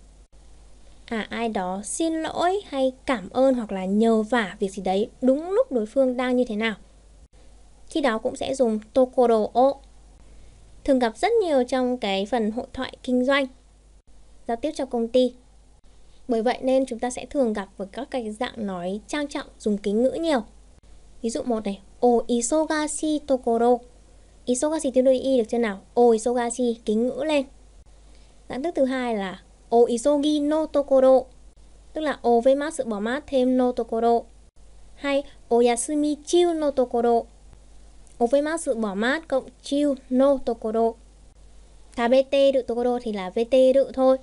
Ai đó xin lỗi hay cảm ơn hoặc là nhờ vả việc gì đấy đúng lúc đối phương đang như thế nào. Khi đó cũng sẽ dùng tokoro o. Thường gặp rất nhiều trong cái phần hội thoại kinh doanh, giao tiếp trong công ty. Bởi vậy nên chúng ta sẽ thường gặp với các cái dạng nói trang trọng dùng kính ngữ nhiều. Ví dụ 1 này, o isogashi tokoro. Isogashi tiêu đuôi y được chưa nào? O isogashi kính ngữ lên. Dạng thức thứ hai là o isogi no tokoro, tức là o với mát sự bỏ mát thêm no tokoro. Hay o yasumi chiu no tokoro, o với mát sự bỏ mát cộng chiu no tokoro. Tabete được tokoro thì là vete được thôi.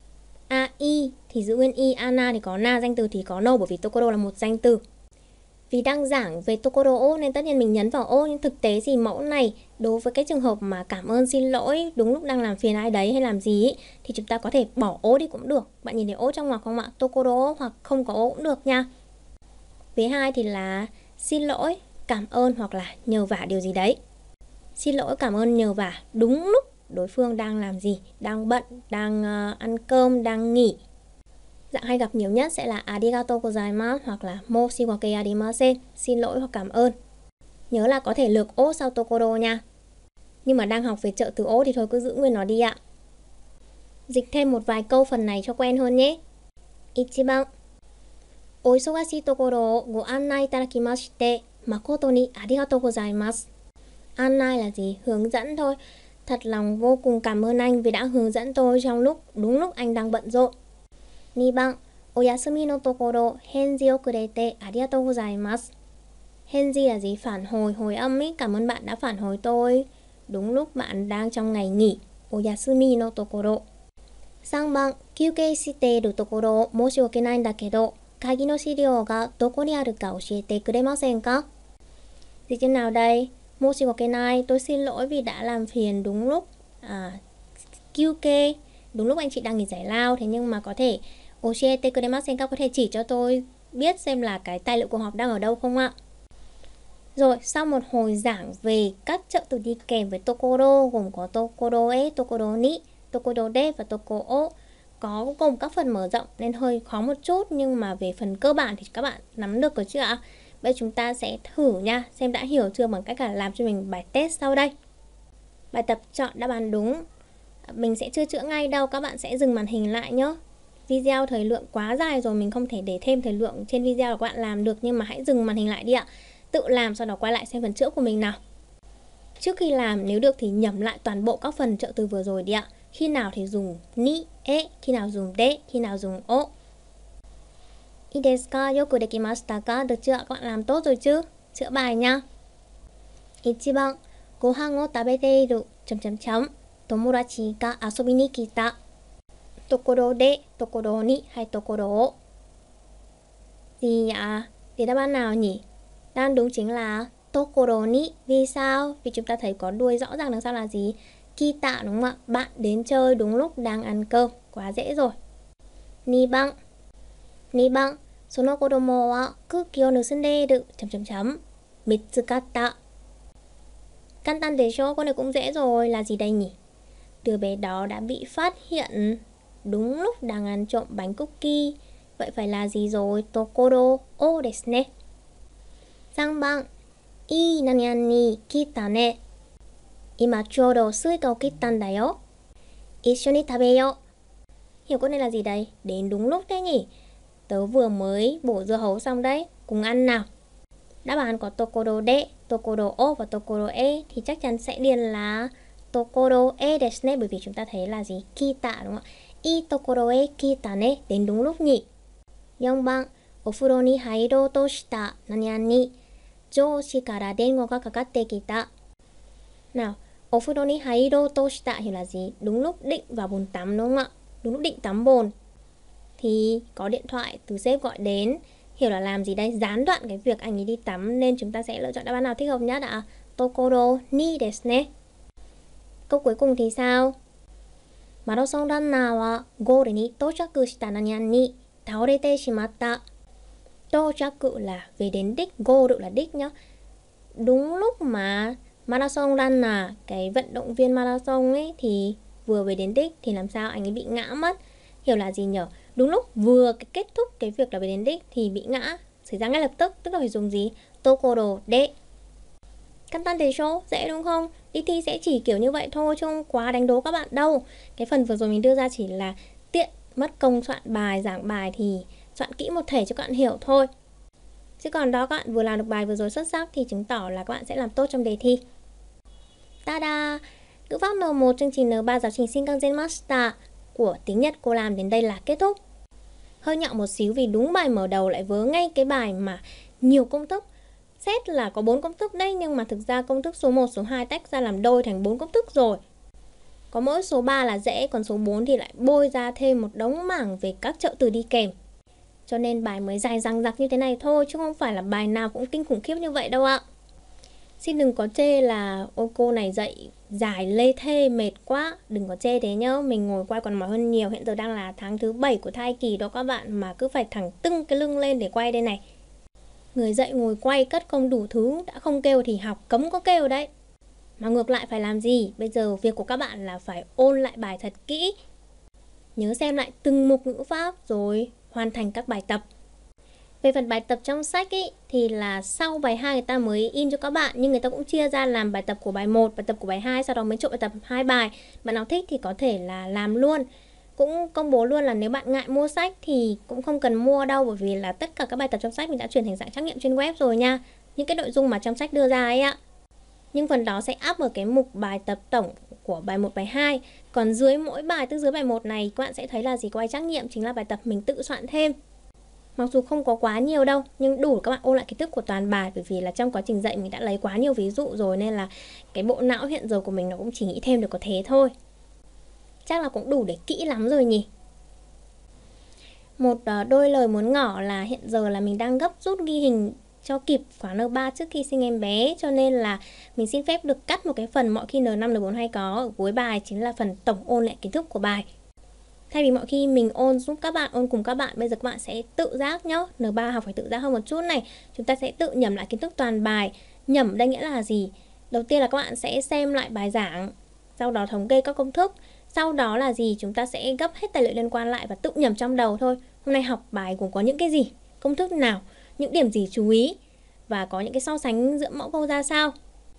Ai thì giữ nguyên y, ana thì có na, danh từ thì có no, bởi vì tokoro là một danh từ. Vì đang giảng về tokoro o nên tất nhiên mình nhấn vào o, nhưng thực tế thì mẫu này đối với cái trường hợp mà cảm ơn xin lỗi đúng lúc đang làm phiền ai đấy hay làm gì ấy, thì chúng ta có thể bỏ o đi cũng được. Bạn nhìn thấy o trong ngoặc không ạ? Tokoro hoặc không có o cũng được nha. Vế 2 thì là xin lỗi, cảm ơn hoặc là nhờ vả điều gì đấy. Xin lỗi, cảm ơn, nhờ vả đúng lúc đối phương đang làm gì, đang bận, đang ăn cơm, đang nghỉ. Dạng hay gặp nhiều nhất sẽ là arigatou gozaimasu hoặc là moshiwake arimasen, xin lỗi hoặc cảm ơn. Nhớ là có thể lược o sau tokoro nha. Nhưng mà đang học về trợ từ o thì thôi cứ giữ nguyên nó đi ạ. Dịch thêm một vài câu phần này cho quen hơn nhé. 1番、お忙しいところをご案内いただきまして誠にありがとうございます. Annai là gì? Hướng dẫn thôi. Thật lòng vô cùng cảm ơn anh vì đã hướng dẫn tôi trong đúng lúc anh đang bận rộn. 2番、お休みのところ返事をくれてありがとうございます. Henji là gì? Phản hồi, hồi âm ấy. Cảm ơn bạn đã phản hồi tôi đúng lúc bạn đang trong ngày nghỉ. Oyasumi no tokoro. 3番、休憩しているところ申し訳ないんだけど会議の資料がどこにあるか教えてくれませんか? Dịch như nào đây? Moshiwakenai, tôi xin lỗi vì đã làm phiền đúng lúc Kyuke, đúng lúc anh chị đang nghỉ giải lao. Thế nhưng mà có thể Oshiete kuremasen ka, có thể chỉ cho tôi biết xem là cái tài liệu cuộc họp đang ở đâu không ạ? Rồi, sau một hồi giảng về các trợ từ đi kèm với tokoro gồm có tokoro e, tokoro ni, tokoro de và tokoro o, có gồm các phần mở rộng nên hơi khó một chút, nhưng mà về phần cơ bản thì các bạn nắm được rồi chứ ạ? Bây giờ chúng ta sẽ thử nha, xem đã hiểu chưa bằng cách là làm cho mình bài test sau đây. Bài tập chọn đáp án đúng. Mình sẽ chưa chữa ngay đâu, các bạn sẽ dừng màn hình lại nhé. Video thời lượng quá dài rồi, mình không thể để thêm thời lượng trên video của các bạn làm được, nhưng mà hãy dừng màn hình lại đi ạ. Tự làm sau đó quay lại xem phần chữa của mình nào. Trước khi làm, nếu được thì nhẩm lại toàn bộ các phần trợ từ vừa rồi đi ạ. Khi nào thì dùng ni, e, khi nào dùng de, khi nào dùng o. Ii desu ka? Yoku dekimashita ka? Được chưa ạ? Các bạn làm tốt rồi chứ? Chữa bài nha. 1番、ご飯を食べている、友達が遊びに来た。ところで、ところにhay ところを. Gì ạ? Thì đáp án nào nhỉ? Đáp án đúng chính là tokoro ni. Vì sao? Vì chúng ta thấy có đuôi rõ ràng đằng sau là gì? Kita đúng không ạ? Bạn đến chơi đúng lúc đang ăn cơm. Quá dễ rồi. 2番、その子供はクッキーを盗んでいる。見つかった。簡単でしょ? Câu này cũng dễ rồi. Là gì đây nhỉ? Đứa bé đó đã bị phát hiện đúng lúc đang ăn trộm bánh cookie. Vậy phải là gì rồi? Tokoro o desu ne. 3番、いい何々に来たね。今ちょうどスイカを切ったんだよ。一緒に食べよう. Hiểu câu này là gì đây? Đến đúng lúc thế nhỉ? Tớ vừa mới bổ dưa hấu xong đấy. Cùng ăn nào. Đáp án có tokoro de, tokoro o và tokoro e thì chắc chắn sẽ điền là tokoro e desu ne, bởi vì chúng ta thấy là gì? Kita đúng không ạ? I tokoro e kita ne, đến đúng lúc nhỉ? 4番、お風呂に入ろうとした何々に上司から電話がかかってきた. Nào, お風呂に入ろうとした hiểu là gì? Đúng lúc định vào bồn tắm đúng không ạ? Đúng lúc định tắm bồn thì có điện thoại từ sếp gọi đến. Hiểu là làm gì đây? Gián đoạn cái việc anh ấy đi tắm, nên chúng ta sẽ lựa chọn đáp án nào thích hợp nhất ạ? Tokoro ni desu ne. Câu cuối cùng thì sao? Marathon runner wa goal ni tochaku shita nani ni taorete shimatta. Tochaku là về đến đích, goal là đích nhá. Đúng lúc mà marathon runner, cái vận động viên marathon ấy, thì vừa về đến đích thì làm sao anh ấy bị ngã mất. Hiểu là gì nhở? Đúng lúc vừa kết thúc cái việc là về đến đích thì bị ngã, xảy ra ngay lập tức, tức là phải dùng gì? Tokoro de. Kantan desho, dễ đúng không? Đi thi sẽ chỉ kiểu như vậy thôi, chứ không quá đánh đố các bạn đâu. Cái phần vừa rồi mình đưa ra chỉ là tiện mất công soạn bài, giảng bài thì soạn kỹ một thể cho các bạn hiểu thôi. Chứ còn đó các bạn vừa làm được bài vừa rồi xuất sắc thì chứng tỏ là các bạn sẽ làm tốt trong đề thi. Tada! Ngữ pháp N1 chương trình N3 giáo trình Shinkansen của tiếng Nhật cô làm đến đây là kết thúc. Hơi nhạo một xíu vì đúng bài mở đầu lại vớ ngay cái bài mà nhiều công thức. Xét là có 4 công thức đấy, nhưng mà thực ra công thức số 1, số 2 tách ra làm đôi thành 4 công thức rồi. Có mỗi số 3 là dễ, còn số 4 thì lại bôi ra thêm một đống mảng về các trợ từ đi kèm. Cho nên bài mới dài dằng dặc như thế này thôi, chứ không phải là bài nào cũng kinh khủng khiếp như vậy đâu ạ. Xin đừng có chê là ôi cô này dạy dài lê thê mệt quá. Đừng có chê thế nhá, mình ngồi quay còn mỏi hơn nhiều. Hiện giờ đang là tháng thứ 7 của thai kỳ đó các bạn, mà cứ phải thẳng tưng cái lưng lên để quay đây này. Người dạy ngồi quay cất công đủ thứ, đã không kêu thì học cấm có kêu đấy. Mà ngược lại phải làm gì? Bây giờ việc của các bạn là phải ôn lại bài thật kỹ. Nhớ xem lại từng mục ngữ pháp rồi hoàn thành các bài tập. Về phần bài tập trong sách ý, thì là sau bài 2 người ta mới in cho các bạn, nhưng người ta cũng chia ra làm bài tập của bài 1, bài tập của bài 2, sau đó mới trộn bài tập 2 bài. Bạn nào thích thì có thể là làm luôn. Cũng công bố luôn là nếu bạn ngại mua sách thì cũng không cần mua đâu, bởi vì là tất cả các bài tập trong sách mình đã chuyển thành dạng trắc nghiệm trên web rồi nha. Những cái nội dung mà trong sách đưa ra ấy ạ. Nhưng phần đó sẽ up ở cái mục bài tập tổng của bài 1, bài 2. Còn dưới mỗi bài, tức dưới bài 1 này, các bạn sẽ thấy là gì? Có bài trắc nghiệm, chính là bài tập mình tự soạn thêm. Mặc dù không có quá nhiều đâu, nhưng đủ các bạn ôn lại kiến thức của toàn bài. Bởi vì là trong quá trình dạy mình đã lấy quá nhiều ví dụ rồi, nên là cái bộ não hiện giờ của mình nó cũng chỉ nghĩ thêm được có thế thôi. Chắc là cũng đủ để kỹ lắm rồi nhỉ. Một đôi lời muốn ngỏ là hiện giờ là mình đang gấp rút ghi hình cho kịp khóa N3 trước khi sinh em bé, cho nên là mình xin phép được cắt một cái phần mọi khi N5, N4 hay có ở cuối bài, chính là phần tổng ôn lại kiến thức của bài. Thay vì mọi khi mình ôn giúp các bạn, ôn cùng các bạn, bây giờ các bạn sẽ tự giác nhá. N3 học phải tự giác hơn một chút này. Chúng ta sẽ tự nhẩm lại kiến thức toàn bài. Nhẩm đây nghĩa là gì? Đầu tiên là các bạn sẽ xem lại bài giảng, sau đó thống kê các công thức. Sau đó là gì? Chúng ta sẽ gấp hết tài liệu liên quan lại và tự nhẩm trong đầu thôi. Hôm nay học bài gồm có những cái gì? Công thức nào? Những điểm gì chú ý? Và có những cái so sánh giữa mẫu câu ra sao?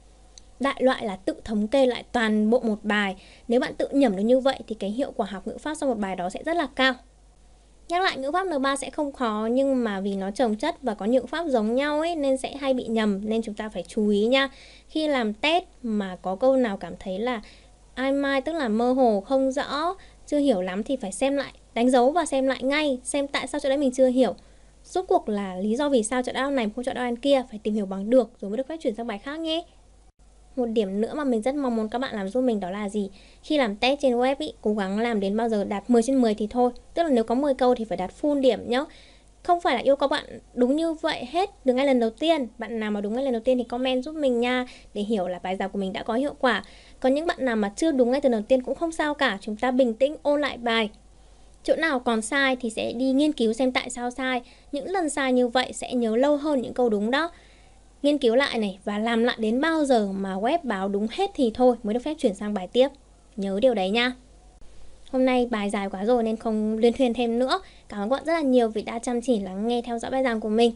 Đại loại là tự thống kê lại toàn bộ một bài. Nếu bạn tự nhẩm được như vậy thì cái hiệu quả học ngữ pháp sau một bài đó sẽ rất là cao. Nhắc lại, ngữ pháp N3 sẽ không khó, nhưng mà vì nó chồng chất và có nhiều ngữ pháp giống nhau ấy nên sẽ hay bị nhầm, nên chúng ta phải chú ý nha. Khi làm test mà có câu nào cảm thấy là ai mai, tức là mơ hồ, không rõ, chưa hiểu lắm thì phải xem lại, đánh dấu và xem lại ngay, xem tại sao chỗ đấy mình chưa hiểu. Rốt cuộc là lý do vì sao chọn đáp án này không chọn đáp án kia, phải tìm hiểu bằng được rồi mới được phép chuyển sang bài khác nhé. Một điểm nữa mà mình rất mong muốn các bạn làm giúp mình đó là gì? Khi làm test trên web ý, cố gắng làm đến bao giờ đạt 10 trên 10 thì thôi. Tức là nếu có 10 câu thì phải đạt full điểm nhá. Không phải là yêu cầu bạn đúng như vậy hết từ ngay lần đầu tiên. Bạn nào mà đúng ngay lần đầu tiên thì comment giúp mình nha, để hiểu là bài giảng của mình đã có hiệu quả. Còn những bạn nào mà chưa đúng ngay từ đầu tiên cũng không sao cả. Chúng ta bình tĩnh ôn lại bài. Chỗ nào còn sai thì sẽ đi nghiên cứu xem tại sao sai. Những lần sai như vậy sẽ nhớ lâu hơn những câu đúng đó. Nghiên cứu lại này và làm lại đến bao giờ mà web báo đúng hết thì thôi mới được phép chuyển sang bài tiếp. Nhớ điều đấy nha. Hôm nay bài dài quá rồi nên không liên thuyên thêm nữa. Cảm ơn các bạn rất là nhiều vì đã chăm chỉ lắng nghe theo dõi bài giảng của mình.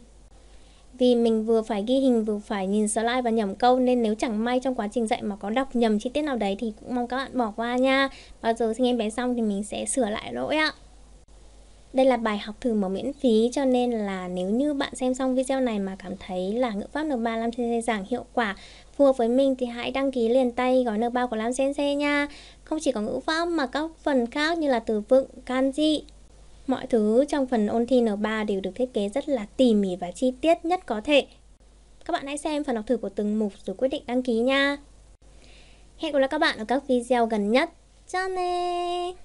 Vì mình vừa phải ghi hình vừa phải nhìn slide và nhẩm câu nên nếu chẳng may trong quá trình dạy mà có đọc nhầm chi tiết nào đấy thì cũng mong các bạn bỏ qua nha. Bao giờ sinh em bé xong thì mình sẽ sửa lại lỗi ạ. Đây là bài học thử mở miễn phí, cho nên là nếu như bạn xem xong video này mà cảm thấy là ngữ pháp N3 Lam Sensei giảng hiệu quả, phù hợp với mình thì hãy đăng ký liền tay gói N3 của Lam Sensei nha. Không chỉ có ngữ pháp mà các phần khác như là từ vựng, kanji, mọi thứ trong phần ôn thi N3 đều được thiết kế rất là tỉ mỉ và chi tiết nhất có thể. Các bạn hãy xem phần học thử của từng mục rồi quyết định đăng ký nha. Hẹn gặp lại các bạn ở các video gần nhất. Chào nè!